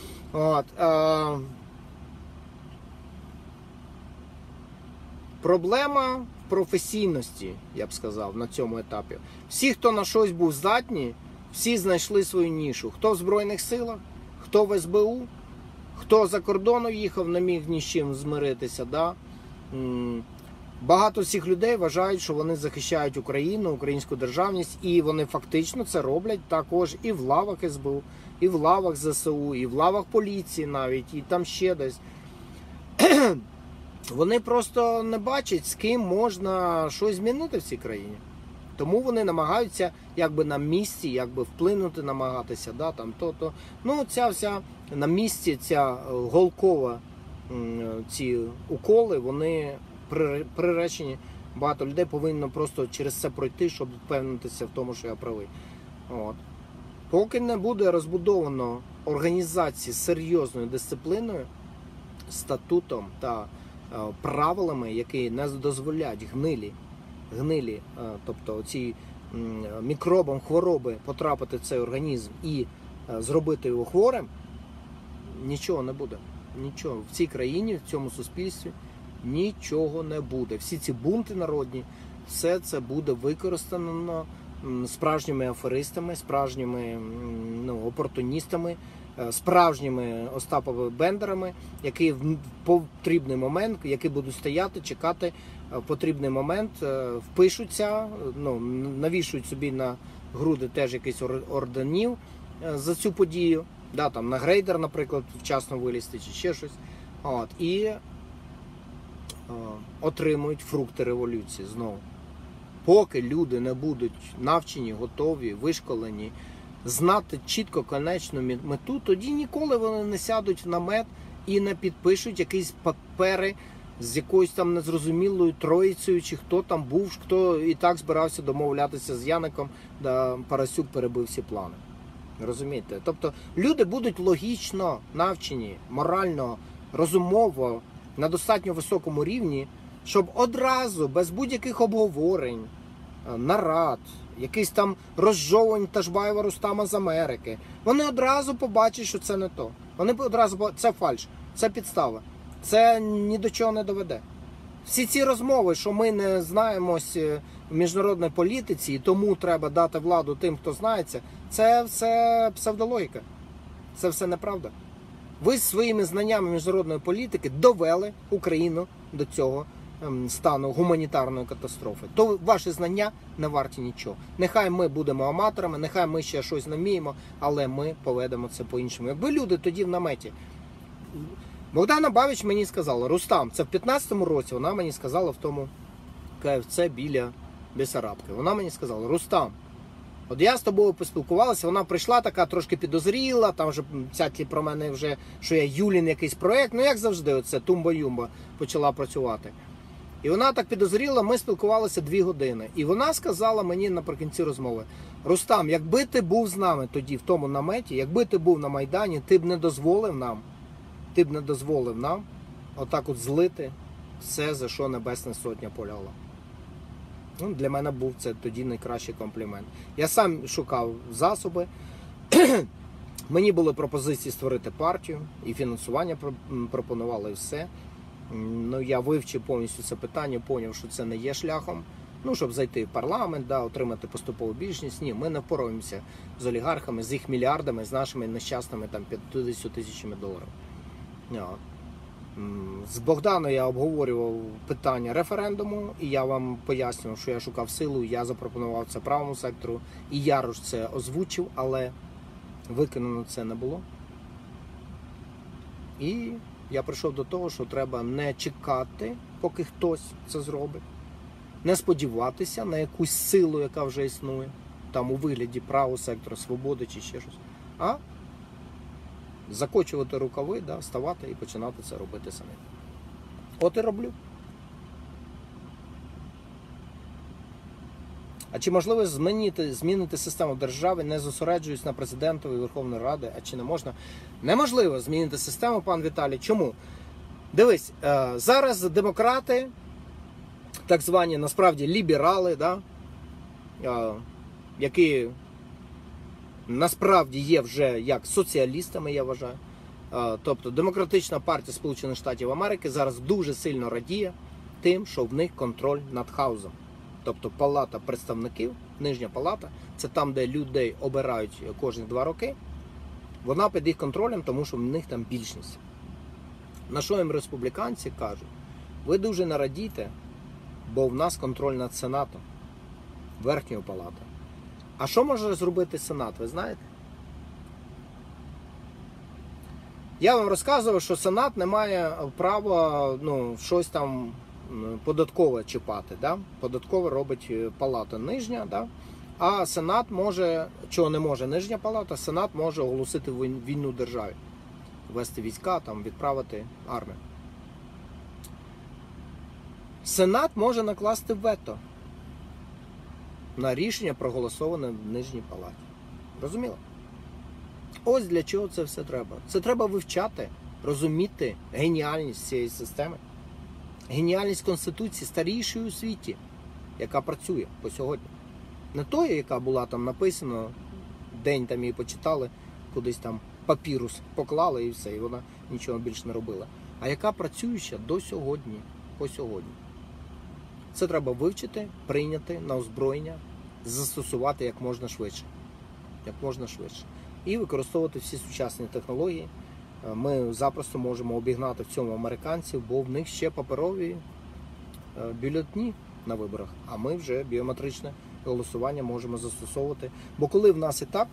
Проблема в професійності, я б сказав, на цьому етапі. Всі, хто на щось був здатні, всі знайшли свою нішу. Хто в Збройних силах, хто в СБУ, хто за кордону їхав, не міг ні з чим змиритися. Да? Багато цих людей вважають, що вони захищають Україну, українську державність, і вони фактично це роблять також і в лавах СБУ, і в лавах ЗСУ, і в лавах поліції навіть, і там ще десь. Вони просто не бачать, з ким можна щось змінити в цій країні. Тому вони намагаються якби на місці, якби вплинути, намагатися. Да, там, ця вся на місці, ця голкова, ці уколи, вони приречені. Багато людей повинно просто через це пройти, щоб впевнитися в тому, що я правий. Поки не буде розбудовано організації з серйозною дисципліною, статутом та правилами, які не дозволяють гнилі, тобто ці мікробам хвороби потрапити в цей організм і зробити його хворим, нічого не буде. Нічого. В цій країні, в цьому суспільстві нічого не буде. Всі ці бунти народні, все це буде використано справжніми аферистами, справжніми опортуністами, справжніми Остаповими Бендерами, які в потрібний момент, які будуть стояти, чекати, в потрібний момент впишуться, навішують собі на груди теж якийсь орденів за цю подію, да, там, на грейдер, наприклад, вчасно вилізти чи ще щось. І отримують фрукти революції знову. Поки люди не будуть навчені, готові, вишколені, знати чітко конечну мету, тоді ніколи вони не сядуть в намет і не підпишуть якісь папери з якоюсь там незрозумілою троїцею, чи хто там був, хто і так збирався домовлятися з Яником, да Парасюк перебив всі плани. Розумієте? Тобто люди будуть логічно навчені, морально, розумово, на достатньо високому рівні, щоб одразу, без будь-яких обговорень, нарад, якийсь там розжовувань Ташбаєва Рустама з Америки, вони одразу побачать, що це не то. Вони одразу побачать, це фальш, це підстава. Це ні до чого не доведе. Всі ці розмови, що ми не знаємось в міжнародній політиці, і тому треба дати владу тим, хто знається, це все псевдологіка. Це все неправда. Ви своїми знаннями міжнародної політики довели Україну до цього стану гуманітарної катастрофи. То ваші знання не варті нічого. Нехай ми будемо аматорами, нехай ми ще щось не вміємо, але ми поведемо це по-іншому. Якби люди тоді в наметі. Богдана Бабич мені сказала, Рустам, це в 15-му році, вона мені сказала в тому КФЦ біля Бесарабки. Вона мені сказала, Рустам, от я з тобою поспілкувалася, вона прийшла така трошки підозріла, там вже цятлі про мене вже, що я Юлін якийсь проєкт, ну як завжди, оце тумба-юмба почала працювати. І вона так підозріла, ми спілкувалися 2 години. І вона сказала мені наприкінці розмови, Рустам, якби ти був з нами тоді в тому наметі, якби ти був на Майдані, ти б не дозволив нам отак от злити все, за що Небесна Сотня поляла. Ну, для мене був це тоді найкращий комплімент. Я сам шукав засоби, мені були пропозиції створити партію, і фінансування пропонували, і все. Ну, я вивчив повністю це питання, зрозумів, що це не є шляхом. Ну, щоб зайти в парламент, да, отримати поступову більшість. Ні, ми не впораємося з олігархами, з їх мільярдами, з нашими нещасними там 50 тисячами доларів. З Богданом я обговорював питання референдуму, і я вам пояснював, що я шукав силу, я запропонував це правому сектору, і Ярош це озвучив, але виконано це не було. І я прийшов до того, що треба не чекати, поки хтось це зробить, не сподіватися на якусь силу, яка вже існує, там у вигляді правого сектора, свободи чи ще щось, а закочувати рукави, да, вставати і починати це робити самі. От і роблю. А чи можливо змінити систему держави, не зосереджуючись на президентові і Верховної Ради, а чи не можна? Неможливо змінити систему, пан Віталій. Чому? Дивись, зараз демократи, так звані, насправді, ліберали, да, які насправді є вже як соціалістами, я вважаю. Тобто Демократична партія Сполучених Штатів Америки зараз дуже сильно радіє тим, що в них контроль над хаузом. Тобто палата представників, нижня палата, це там, де людей обирають кожні 2 роки, вона під їх контролем, тому що в них там більшість. На що їм республіканці кажуть? Ви дуже не радійте, бо в нас контроль над Сенатом, верхньою палатою. А що може зробити Сенат, ви знаєте? Я вам розказував, що Сенат не має права щось там податкове чіпати. Да? Податкове робить палата нижня, да? А Сенат може, чого не може нижня палата, Сенат може оголосити війну державі, ввести війська, там, відправити армію. Сенат може накласти вето на рішення, проголосоване в нижній палаті. Розуміло? Ось для чого це все треба. Це треба вивчати, розуміти геніальність цієї системи. Геніальність Конституції, старішої у світі, яка працює по сьогодні. Не тої, яка була там написана, день там її почитали, кудись там папірус поклали і все, і вона нічого більше не робила. А яка працююча до сьогодні, по сьогодні. Це треба вивчити, прийняти на озброєння, застосувати як можна швидше. Як можна швидше. І використовувати всі сучасні технології. Ми запросто можемо обігнати в цьому американців, бо в них ще паперові бюлетні на виборах. А ми вже біометричне голосування можемо застосовувати. Бо коли в нас і так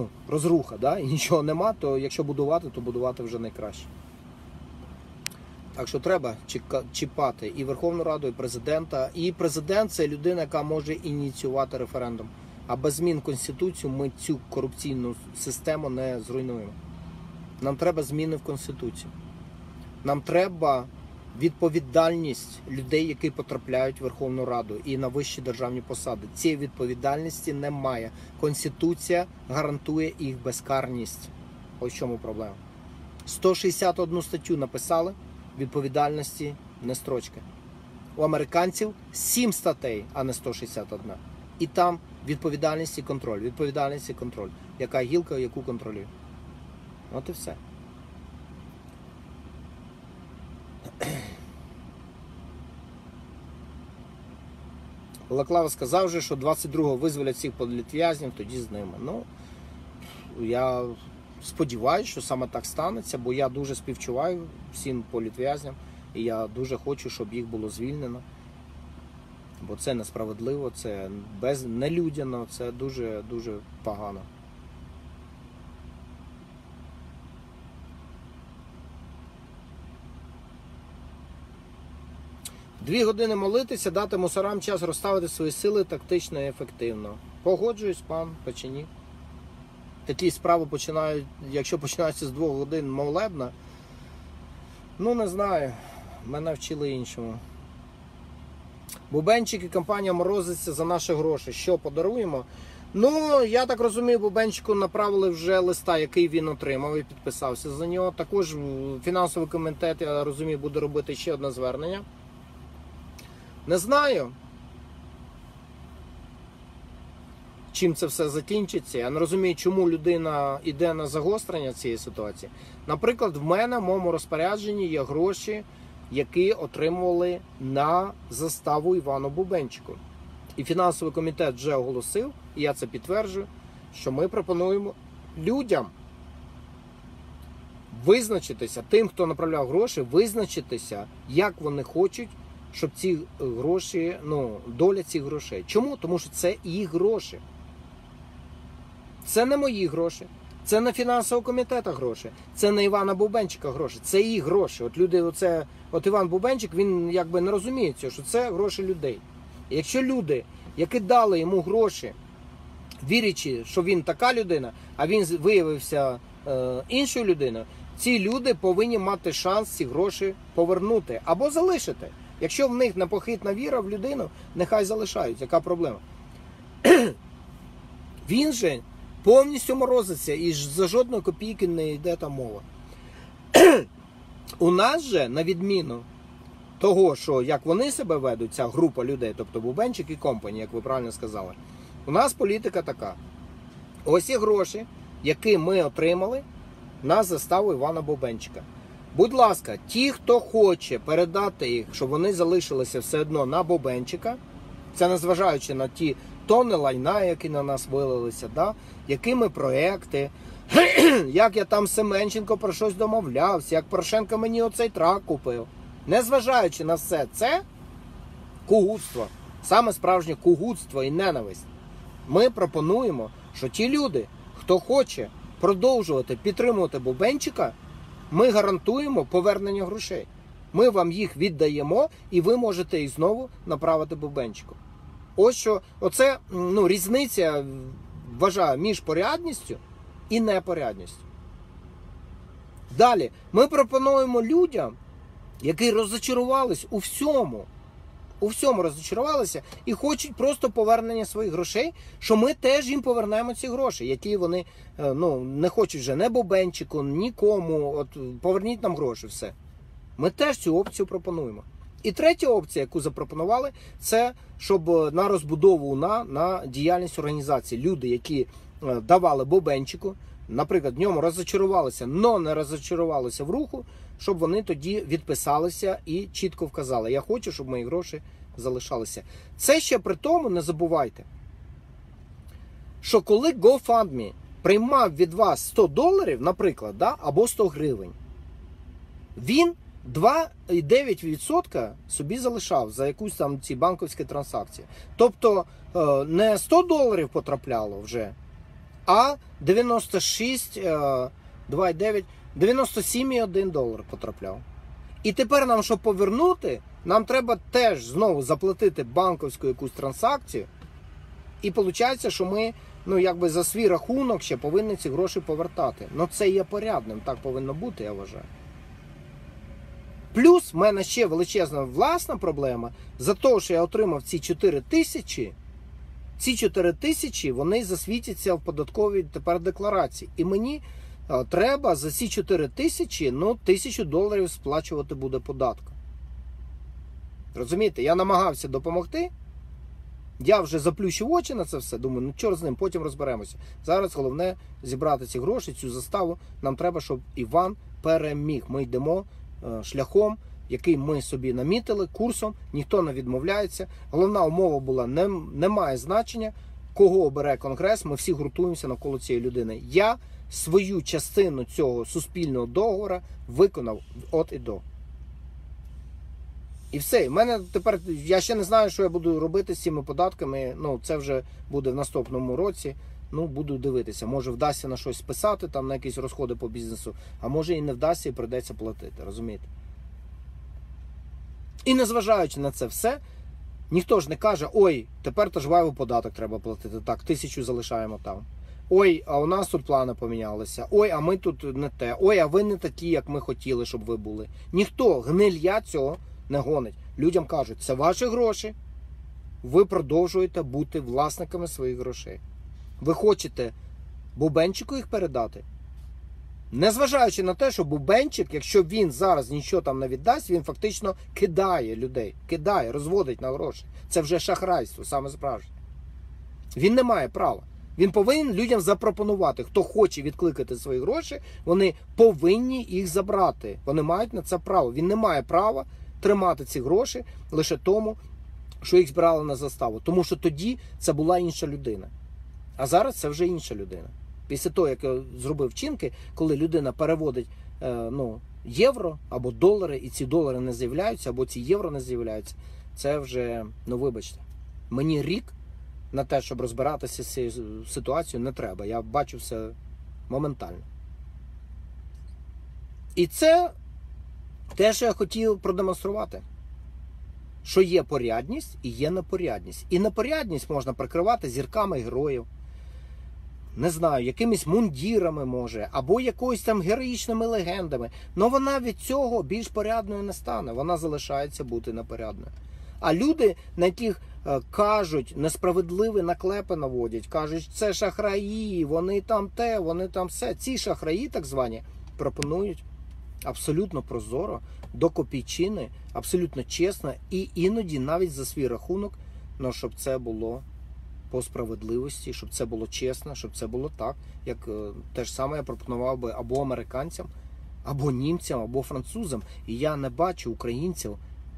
розруха, да, і нічого нема, то якщо будувати, то будувати вже найкраще. Так що треба чіпати і Верховну Раду, і президента. І президент – це людина, яка може ініціювати референдум. А без змін в Конституцію ми цю корупційну систему не зруйнуємо. Нам треба зміни в Конституцію. Нам треба відповідальність людей, які потрапляють в Верховну Раду і на вищі державні посади. Цієї відповідальності немає. Конституція гарантує їх безкарність. Ось в чому проблема. 161 статтю написали, відповідальності не строчка. У американців 7 статей, а не 161. І там відповідальність і контроль. Відповідальність і контроль. Яка гілка, яку контролює. От і все. Балаклава сказав же, що 22-го визволять всіх політв'язнів, тоді з ними. Ну, я сподіваюся, що саме так станеться, бо я дуже співчуваю всім політв'язням, і я дуже хочу, щоб їх було звільнено. Бо це несправедливо, це нелюдяно, це дуже погано. Дві години молитися, дати мусорам час розставити свої сили тактично і ефективно. Погоджуюсь, пан Печенік. Такі справи починають, якщо починаються з 2 годин молебна, ну не знаю, мене вчили іншому. Бубенчик і компанія морозиться за наші гроші. Що, подаруємо? Ну, я так розумію, Бубенчику направили вже листа, який він отримав і підписався за нього. Також фінансовий комітет, я розумію, буде робити ще одне звернення. Не знаю, чим це все закінчиться. Я не розумію, чому людина йде на загострення цієї ситуації. Наприклад, в мене, в моєму розпорядженні є гроші, які отримували на заставу Івану Бубенчику. І фінансовий комітет вже оголосив, і я це підтверджую, що ми пропонуємо людям визначитися, тим, хто направляв гроші, визначитися, як вони хочуть, щоб ці гроші, доля цих грошей. Чому? Тому що це їх гроші. Це не мої гроші. Це не фінансового комітету гроші. Це не Івана Бубенчика гроші. Це їх гроші. От люди, от Іван Бубенчик, він якби не розуміє цього, що це гроші людей. І якщо люди, які дали йому гроші, вірячи, що він така людина, а він виявився іншою людиною, ці люди повинні мати шанс ці гроші повернути або залишити. Якщо в них непохитна віра в людину, нехай залишають. Яка проблема? Він же повністю морозиться і за жодної копійки не йде там мова. У нас же, на відміну того, що як вони себе ведуть, ця група людей, тобто Бубенчик і компанія, як ви правильно сказали, у нас політика така. Ось є гроші, які ми отримали на заставу Івана Бубенчика. Будь ласка, ті, хто хоче передати їх, щоб вони залишилися все одно на Бубенчика, це незважаючи на ті тонни лайна, які на нас вилилися, да? Які ми проекти, як я там з Семенченко про щось домовлявся, як Порошенко мені оцей трак купив. Незважаючи на все це, кугутство, саме справжнє кугутство і ненависть. Ми пропонуємо, що ті люди, хто хоче продовжувати підтримувати Бубенчика, ми гарантуємо повернення грошей. Ми вам їх віддаємо, і ви можете їх знову направити Бубенчику. Ось що, оце різниця, вважаю, між порядністю і непорядністю. Далі, ми пропонуємо людям, які розчарувались у всьому розчарувалися і хочуть просто повернення своїх грошей, що ми теж їм повернемо ці гроші, які вони не хочуть вже не Бубенчику, нікому, от поверніть нам гроші, все. Ми теж цю опцію пропонуємо. І третя опція, яку запропонували, це щоб на розбудову УНА, на діяльність організації. Люди, які давали Бубенчику, наприклад, в ньому розчарувалися, але не розчарувалися в руху, щоб вони тоді відписалися і чітко вказали: я хочу, щоб мої гроші залишалися. Це ще при тому, не забувайте, що коли GoFundMe приймав від вас $100, наприклад, да, або 100 гривень, він 2,9% собі залишав за якусь там ці банківські транзакції. Тобто не $100 потрапляло вже, а 97,1 долар потрапляв. І тепер нам, щоб повернути, нам треба теж знову заплатити банківську якусь транзакцію. І виходить, що ми, якби за свій рахунок ще повинні ці гроші повертати. Це є порядним, так повинно бути, я вважаю. Плюс в мене ще величезна власна проблема за те, що я отримав ці 4 тисячі. Ці 4 тисячі, вони засвітяться в податковій тепер декларації. І мені треба за ці 4 тисячі, $1000 сплачувати буде податку. Розумієте, я намагався допомогти. Я вже заплющив очі на це все, думаю, чорт з ним, потім розберемося. Зараз головне зібрати ці гроші, цю заставу. Нам треба, щоб Іван переміг. Ми йдемо шляхом, який ми собі намітили, курсом, ніхто не відмовляється. Головна умова була, не має значення, кого обере Конгрес, ми всі гуртуємося навколо цієї людини. Я свою частину цього суспільного договору виконав от і до. І все. В мене тепер, я ще не знаю, що я буду робити з цими податками. Це вже буде в наступному році. Буду дивитися. Може вдасться на щось списати, там на якісь розходи по бізнесу, а може і не вдасться, і прийдеться платити. Розумієте? І незважаючи на це все, ніхто ж не каже, ой, тепер тажвавий податок треба платити. Так, 1000 залишаємо там. Ой, а у нас тут плани помінялися. Ой, а ми тут не те. Ой, а ви не такі, як ми хотіли, щоб ви були. Ніхто, гнилья цього не гонить. Людям кажуть, це ваші гроші. Ви продовжуєте бути власниками своїх грошей. Ви хочете Бубенчику їх передати? Незважаючи на те, що Бубенчик, якщо він зараз нічого там не віддасть, він фактично кидає людей. Кидає, розводить на гроші. Це вже шахрайство, саме справжнє. Він не має права. Він повинен людям запропонувати. Хто хоче відкликати свої гроші, вони повинні їх забрати. Вони мають на це право. Він не має права тримати ці гроші лише тому, що їх збирали на заставу. Тому що тоді це була інша людина. А зараз це вже інша людина. Після того, як я зробив вчинки, коли людина переводить євро або долари, і ці долари не з'являються, або ці євро не з'являються, це вже, вибачте, мені рік на те, щоб розбиратися з цією ситуацією, не треба. Я бачу все моментально. І це те, що я хотів продемонструвати. Що є порядність і є непорядність. І непорядність можна прикривати зірками героїв. Не знаю, якимись мундірами може, або якоюсь там героїчними легендами. Но вона від цього більш порядною не стане. Вона залишається бути непорядною. А люди, на яких кажуть, несправедливі наклепи наводять, кажуть, це шахраї, вони там те, вони там все. Ці шахраї, так звані, пропонують абсолютно прозоро, до копійчини, абсолютно чесно і іноді навіть за свій рахунок, щоб це було по справедливості, щоб це було чесно, щоб це було так, як те ж саме я пропонував би або американцям, або німцям, або французам. І я не бачу українців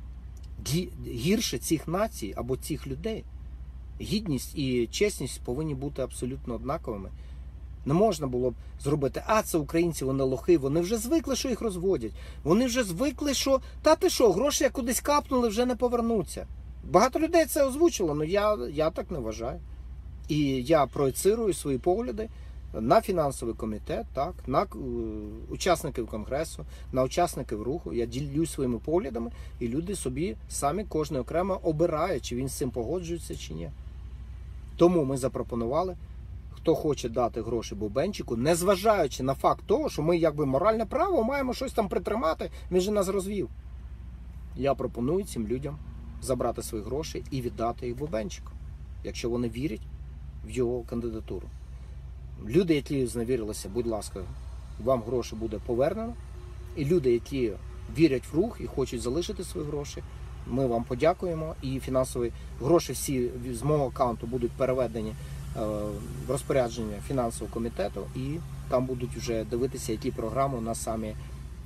гірше цих націй або цих людей. Гідність і чесність повинні бути абсолютно однаковими. Не можна було б зробити, це українці, вони лохи, вони вже звикли, що їх розводять. Вони вже звикли, що, ти що, гроші як кудись капнули, вже не повернуться. Багато людей це озвучило, але я так не вважаю. І я проєцирую свої погляди на фінансовий комітет, так, на учасників Конгресу, на учасників руху. Я ділюсь своїми поглядами, і люди собі самі, кожен окремо обирає, чи він з цим погоджується, чи ні. Тому ми запропонували, хто хоче дати гроші Бубенчику, незважаючи на факт того, що ми якби моральне право маємо щось там притримати, він же нас розвів. Я пропоную цим людям забрати свої гроші і віддати їх Бубенчику, якщо вони вірять в його кандидатуру. Люди, які зневірилися, будь ласка, вам гроші буде повернено. І люди, які вірять в рух і хочуть залишити свої гроші, ми вам подякуємо. І фінансові гроші всі з мого аккаунту будуть переведені в розпорядження фінансового комітету, і там будуть вже дивитися, які програми у нас самі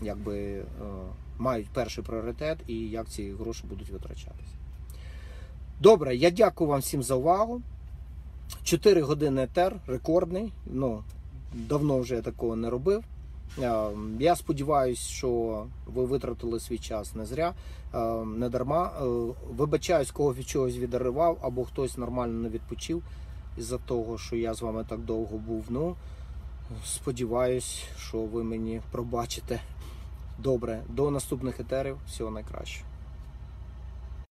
мають перший пріоритет і як ці гроші будуть витрачатися. Добре, я дякую вам всім за увагу. 4 години етер, рекордний, давно вже я такого не робив. Я сподіваюся, що ви витратили свій час не зря, не дарма. Вибачаюсь, кого від чогось відривав, або хтось нормально не відпочив із-за того, що я з вами так довго був. Сподіваюсь, що ви мені пробачите Добре, до наступних етерів. Всього найкращого.